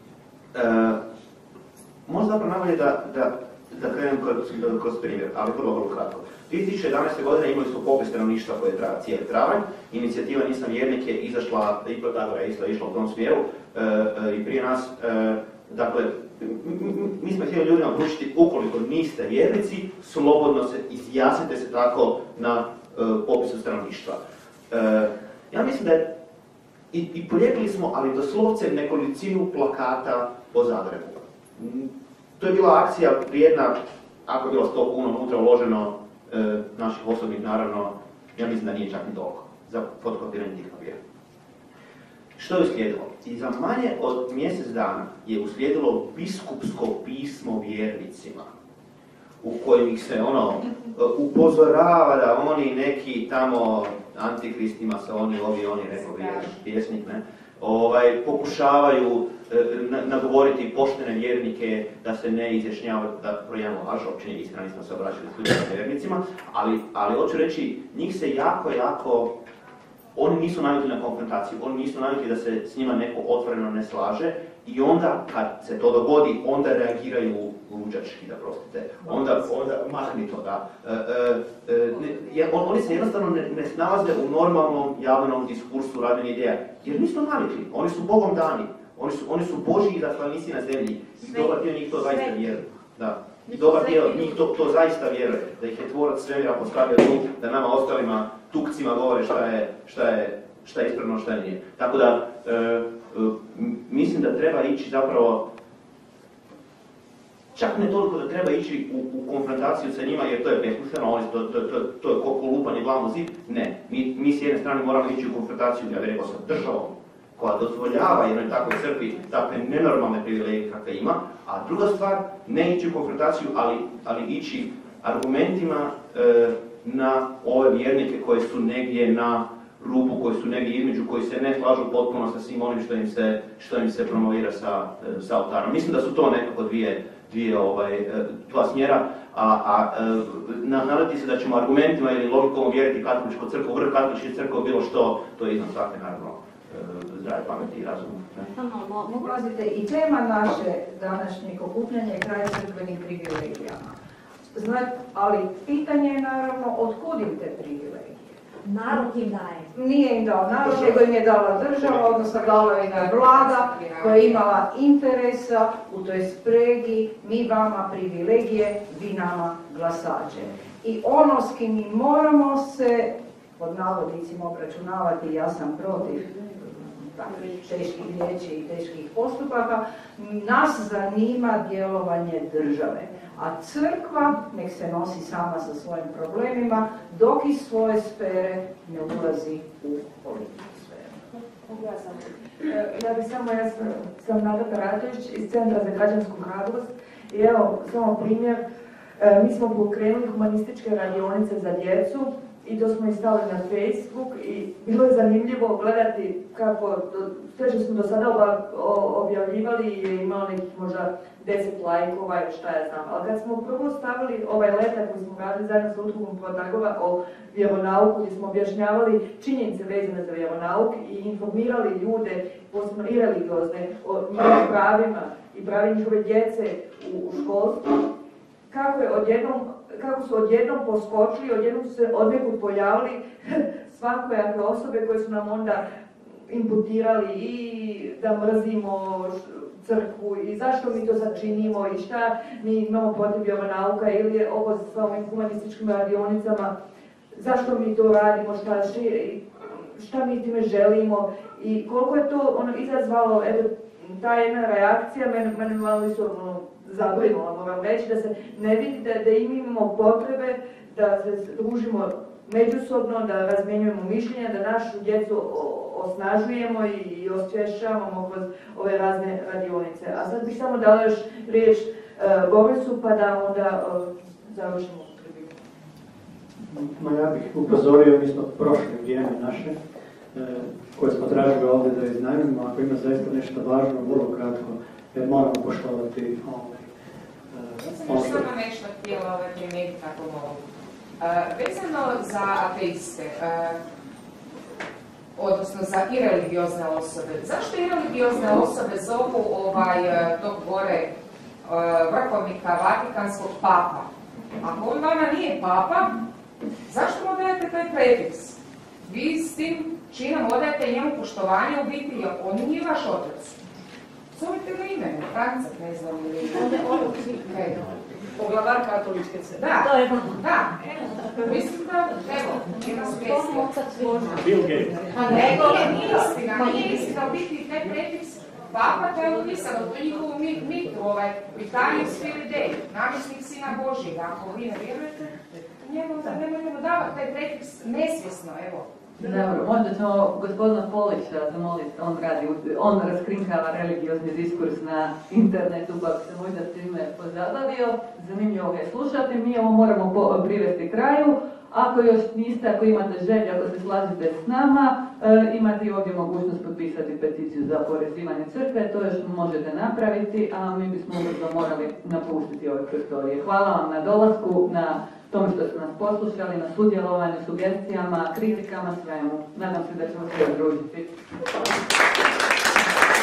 možda zapravo najbolje da krenem kroz primjer, ali vrlo kratko. 2011. godine imali su popis stanovništva koje je cijeli travanj. Inicijativa Nisam vjernik je izašla, i Protagora je išla u tom smjeru i prije nas. Dakle, mi smo htjeli ljudima poručiti, ukoliko niste vjernici, slobodno se izjasnite se tako na popisu stanovništva. Ja mislim da je, i polijepili smo, ali doslovce nekolicinu plakata po Zagrebu. To je bila akcija vrijedna, ako je bilo 100 kuna unutra uloženo, naših osobnih, naravno, ja mislim da nije čak ni toliko za fotokopiranje tih papira. Što je uslijedilo? I za manje od mjesec dana je uslijedilo biskupsko pismo vjernicima, u kojem ih se upozorava da oni neki tamo antikristima se oni rekao pjesnik, ne? Pokušavaju nagovoriti poštene vjernike da se ne izjašnjavaju, da projavimo laž, uopće nije istina, nismo se obraćali s vjernicima, ali hoću reći, njih se jako, oni nisu navikli na konfrontaciju, oni nisu navikli da se s njima neko otvoreno ne slaže i onda, kad se to dogodi, onda reagiraju luđački, da prostite, onda mahni to, da. Oni se jednostavno ne snalaze u normalnom javnom diskursu radnih ideja, jer nisu navikli, oni su Bogom dani, oni su Božji zaslanici na zemlji i dobar dio njih to zaista vjeruju. I dobar dio njih to zaista vjeruje, da ih je tvorac svemira postavio tu, da nama ostalima tukcima govore šta je ispravno, šta nije. Tako da, mislim da treba ići zapravo, čak ne toliko da treba ići u konfrontaciju sa njima, jer to je besmisleno, to je ko lupanje glavom u zid. Ne, mi s jedne strane moramo ići u konfrontaciju, ja bih rekao, sa državom, koja dozvoljava jednoj takvoj crkvi takve nenormalne privilegije kakve ima, a druga stvar, ne ići u konfrontaciju, ali ići argumentima na ove vjernike koje su negdje na rubu, koji su negdje između, koji se ne slažu potpuno sa svim onim što im se promovira sa oltarom. Mislim da su to nekako dva smjera, a nadati se da ćemo argumentima ili logikom uvjeriti katoličku crkvu, vrh katoličke crkve, bilo što, to je iznad svake, naravno, zdrave pameti i razumu.
Pazite, i tema naše današnjeg okupljanja je kraj crkvenim privilegijama. Ali pitanje je naravno, otkud im te privilegije?
Narod im daje.
Nije im dao narod, nego im je dala država, odnosno dala im je vlada koja je imala interesa u toj spregi, mi vama privilegije, vi nama glasače. I ono s kim mi moramo se, pod navodnicima, obračunavati, ja sam protiv teških riječi i teških postupaka, nas zanima djelovanje države. A crkva nek se nosi sama sa svojim problemima, dok iz svoje sfere ne ulazi u političku sferu.
Ja sam Nada Karatović iz Centra za građansku hrabrost i evo, samo primjer, mi smo pokrenuli humanističke radionice za djecu i to smo i stavili na Facebook i bilo je zanimljivo gledati kako, sve što smo do sada objavljivali je imalo nekih možda 10 lajkova ili šta ja znam, ali kad smo prvo stavili ovaj letak koji smo radili zajedno sa Udrugom Protagova o vjeronauku gdje smo objašnjavali činjenice vezane za vjeronauk i informirali ljude, posebno i religiozne, o njihovim pravima i pravi njihove djece u školstvu, kako su odjednom poskočili, odjednom su se odnekud pojavili svakojake osobe koje su nam onda imputirali i da mrzimo crkvu i zašto mi to sad činimo i šta mi imamo protiv vjeronauka ili ovo sa ovim humanističkim radionicama, zašto mi to radimo, šta mi time želimo i koliko je to izazvalo, eto, ta jedna reakcija, mene malo su zabrinula, moram reći, da se ne vidi da imamo potrebe da se družimo međusobno, da razmjenjujemo mišljenja, da našu djecu osnažujemo i osvješćavamo kroz ove razne radionice. A sad bih samo dala još riječ Borisu, pa da onda završimo tribinu.
Ja bih upozorio, mi smo prošli vrijeme naše, koje smo tražili ovdje da iznajmimo, ako ima zaista nešto važno, vrlo kratko, jer moramo poštovati
Samo nešto htjela primijetiti ako mogu. Vezano za ateiste, odnosno za ireligiozne osobe, zašto ireligiozne osobe zovu tog gore vrhovnika Vatikanskog papa? Ako on vama nije papa, zašto mu dajete taj prefiks? Vi s tim činom odajete njemu poštovanje u biti, on nije vaš otac. Zovite ga imenu, Francak, ne znam ili...
Poglavar katoličke crkve.
Da. Mislim da, evo, ima svijesti. Nije istina, u biti taj prefiks papa, to je upisano, to je njihovu mitu, Vitalius Filidej, namjesnik Sina Božjega. Ako vi ne vjerujete, njemu nemojte davati taj prefiks nesvjesno, evo.
Dobro, možda ćemo gospodina Polića zamoliti, on raskrinkava religiozni diskurs na internetu, pa bi se možda s time pozabavio, zanimljivo ga je slušati, mi ovo moramo privesti kraju. Ako još niste, ako imate želje, ako se slažete s nama, imate i ovdje mogućnost potpisati peticiju za oporezivanje crkve, to još možete napraviti, a mi bismo ubrzo morali napustiti ove prostorije. Hvala vam na dolasku, na tome što ste nas poslušali, na sudjelovanju, sugestijama, kritikama, svemu. Nadam se da ćemo se odružiti.